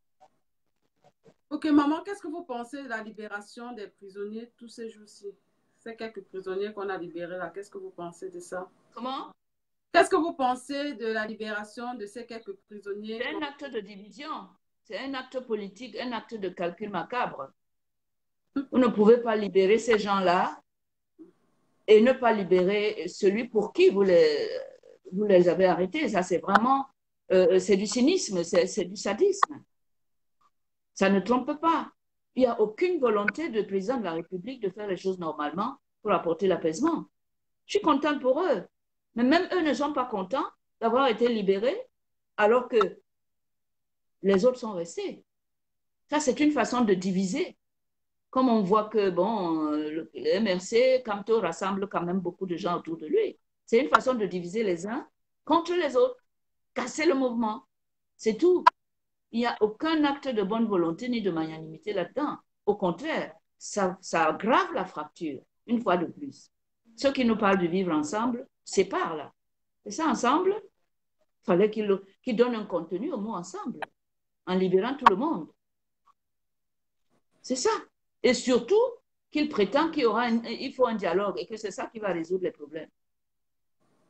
S2: Ok, maman, qu'est-ce que vous pensez de la libération des prisonniers tous ces jours-ci? Ces quelques prisonniers qu'on a libérés là, qu'est-ce que vous pensez de ça?
S3: Comment?
S2: Qu'est-ce que vous pensez de la libération de ces quelques prisonniers?
S3: C'est un acte de division. C'est un acte politique, un acte de calcul macabre. Vous ne pouvez pas libérer ces gens-là et ne pas libérer celui pour qui vous les avez arrêtés. Ça, c'est vraiment, c'est du cynisme, c'est du sadisme. Ça ne trompe pas. Il n'y a aucune volonté du président de la République de faire les choses normalement pour apporter l'apaisement. Je suis contente pour eux. Mais même eux ne sont pas contents d'avoir été libérés alors que les autres sont restés. Ça, c'est une façon de diviser. Comme on voit que, bon, le MRC, Camto rassemble quand même beaucoup de gens autour de lui. C'est une façon de diviser les uns contre les autres, casser le mouvement. C'est tout. Il n'y a aucun acte de bonne volonté ni de magnanimité là-dedans. Au contraire, ça aggrave la fracture, une fois de plus. Ceux qui nous parlent de vivre ensemble séparent là. Et ça, ensemble, il fallait qu'ils donnent un contenu au mot ensemble, en libérant tout le monde. C'est ça. Et surtout, qu'il prétend qu'il faut un dialogue et que c'est ça qui va résoudre les problèmes.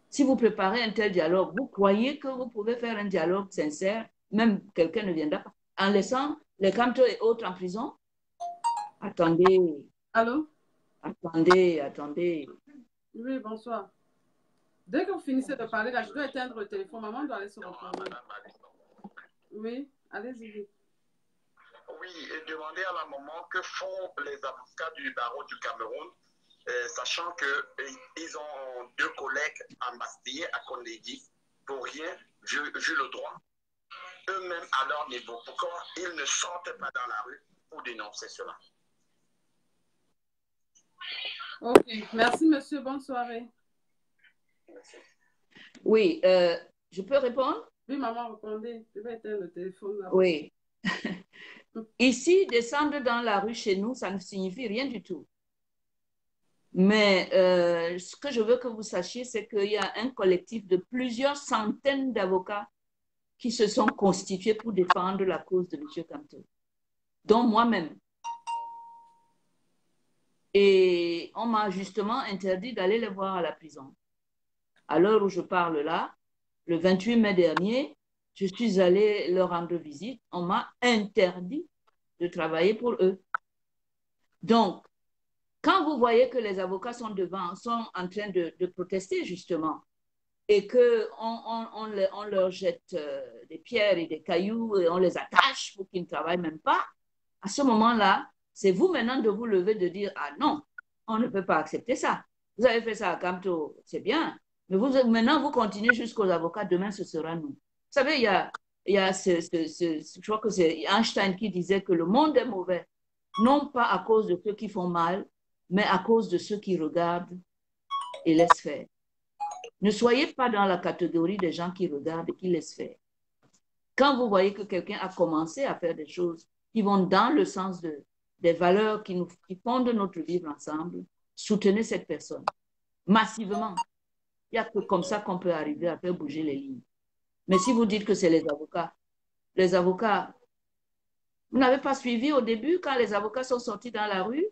S3: Si vous préparez un tel dialogue, vous croyez que vous pouvez faire un dialogue sincère, même quelqu'un ne viendra pas, en laissant les Kamto et autres en prison? Attendez,
S2: Allô?
S3: attendez.
S2: Oui, bonsoir. Dès que vous finissez de parler, là, je dois éteindre le téléphone. Maman doit aller se reposer. Oui, allez-y vite.
S1: Oui, et demander à la maman que font les avocats du barreau du Cameroun, sachant qu'ils ont 2 collègues embastillés à Condé-Dix pour rien, vu le droit, eux-mêmes à leur niveau. Pourquoi ils ne sortent pas dans la rue pour dénoncer cela?
S2: Ok, merci monsieur, bonne soirée.
S1: Merci.
S3: Oui, je peux répondre?
S2: Oui, maman, répondez. Je vais éteindre le téléphone là.
S3: Oui. Ici, descendre dans la rue chez nous, ça ne signifie rien du tout. Mais ce que je veux que vous sachiez, c'est qu'il y a un collectif de plusieurs centaines d'avocats qui se sont constitués pour défendre la cause de M. Kamto, dont moi-même. Et on m'a justement interdit d'aller les voir à la prison. À l'heure où je parle là, le 28 mai dernier, je suis allée leur rendre visite. On m'a interdit de travailler pour eux. Donc, quand vous voyez que les avocats sont en train de protester justement, et qu'on leur jette des pierres et des cailloux et on les attache pour qu'ils ne travaillent même pas, à ce moment-là, c'est vous maintenant de vous lever, de dire, ah non, on ne peut pas accepter ça. Vous avez fait ça à Kamto, c'est bien, mais maintenant vous continuez jusqu'aux avocats, demain ce sera nous. Vous savez, il y a je crois que c'est Einstein qui disait que le monde est mauvais, non pas à cause de ceux qui font mal, mais à cause de ceux qui regardent et laissent faire. Ne soyez pas dans la catégorie des gens qui regardent et qui laissent faire. Quand vous voyez que quelqu'un a commencé à faire des choses qui vont dans le sens des valeurs qui fondent notre vivre ensemble, soutenez cette personne massivement. Il n'y a que comme ça qu'on peut arriver à faire bouger les lignes. Mais si vous dites que c'est les avocats, vous n'avez pas suivi au début quand les avocats sont sortis dans la rue,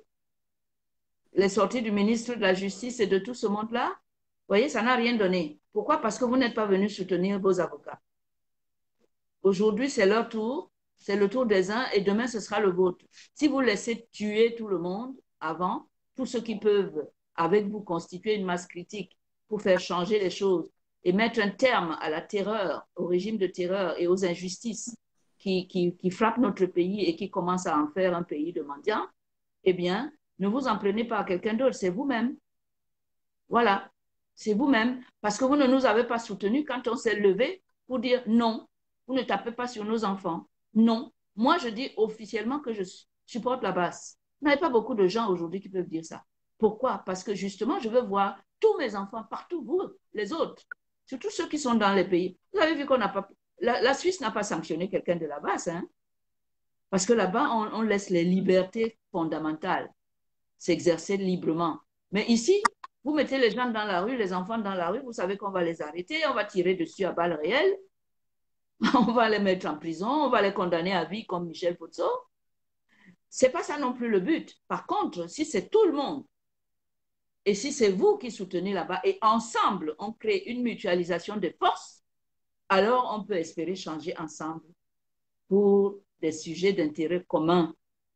S3: les sorties du ministre de la Justice et de tout ce monde-là, vous voyez, ça n'a rien donné. Pourquoi? Parce que vous n'êtes pas venus soutenir vos avocats. Aujourd'hui, c'est leur tour, c'est le tour des uns et demain, ce sera le vôtre. Si vous laissez tuer tout le monde avant, tous ceux qui peuvent, avec vous, constituer une masse critique pour faire changer les choses et mettre un terme à la terreur, au régime de terreur et aux injustices qui frappent notre pays et qui commencent à en faire un pays de mendiants, eh bien, ne vous en prenez pas à quelqu'un d'autre, c'est vous-même. Voilà, c'est vous-même. Parce que vous ne nous avez pas soutenus quand on s'est levé pour dire non, vous ne tapez pas sur nos enfants. Non. Moi, je dis officiellement que je supporte la base. Vous n'avez pas beaucoup de gens aujourd'hui qui peuvent dire ça. Pourquoi? Parce que justement, je veux voir tous mes enfants partout, vous, les autres, surtout ceux qui sont dans les pays. Vous avez vu qu'on n'a pas... La Suisse n'a pas sanctionné quelqu'un de la base, hein? Parce que là-bas, on laisse les libertés fondamentales s'exercer librement. Mais ici, vous mettez les gens dans la rue, les enfants dans la rue, vous savez qu'on va les arrêter, on va tirer dessus à balles réelles, on va les mettre en prison, on va les condamner à vie comme Michel Pozzo. C'est pas ça non plus le but. Par contre, si c'est tout le monde, et si c'est vous qui soutenez là-bas, et ensemble, on crée une mutualisation des forces, alors on peut espérer changer ensemble pour des sujets d'intérêt commun.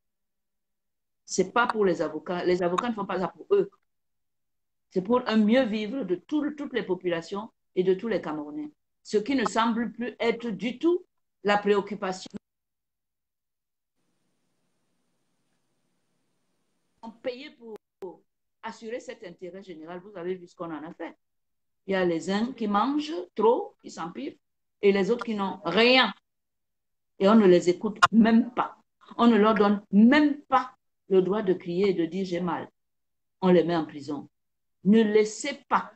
S3: C'est pas pour les avocats. Les avocats ne font pas ça pour eux. C'est pour un mieux vivre de toutes les populations et de tous les Camerounais. Ce qui ne semble plus être du tout la préoccupation. On payait pour assurer cet intérêt général. Vous avez vu ce qu'on en a fait. Il y a les uns qui mangent trop, qui s'empirent, et les autres qui n'ont rien. Et on ne les écoute même pas. On ne leur donne même pas le droit de crier et de dire j'ai mal. On les met en prison. Ne laissez pas.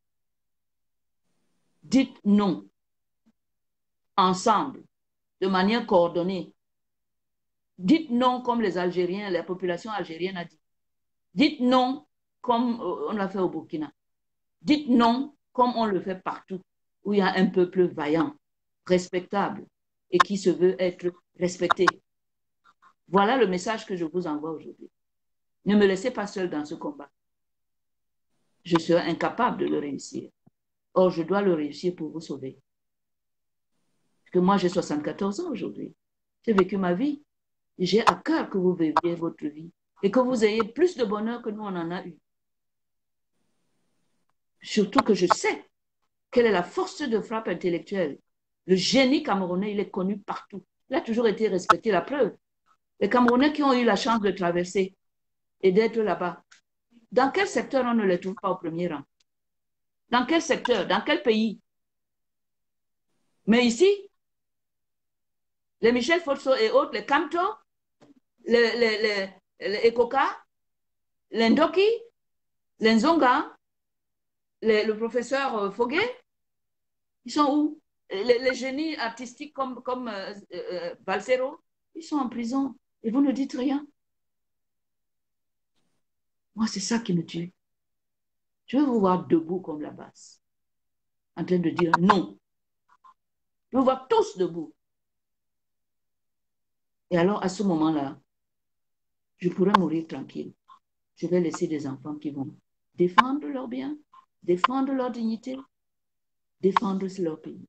S3: Dites non. Ensemble, de manière coordonnée. Dites non comme les Algériens, la population algérienne a dit. Dites non comme on l'a fait au Burkina. Dites non comme on le fait partout, où il y a un peuple vaillant, respectable et qui se veut être respecté. Voilà le message que je vous envoie aujourd'hui. Ne me laissez pas seul dans ce combat. Je serai incapable de le réussir. Or, je dois le réussir pour vous sauver. Parce que moi, j'ai 74 ans aujourd'hui. J'ai vécu ma vie. J'ai à cœur que vous viviez votre vie et que vous ayez plus de bonheur que nous, on en a eu. Surtout que je sais quelle est la force de frappe intellectuelle. Le génie camerounais, il est connu partout. Il a toujours été respecté. La preuve, les Camerounais qui ont eu la chance de traverser et d'être là-bas, dans quel secteur on ne les trouve pas au premier rang? Dans quel secteur? Dans quel pays? Mais ici, les Michel Fotso et autres, les Kamto, les Ekoka, les Ndoki, les Nzonga, le professeur Foguet, ils sont où? Les génies artistiques comme Balsero, ils sont en prison et vous ne dites rien. Moi, c'est ça qui me tue. Je veux vous voir debout comme la basse, en train de dire non. Je veux vous voir tous debout. Et alors, à ce moment-là, je pourrais mourir tranquille. Je vais laisser des enfants qui vont défendre leurs biens, défendre leur dignité, défendre leur pays.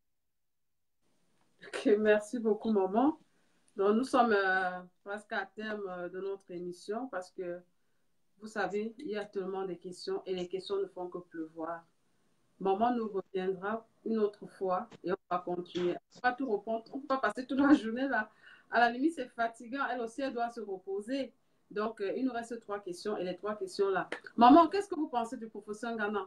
S2: Ok, merci beaucoup, maman. Donc, nous sommes presque à terme de notre émission parce que, vous savez, il y a tellement de questions et les questions ne font que pleuvoir. Maman nous reviendra une autre fois et on va continuer. On ne va pas tout répondre, on ne peut pas passer toute la journée là. À la limite, c'est fatigant. Elle aussi, elle doit se reposer. Donc, il nous reste 3 questions et les 3 questions là. Maman, qu'est-ce que vous pensez du professeur Ghana?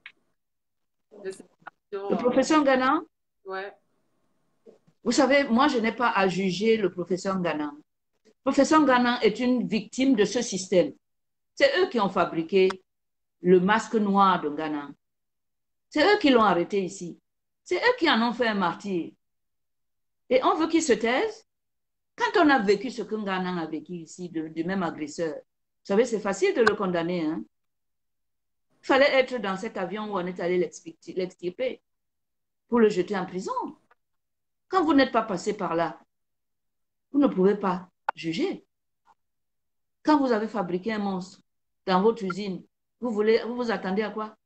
S3: Le professeur Ghana?
S2: Ouais.
S3: Vous savez, moi, je n'ai pas à juger le professeur Ghana. Le professeur Ghana est une victime de ce système. C'est eux qui ont fabriqué le masque noir de Ghana. C'est eux qui l'ont arrêté ici. C'est eux qui en ont fait un martyr. Et on veut qu'ils se taisent. Quand on a vécu ce que Ghana a vécu ici, du même agresseur, vous savez, c'est facile de le condamner. Hein? Il fallait être dans cet avion où on est allé l'extirper pour le jeter en prison. Quand vous n'êtes pas passé par là, vous ne pouvez pas juger. Quand vous avez fabriqué un monstre dans votre usine, vous vous attendez à quoi?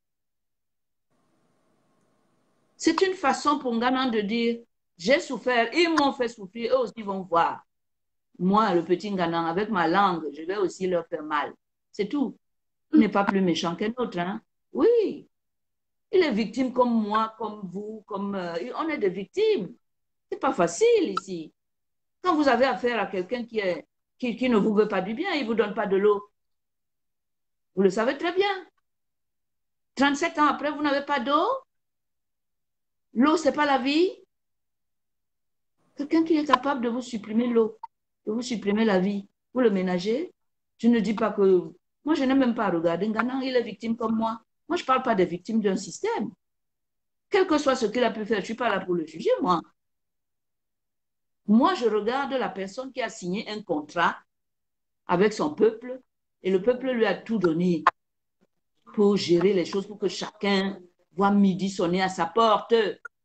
S3: C'est une façon pour Ghana de dire, j'ai souffert, ils m'ont fait souffrir, eux aussi vont voir. Moi, le petit Ghana, avec ma langue, je vais aussi leur faire mal. C'est tout. Il n'est pas plus méchant qu'un autre. Hein? Oui. Il est victime comme moi, comme vous, comme... on est des victimes. C'est pas facile ici. Quand vous avez affaire à quelqu'un qui ne vous veut pas du bien, il ne vous donne pas de l'eau. Vous le savez très bien. 37 ans après, vous n'avez pas d'eau. L'eau, ce n'est pas la vie. Quelqu'un qui est capable de vous supprimer l'eau, de vous supprimer la vie, vous le ménagez. Je ne dis pas que... Moi, je n'ai même pas regardé Ghana, il est victime comme moi. Moi, je ne parle pas des victimes d'un système. Quel que soit ce qu'il a pu faire, je ne suis pas là pour le juger, moi. Moi, je regarde la personne qui a signé un contrat avec son peuple et le peuple lui a tout donné pour gérer les choses, pour que chacun voit midi sonner à sa porte.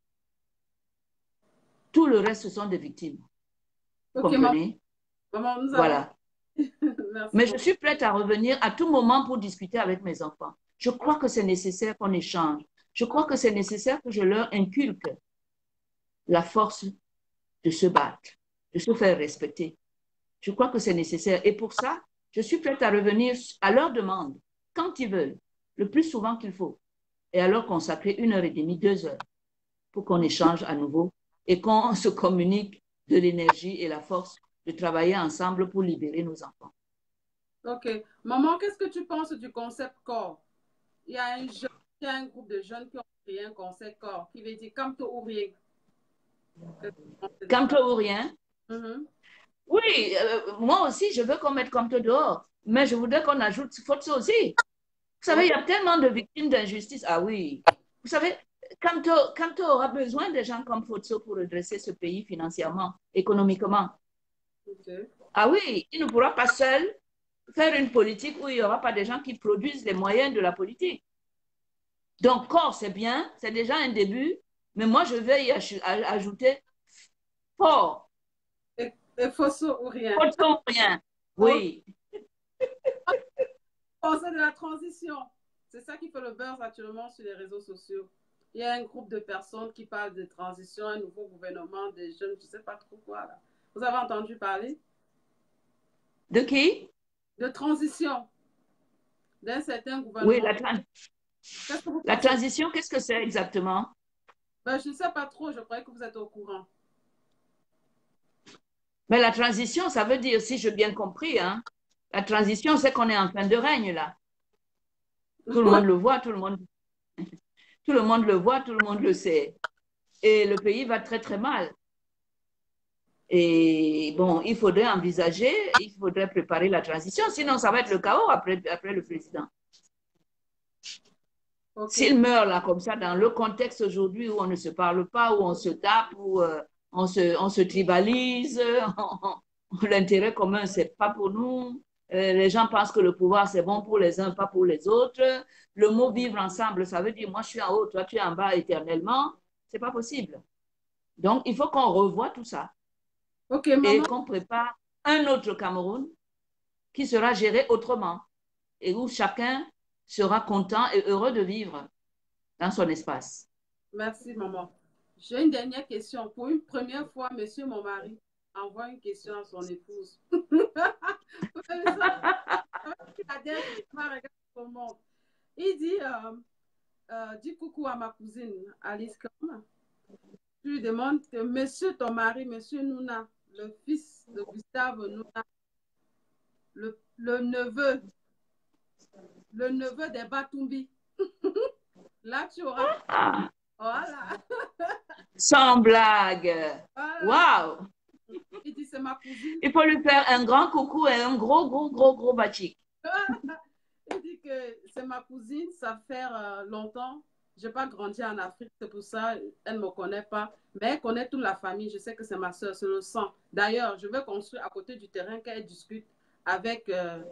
S3: Tout le reste, ce sont des victimes. Vous comprenez?
S2: Maman, nous
S3: voilà.
S2: Merci.
S3: Mais je suis prête à revenir à tout moment pour discuter avec mes enfants. Je crois que c'est nécessaire qu'on échange. Je crois que c'est nécessaire que je leur inculque la force de se battre, de se faire respecter. Je crois que c'est nécessaire. Et pour ça, je suis prête à revenir à leur demande, quand ils veulent, le plus souvent qu'il faut, et à leur consacrer 1h30, 2 heures, pour qu'on échange à nouveau et qu'on se communique de l'énergie et la force de travailler ensemble pour libérer nos enfants.
S2: Ok. Maman, qu'est-ce que tu penses du concept corps? Il y a un groupe de jeunes qui ont créé un concept corps qui veut dire Kamto ou rien.
S3: Kamto ou rien? Oui, moi aussi, je veux qu'on mette Kamto dehors, mais je voudrais qu'on ajoute Fotso aussi. Vous savez, il y a tellement de victimes d'injustice. Ah oui. Vous savez, Kamto aura besoin de gens comme Fotso pour redresser ce pays financièrement, économiquement.
S2: Okay.
S3: Ah oui, il ne pourra pas seul faire une politique où il n'y aura pas des gens qui produisent les moyens de la politique. Donc, corps, c'est bien, c'est déjà un début, mais moi, je vais y ajouter fort.
S2: Et Fotso ou rien.
S3: Fotso ou rien, oui.
S2: Pensez de la transition. C'est ça qui fait le buzz actuellement sur les réseaux sociaux. Il y a un groupe de personnes qui parlent de transition, un nouveau gouvernement, des jeunes, je ne sais pas trop quoi là. Vous avez entendu parler?
S3: De qui?
S2: De transition d'un certain
S3: Oui,
S2: gouvernement. Qu'est-ce que vous
S3: la
S2: pensez?
S3: transition, qu'est-ce que c'est exactement?
S2: Ben, je ne sais pas trop, je croyais que vous êtes au courant.
S3: Mais la transition, ça veut dire, si j'ai bien compris, hein, la transition, c'est qu'on est en fin de règne, là. Tout le monde le voit, tout le monde le voit, tout le monde le sait. Et le pays va très, très mal. Et bon, il faudrait envisager, il faudrait préparer la transition, sinon ça va être le chaos après le président.
S2: Ok.
S3: S'il meurt là comme ça, dans le contexte aujourd'hui où on ne se parle pas, où on se tape, où on se tribalise, l'intérêt commun, c'est pas pour nous. Les gens pensent que le pouvoir, c'est bon pour les uns, pas pour les autres. Le mot vivre ensemble, ça veut dire moi je suis en haut, toi tu es en bas éternellement. C'est pas possible. Donc, il faut qu'on revoie tout ça
S2: Ok,
S3: et
S2: maman.
S3: qu'on prépare un autre Cameroun qui sera géré autrement et où chacun sera content et heureux de vivre dans son espace.
S2: Merci, maman. J'ai une dernière question. Pour une première fois, monsieur, mon mari, envoie une question à son épouse. Il dit, dis coucou à ma cousine Alice Kam. Tu lui demandes que monsieur ton mari, monsieur Nouna, le fils de Gustave Nouna, le neveu des Batumbi. Là, tu auras...
S3: Ah,
S2: Voilà.
S3: sans blague.
S2: Voilà.
S3: Waouh!
S2: Il dit, c'est ma cousine.
S3: Il faut lui faire un grand coucou et un gros batik.
S2: Il dit que c'est ma cousine, ça fait longtemps. Je n'ai pas grandi en Afrique, c'est pour ça elle ne me connaît pas. Mais elle connaît toute la famille. Je sais que c'est ma soeur, c'est le sang. D'ailleurs, je vais construire à côté du terrain qu'elle discute avec...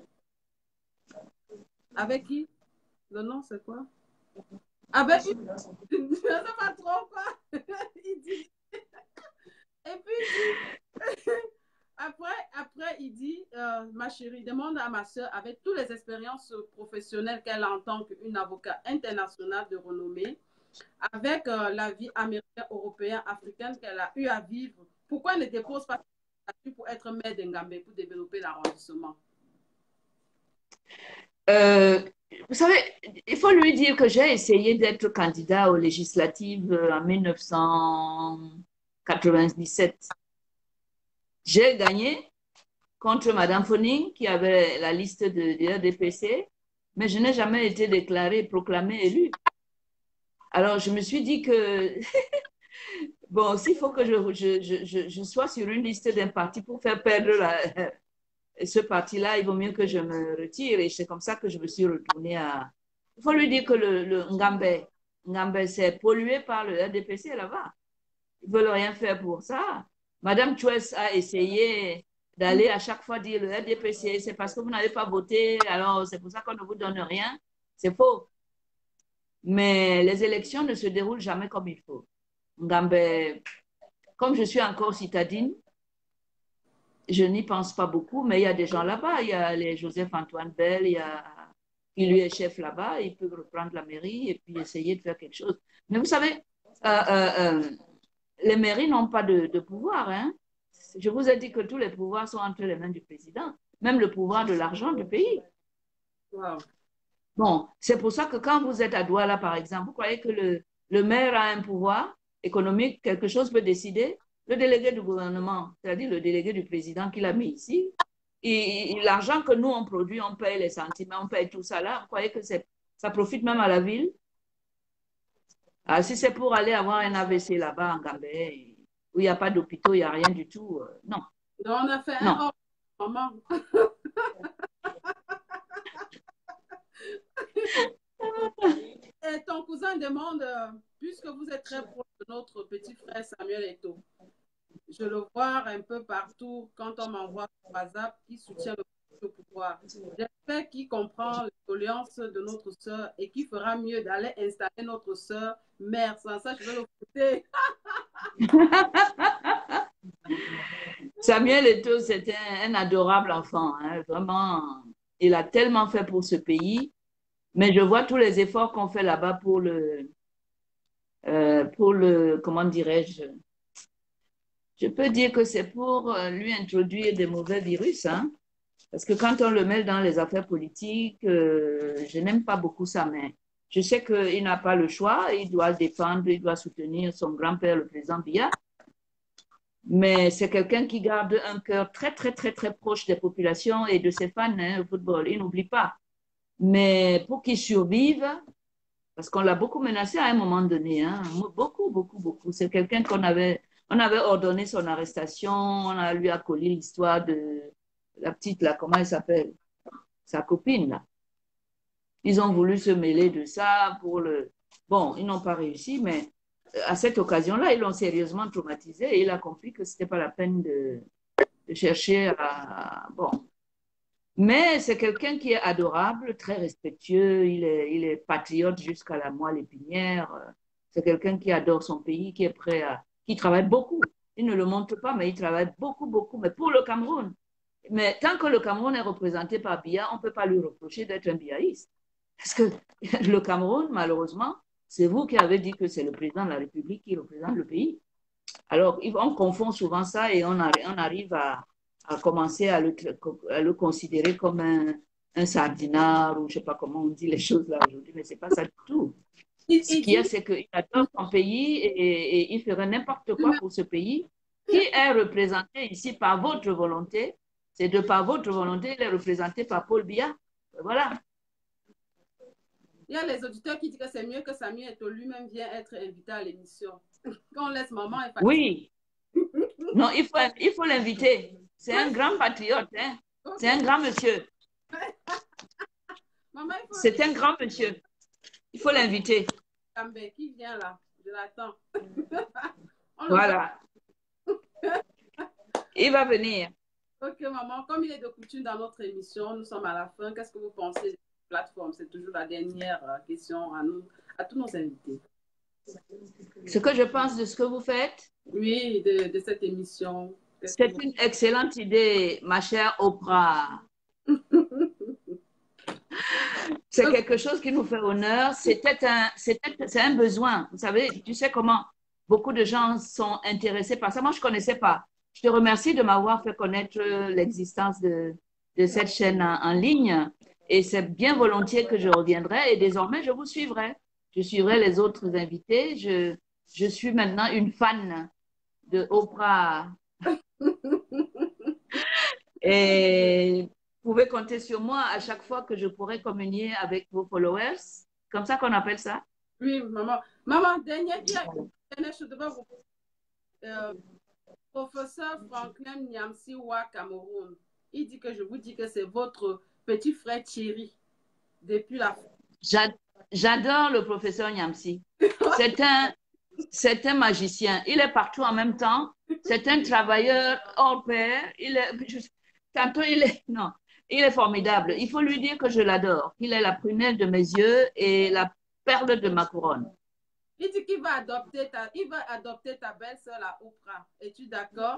S2: avec qui? Le nom, c'est quoi? Avec... je ne sais pas trop quoi. Il dit... Et puis, il dit... Après, il dit, ma chérie, demande à ma soeur, avec toutes les expériences professionnelles qu'elle a en tant qu'une avocate internationale de renommée, avec la vie américaine, européenne, africaine qu'elle a eu à vivre, pourquoi elle ne dépose pas pour être maire d'Ngambé, pour développer l'arrondissement?
S3: Vous savez, il faut lui dire que j'ai essayé d'être candidat aux législatives en 1997. J'ai gagné contre Mme Foning, qui avait la liste de RDPC, mais je n'ai jamais été déclarée, proclamée élue. Alors, je me suis dit que, bon, s'il faut que je sois sur une liste d'un parti pour faire perdre ce parti-là, il vaut mieux que je me retire. Et c'est comme ça que je me suis retournée à... Il faut lui dire que le Ngambé, c'est pollué par le RDPC là-bas. Ils ne veulent rien faire pour ça. Madame Chouès a essayé d'aller à chaque fois dire le RDPC, c'est parce que vous n'avez pas voté, alors c'est pour ça qu'on ne vous donne rien. C'est faux. Mais les élections ne se déroulent jamais comme il faut. Ngambé, comme je suis encore citadine, je n'y pense pas beaucoup, mais il y a des gens là-bas. Il y a les Joseph-Antoine Bell, il lui est chef là-bas, il peut reprendre la mairie et puis essayer de faire quelque chose. Mais vous savez, les mairies n'ont pas de pouvoir. Hein? Je vous ai dit que tous les pouvoirs sont entre les mains du président, même le pouvoir de l'argent du pays.
S2: Wow.
S3: Bon, c'est pour ça que quand vous êtes à Douala, par exemple, vous croyez que le maire a un pouvoir économique, quelque chose peut décider. Le délégué du gouvernement, c'est-à-dire le délégué du président qui l'a mis ici, et l'argent que nous, on produit, on paye les sentiments, on paye tout ça là. Vous croyez que ça profite même à la ville? Ah, si c'est pour aller avoir un AVC là-bas en Gambie, où il n'y a pas d'hôpitaux, il n'y a rien du tout, non.
S2: Donc, on a fait
S3: non.
S2: un maman. Et ton cousin demande, puisque vous êtes très proche de notre petit frère Samuel Eto'o, je le vois un peu partout quand on m'envoie sur WhatsApp qui soutient le pouvoir. J'espère qu'il comprend les doléances de notre soeur et qu'il fera mieux d'aller installer notre soeur mère. Sans ça, je vais le fouter.
S3: Samuel Eto'o, c'était un adorable enfant. Hein, vraiment, il a tellement fait pour ce pays. Mais je vois tous les efforts qu'on fait là-bas pour pour le, comment dirais-je, je peux dire que c'est pour lui introduire des mauvais virus, hein. Parce que quand on le met dans les affaires politiques, je n'aime pas beaucoup ça, mais je sais qu'il n'a pas le choix, il doit défendre, il doit soutenir son grand-père, le président Biya. Mais c'est quelqu'un qui garde un cœur très, très, très, très proche des populations et de ses fans, hein, au football. Il n'oublie pas. Mais pour qu'il survive, parce qu'on l'a beaucoup menacé à un moment donné, hein, beaucoup, beaucoup, beaucoup. C'est quelqu'un on avait ordonné son arrestation, lui a collé l'histoire de la petite, là, comment elle s'appelle? Sa copine, là. Ils ont voulu se mêler de ça pour le... Bon, ils n'ont pas réussi, mais à cette occasion-là, ils l'ont sérieusement traumatisé et il a compris que c'était pas la peine de chercher à... Bon. Mais c'est quelqu'un qui est adorable, très respectueux, il est patriote jusqu'à la moelle épinière. C'est quelqu'un qui adore son pays, qui est prêt à... qui travaille beaucoup. Il ne le montre pas, mais il travaille beaucoup, beaucoup. Mais pour le Cameroun. Mais tant que le Cameroun est représenté par Biya, on ne peut pas lui reprocher d'être un biaïste. Parce que le Cameroun, malheureusement, c'est vous qui avez dit que c'est le président de la République qui représente le pays. Alors, on confond souvent ça et on arrive à commencer à le considérer comme un sardinard ou je ne sais pas comment on dit les choses là aujourd'hui, mais ce n'est pas ça du tout. Ce qu'il y a, c'est qu'il adore son pays et il ferait n'importe quoi pour ce pays qui est représenté ici par votre volonté. C'est de par votre volonté, il est représenté par Paul Biya. Voilà.
S2: Il y a les auditeurs qui disent que c'est mieux que Samuel Eto'o lui-même vienne être invité à l'émission. Quand on laisse maman et
S3: oui. Non, il faut l'inviter. C'est un grand patriote. Hein? Okay. C'est un grand monsieur. C'est un grand monsieur. Il faut l'inviter.
S2: Qui vient là? Je l'attends.
S3: Voilà. Il va venir.
S2: Ok, maman. Comme il est de coutume dans notre émission, nous sommes à la fin. Qu'est-ce que vous pensez des plateformes? C'est toujours la dernière question à tous nos invités.
S3: Ce que je pense de ce que vous faites?
S2: Oui, de cette émission.
S3: C'est une excellente idée, ma chère Oprah. C'est quelque chose qui nous fait honneur. C'est un besoin. Vous savez, tu sais comment beaucoup de gens sont intéressés par ça. Moi, je ne connaissais pas. Je te remercie de m'avoir fait connaître l'existence de cette chaîne en ligne. Et c'est bien volontiers que je reviendrai. Et désormais, je vous suivrai. Je suivrai les autres invités. Je suis maintenant une fan de Oprah. Et vous pouvez compter sur moi à chaque fois que je pourrai communier avec vos followers. Comme ça qu'on appelle ça.
S2: Oui, maman. Maman, dernière chose devant vous. Professeur Franklin Nyamsi Wa Cameroun. Il dit que je vous dis que c'est votre petit frère Thierry. Depuis la fin.
S3: J'adore le professeur Nyamsi. C'est un magicien. Il est partout en même temps. C'est un travailleur hors pair. Tantôt, il est formidable. Il faut lui dire que je l'adore. Il est la prunelle de mes yeux et la perle de ma couronne.
S2: Il dit qu'il va adopter ta belle-sœur, la Oprah. Es-tu d'accord?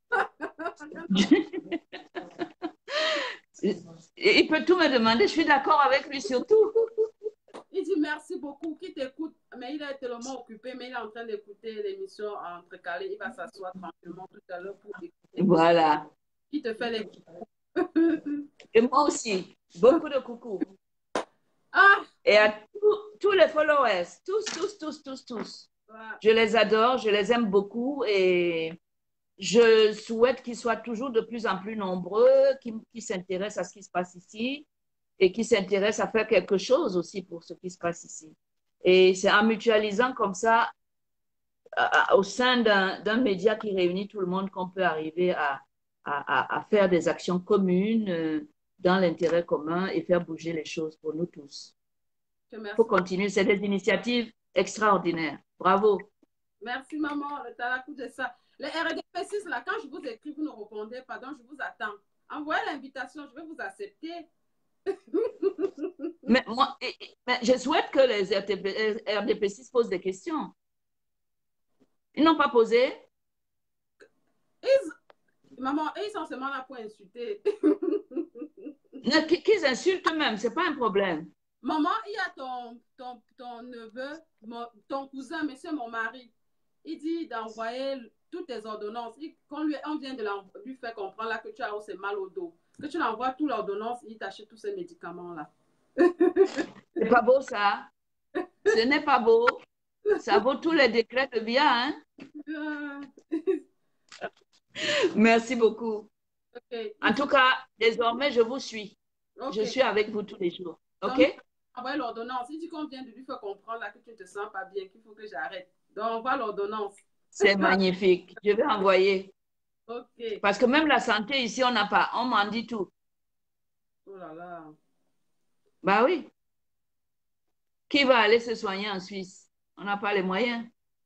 S3: Il peut tout me demander. Je suis d'accord avec lui surtout.
S2: Il dit merci beaucoup, qui t'écoute, mais il est tellement occupé, mais il est en train d'écouter l'émission entrecalée. Il va s'asseoir tranquillement tout à l'heure pour écouter.
S3: Voilà.
S2: Qui te fait les
S3: Et moi aussi. Beaucoup de coucou.
S2: Ah!
S3: Et à tous les followers, tous. Voilà. Je les adore, je les aime beaucoup et je souhaite qu'ils soient toujours de plus en plus nombreux, qui s'intéressent à ce qui se passe ici et qui s'intéressent à faire quelque chose aussi pour ce qui se passe ici. Et c'est en mutualisant comme ça, au sein d'un média qui réunit tout le monde, qu'on peut arriver à faire des actions communes dans l'intérêt commun et faire bouger les choses pour nous tous. Il faut continuer, c'est des initiatives extraordinaires. Bravo.
S2: Merci maman, le talakou de ça. Les RDP6 là, quand je vous écris, vous ne répondez pas, donc je vous attends. Envoyez l'invitation, je vais vous accepter.
S3: mais je souhaite que les RDP6 posent des questions. Ils n'ont pas posé.
S2: Maman, ils sont seulement là pour insulter.
S3: Qu'ils insultent même, ce n'est pas un problème.
S2: Maman, il y a ton neveu, ton cousin, monsieur mon mari. Il dit d'envoyer toutes tes ordonnances. On vient de lui faire comprendre là que tu as aussi mal au dos. Que tu l'envoies toutes les ordonnances, il t'achète tous ces médicaments-là.
S3: C'est pas beau ça. Ce n'est pas beau. Ça vaut tous les décrets de bien. Hein? Merci beaucoup.
S2: Okay.
S3: En tout cas, désormais, je vous suis. Okay. Je suis avec vous tous les jours. OK?
S2: Envoie l'ordonnance. Il dit qu'on vient de lui faire comprendre là, que tu ne te sens pas bien, qu'il faut que j'arrête. Donc, envoie l'ordonnance.
S3: C'est magnifique. Je vais envoyer.
S2: OK.
S3: Parce que même la santé ici, on n'a pas. On m'en dit tout.
S2: Oh là là.
S3: Bah oui. Qui va aller se soigner en Suisse? On n'a pas les moyens.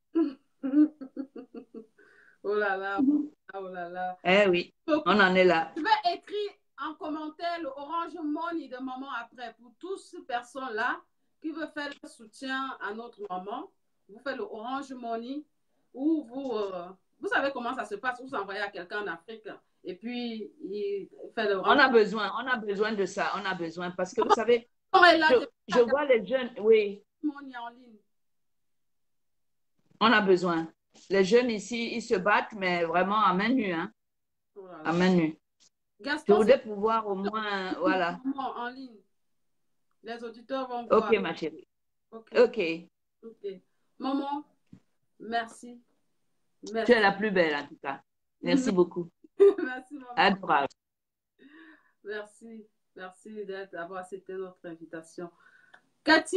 S2: Oh là là. Oh là là.
S3: Eh oui, on en est là.
S2: Je vais écrire en commentaire le Orange Money de maman après pour toutes ces personnes-là qui veulent faire le soutien à notre maman. Vous faites le Orange Money ou vous savez comment ça se passe. Vous envoyez à quelqu'un en Afrique et puis il fait le Orange.
S3: On a besoin de ça. On a besoin parce que vous savez, je vois les jeunes, oui.
S2: En ligne.
S3: On a besoin. Les jeunes ici, ils se battent, mais vraiment à main nue. Hein? Oh à main nue. Gaston, je voudrais pouvoir au moins, voilà.
S2: En ligne. Les auditeurs vont voir.
S3: Ok, ma chérie.
S2: Ok.
S3: Ok.
S2: Maman, merci.
S3: Tu es la plus belle, en tout cas. Merci beaucoup.
S2: Merci, maman.
S3: Adorable.
S2: Merci. Merci d'avoir accepté notre invitation. Cathy.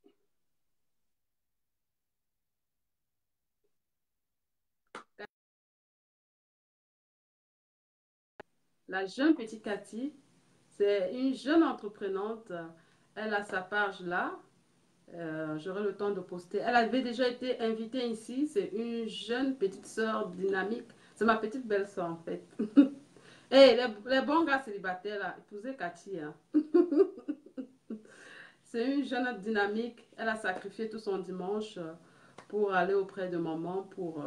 S2: La jeune petite Cathy, c'est une jeune entreprenante. Elle a sa page là. J'aurai le temps de poster. Elle avait déjà été invitée ici. C'est une jeune petite sœur dynamique. C'est ma petite belle-sœur en fait. Et les bons gars célibataires là, épousez Cathy. Hein. C'est une jeune dynamique. Elle a sacrifié tout son dimanche pour aller auprès de maman pour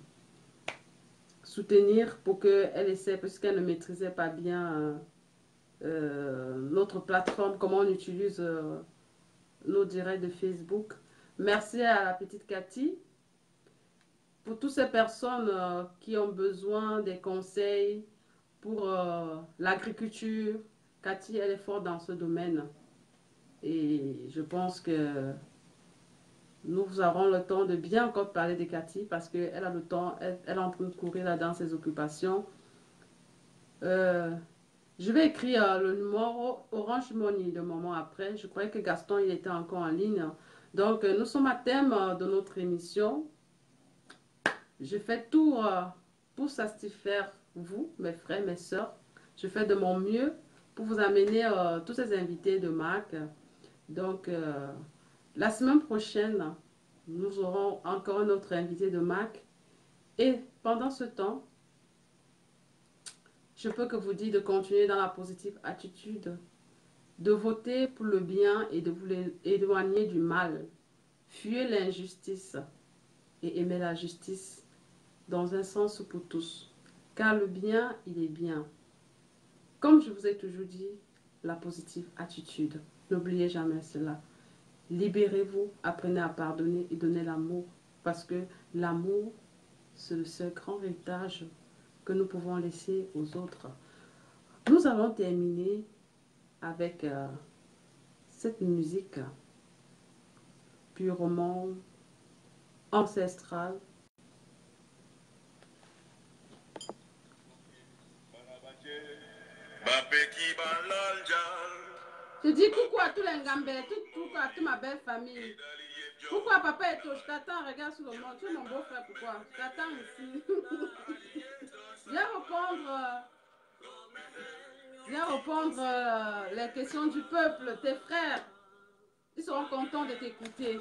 S2: soutenir, pour qu'elle essaie, parce qu'elle ne maîtrisait pas bien notre plateforme, comment on utilise nos directs de Facebook. Merci à la petite Cathy. Pour toutes ces personnes qui ont besoin des conseils pour l'agriculture, Cathy, elle est forte dans ce domaine. Et je pense que nous aurons le temps de bien encore parler de Cathy parce qu'elle a le temps, elle est en train de courir là dans ses occupations. Je vais écrire le numéro Orange Money de maman après. Je croyais que Gaston il était encore en ligne. Donc, nous sommes à thème de notre émission. Je fais tout pour satisfaire vous, mes frères, mes soeurs. Je fais de mon mieux pour vous amener tous ces invités de marque. Donc, la semaine prochaine, nous aurons encore notre invité de marque. Et pendant ce temps, je peux que vous dire de continuer dans la positive attitude, de voter pour le bien et de vous éloigner du mal. Fuyez l'injustice et aimez la justice dans un sens pour tous. Car le bien, il est bien. Comme je vous ai toujours dit, la positive attitude. N'oubliez jamais cela. Libérez-vous, apprenez à pardonner et donnez l'amour. Parce que l'amour, c'est le seul grand héritage que nous pouvons laisser aux autres. Nous allons terminer avec cette musique purement ancestrale. Je dis coucou à tous les Ngambais, coucou à toute ma belle famille. Pourquoi papa est tôt? Je t'attends, regarde sur le monde. Tu es mon beau-frère, pourquoi? Je t'attends ici. Viens répondre les questions du peuple, tes frères. Ils seront contents de t'écouter.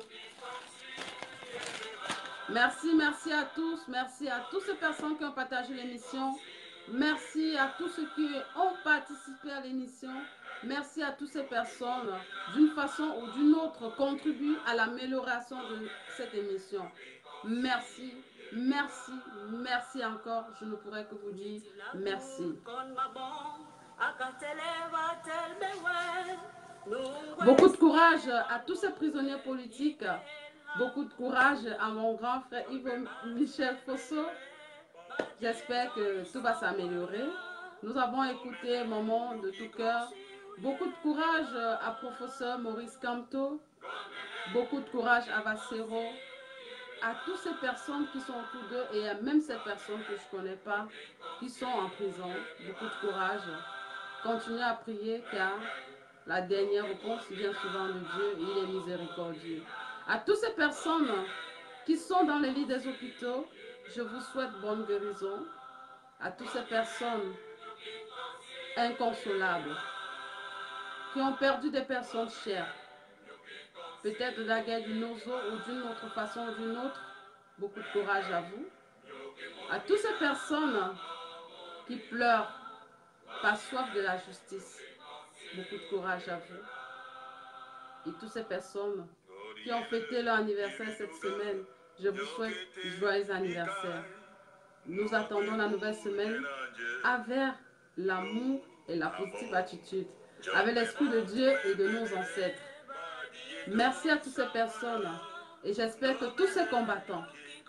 S2: Merci, merci à tous. Merci à toutes ces personnes qui ont partagé l'émission. Merci à tous ceux qui ont participé à l'émission. Merci à toutes ces personnes, d'une façon ou d'une autre, contribuent à l'amélioration de cette émission. Merci, merci, merci encore. Je ne pourrais que vous dire merci. Beaucoup de courage à tous ces prisonniers politiques. Beaucoup de courage à mon grand frère Yves Michel Fosso. J'espère que tout va s'améliorer. Nous avons écouté Maman de tout cœur. Beaucoup de courage à professeur Maurice Camteau. Beaucoup de courage à Vassero. À toutes ces personnes qui sont autour d'eux et à même ces personnes que je ne connais pas qui sont en prison. Beaucoup de courage. Continuez à prier car la dernière réponse vient souvent de Dieu et il est miséricordieux. À toutes ces personnes qui sont dans les lits des hôpitaux, je vous souhaite bonne guérison. À toutes ces personnes inconsolables qui ont perdu des personnes chères, peut-être de la guerre du Nozo ou d'une autre façon ou d'une autre, beaucoup de courage à vous. À toutes ces personnes qui pleurent par soif de la justice, beaucoup de courage à vous. Et toutes ces personnes qui ont fêté leur anniversaire cette semaine, je vous souhaite joyeux anniversaire. Nous attendons la nouvelle semaine avec l'amour et la positive attitude, avec l'Esprit de Dieu et de nos ancêtres. Merci à toutes ces personnes et j'espère que tous ces combattants,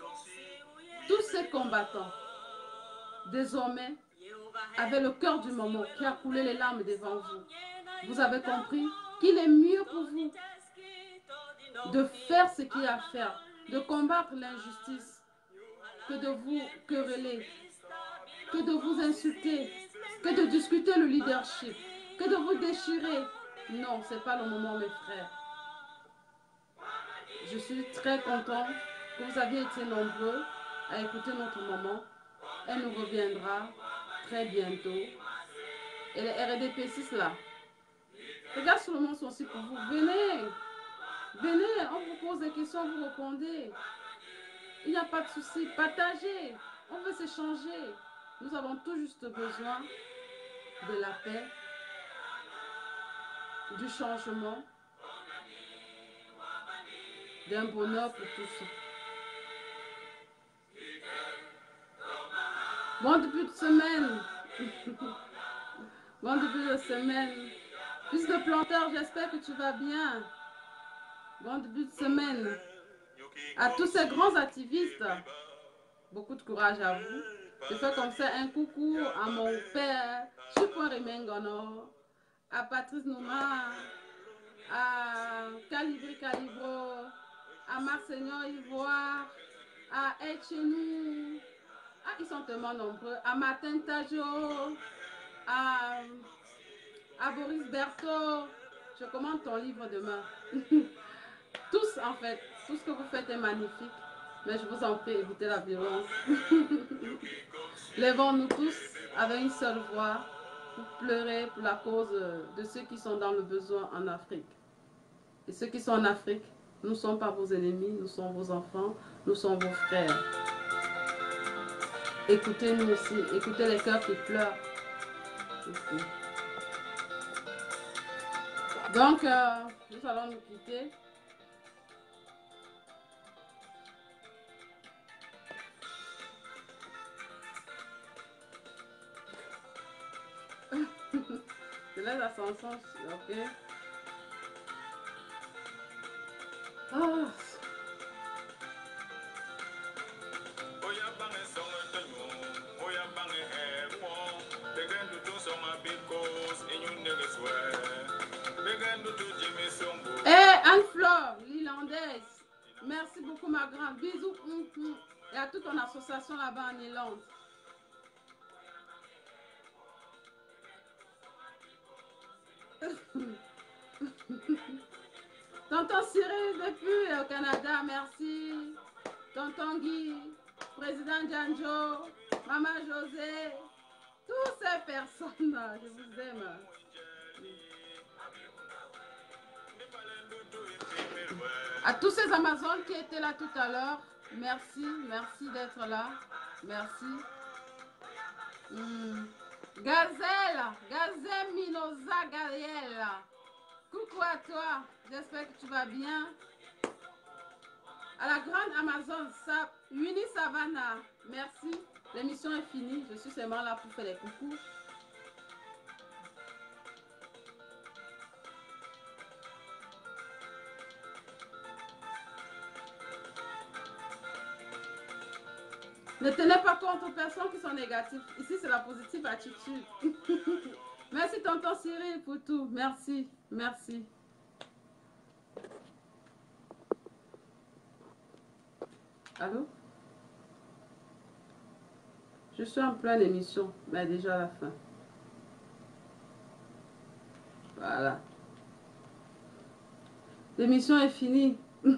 S2: désormais, avec le cœur du moment qui a coulé les larmes devant vous, vous avez compris qu'il est mieux pour vous de faire ce qu'il y a à faire, de combattre l'injustice, que de vous quereller, que de vous insulter, que de discuter le leadership, que de vous déchirer. Non, ce n'est pas le moment, mes frères. Je suis très content que vous aviez été nombreux à écouter notre maman. Elle nous reviendra très bientôt. Et les RDP6 là, regarde sur le monde sont aussi pour vous. Venez, venez, on vous pose des questions, vous répondez. Il n'y a pas de souci, partagez, on veut s'échanger. Nous avons tout juste besoin de la paix, du changement, d'un bonheur pour tous. Bon début de semaine. Bon début de semaine. Fils de planteur, j'espère que tu vas bien. Bon début de semaine. À tous ces grands activistes, beaucoup de courage à vous. Je fais comme ça un coucou à mon père, Chupon Remengono, à Patrice Nouma, à Calibri Calibro, à Marseignan Ivoire, à Etchenou. Ah, ils sont tellement nombreux. À Martin Tajo, à Boris Berthaud. Je commande ton livre demain. Tous, en fait, tout ce que vous faites est magnifique. Mais je vous en prie, évitez la violence. Lèvons-nous tous avec une seule voix pour pleurer pour la cause de ceux qui sont dans le besoin en Afrique. Et ceux qui sont en Afrique, nous ne sommes pas vos ennemis, nous sommes vos enfants, nous sommes vos frères. Écoutez-nous aussi, écoutez les cœurs qui pleurent. Aussi. Donc, nous allons nous quitter. C'est là l'ascension, ok. Oh. Hey, Anne-Fleur, l'Irlandaise. Merci beaucoup, ma grande. Bisous. Et à toute ton association là-bas en Irlande. Tonton Cyril depuis au Canada, merci. Tonton Guy, président Janjo, Maman José, toutes ces personnes, je vous aime. À tous ces Amazones qui étaient là tout à l'heure, merci, merci d'être là, merci. Gazelle, Gazelle Minoza Gabriel, coucou à toi, j'espère que tu vas bien. À la grande Amazon, Winnie Savannah, merci, l'émission est finie, je suis seulement là pour faire les coucous. Ne tenez pas compte aux personnes qui sont négatives. Ici, c'est la positive attitude. Merci, tonton Cyril, pour tout. Merci. Merci. Allô? Je suis en pleine émission, mais déjà à la fin. Voilà. L'émission est finie.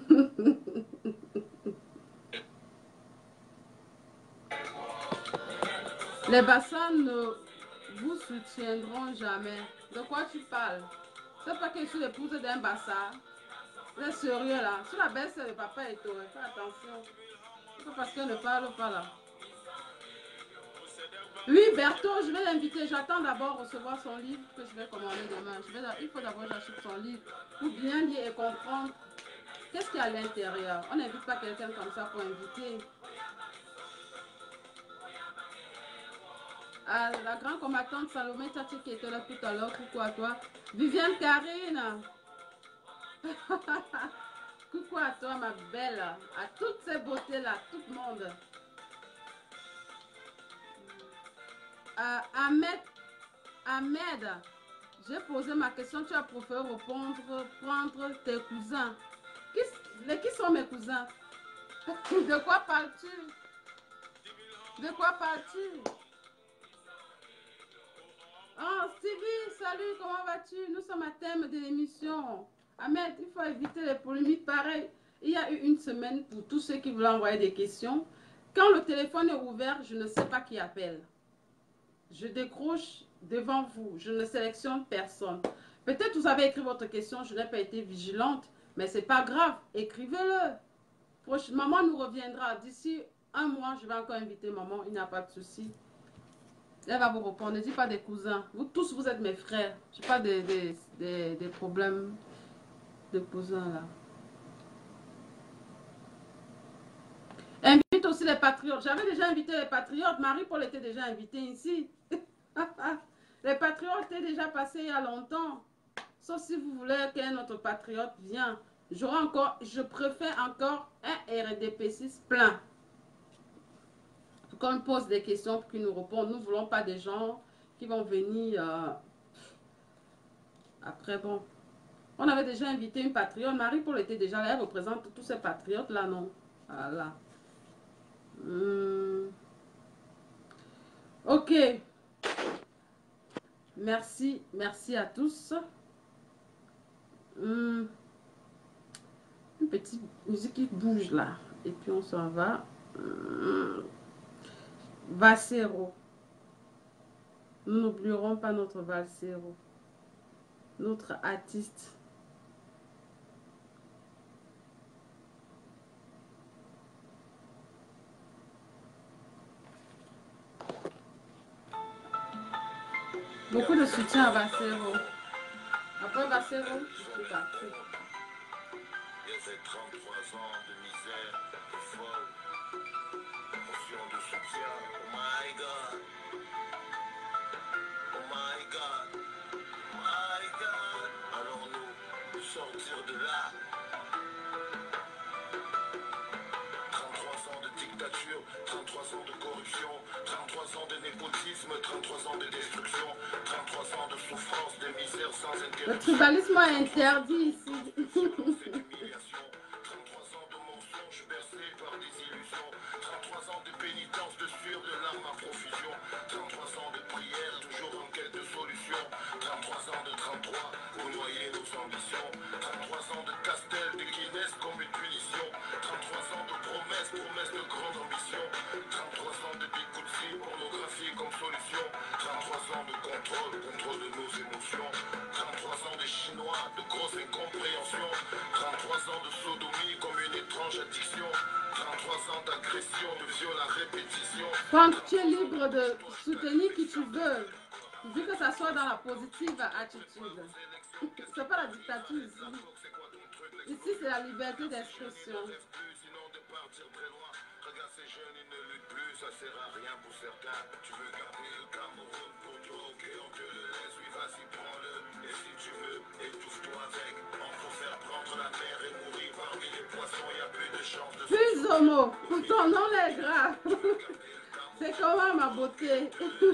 S2: Les bassins ne vous soutiendront jamais. De quoi tu parles? C'est pas que je suis l'épouse d'un bassard. C'est sérieux là. Sur la baisse, le papa est touré. Fais attention. C'est pas parce qu'elle ne parle pas là. Oui, Berthaud, je vais l'inviter. J'attends d'abord recevoir son livre que je vais commander demain. Il faut d'abord que j'achète son livre pour bien lire et comprendre qu'est-ce qu'il y a à l'intérieur. On n'invite pas quelqu'un comme ça pour inviter. À la grande combattante Salomé Tati qui était là tout à l'heure, coucou à toi. Viviane Karine. Coucou à toi ma belle. À toutes ces beautés là, tout le monde. Ahmed, j'ai posé ma question, tu as préféré prendre tes cousins. Qui sont mes cousins? De quoi parles-tu? De quoi parles-tu? Oh, Stevie, salut, comment vas-tu? Nous sommes à thème de l'émission. Ahmed, il faut éviter les polémiques pareilles. Il y a eu une semaine pour tous ceux qui voulaient envoyer des questions. Quand le téléphone est ouvert, je ne sais pas qui appelle. Je décroche devant vous. Je ne sélectionne personne. Peut-être vous avez écrit votre question, je n'ai pas été vigilante, mais c'est pas grave. Écrivez-le. Maman nous reviendra. D'ici un mois, je vais encore inviter maman. Il n'y a pas de souci. Elle va vous répondre. Ne dites pas des cousins. Vous tous, vous êtes mes frères. Je n'ai pas des problèmes de cousins là. Invite aussi les patriotes. J'avais déjà invité les patriotes. Marie-Paul était déjà invitée ici. Les patriotes étaient déjà passés il y a longtemps. Sauf si vous voulez qu'un autre patriote vienne. Je préfère encore un RDP6 plein. Pour qu'on pose des questions, pour qu'ils nous répondent. Nous ne voulons pas des gens qui vont venir. Après, bon. On avait déjà invité une patriote. Marie-Paul était déjà là. Elle représente tous ces patriotes là, non? Voilà. Ok. Merci à tous. Une petite musique qui bouge là. Et puis on s'en va. Valsero. Nous n'oublierons pas notre Valsero. Notre artiste. Beaucoup de soutien à Valsero. Après Valsero, je suis partie.
S1: Il y avait 33 ans de misère, de folle, portion de soutien. Oh my God, oh my God, oh my God. Allons-nous sortir de là? 33 ans de dictature, 33 ans de corruption, 33 ans de népotisme, 33 ans de destruction, 33 ans de souffrance, de misère sans intérêt.
S2: Le tribalisme est interdit ici.
S1: 33 ans de mensonges bercés par des illusions, 33 ans de pénitence, de sueur, de larmes à profusion, 33 ans de prière, toujours en quête de solution, 33 ans de 33 pour noyer nos ambitions, 33 ans de Castel, de Guinness comme une punition, 33 ans de promesses, promesses de grande ambition, 33 ans de Bikutsi, pornographie comme solution, 33 ans de contrôle, contrôle de nos émotions, 33 ans de Chinois, de grosse incompréhension, 33 ans de sodomie comme une étrange addiction, 33 ans d'agression, de viol à répétition.
S2: Franck, tu es libre de soutenir qui tu veux, vu que ça soit dans la positive attitude. C'est pas la dictature ici. Ici, c'est la liberté d'expression.
S1: Sinon de partir très loin. Regarde ces jeunes, ils ne luttent plus, ça sert à rien pour certains. Tu veux garder le Cameroun pour toi, ok, on te le laisse, oui, vas-y, prends-le. Et si tu veux, étouffe-toi avec. On peut faire prendre la mer et mourir parmi les poissons, y a plus de chance de...
S2: Puzo, Tomo, ton nom est grave. C'est comment ma beauté?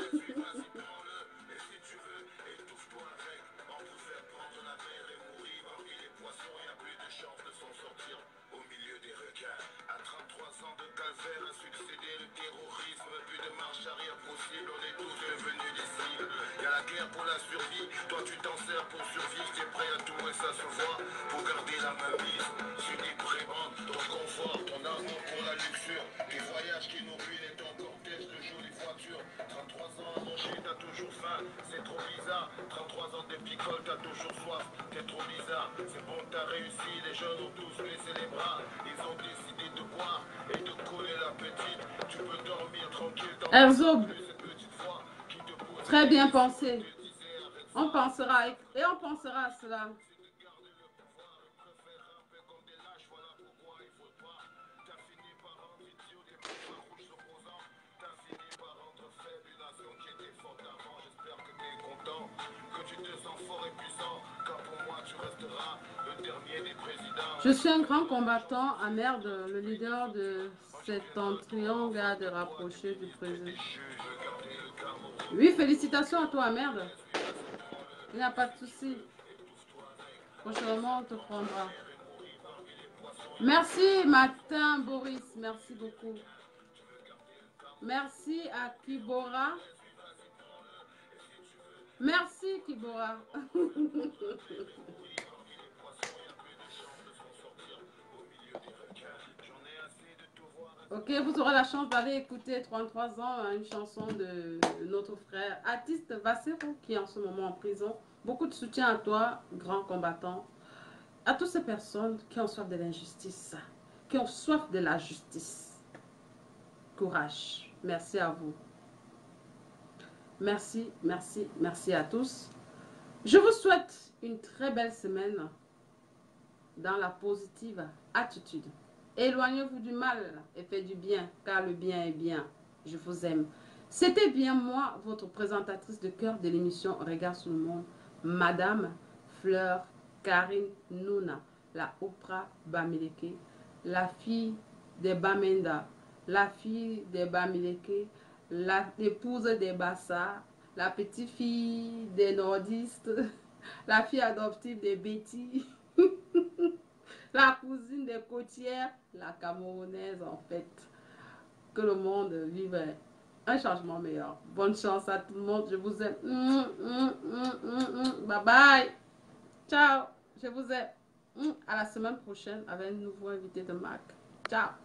S1: Pour la survie, toi tu t'en sers pour survivre, t'es prêt à tout et ça se voit, pour garder la main mise, unique vraiment, ton confort, ton amour pour la luxure, les voyages qui nous ruinent et ton cortège de jolies voitures, 33 ans à manger, t'as toujours faim, c'est trop bizarre, 33 ans de picole, t'as toujours soif, t'es trop bizarre, c'est bon t'as réussi, les jeunes ont tous baissé les bras, ils ont décidé de boire et de coller la petite, tu peux dormir tranquille dans
S2: Herzog,
S1: cette petite voix qui te pousse.
S2: très bien pensé. On pensera et on pensera à cela. Je suis un grand combattant, Ahmed, le leader de septentrion, garde rapproché du président. Oui, félicitations à toi, Ahmed. Il n'y a pas de souci. Prochainement, on te prendra. Merci, Martin Boris. Merci beaucoup. Merci à Kibora. Merci, Kibora. Ok, vous aurez la chance d'aller écouter 33 ans, une chanson de notre frère artiste Vassero qui est en ce moment en prison. Beaucoup de soutien à toi, grand combattant. À toutes ces personnes qui ont soif de l'injustice, qui ont soif de la justice. Courage. Merci à vous. Merci, merci, merci à tous. Je vous souhaite une très belle semaine dans la positive attitude. Éloignez-vous du mal et faites du bien, car le bien est bien. Je vous aime. C'était bien moi, votre présentatrice de cœur de l'émission Regard sur le monde, Madame Fleur Karine Nouna, la Oprah Bamileke, la fille des Bamenda, la fille des Bamileke, l'épouse des Bassa, la petite-fille des nordistes, la fille adoptive des Betty, la cousine des côtières, la camerounaise en fait. Que le monde vive un changement meilleur. Bonne chance à tout le monde, je vous aime. Bye bye. Ciao, je vous aime. À la semaine prochaine avec un nouveau invité de Mac. Ciao.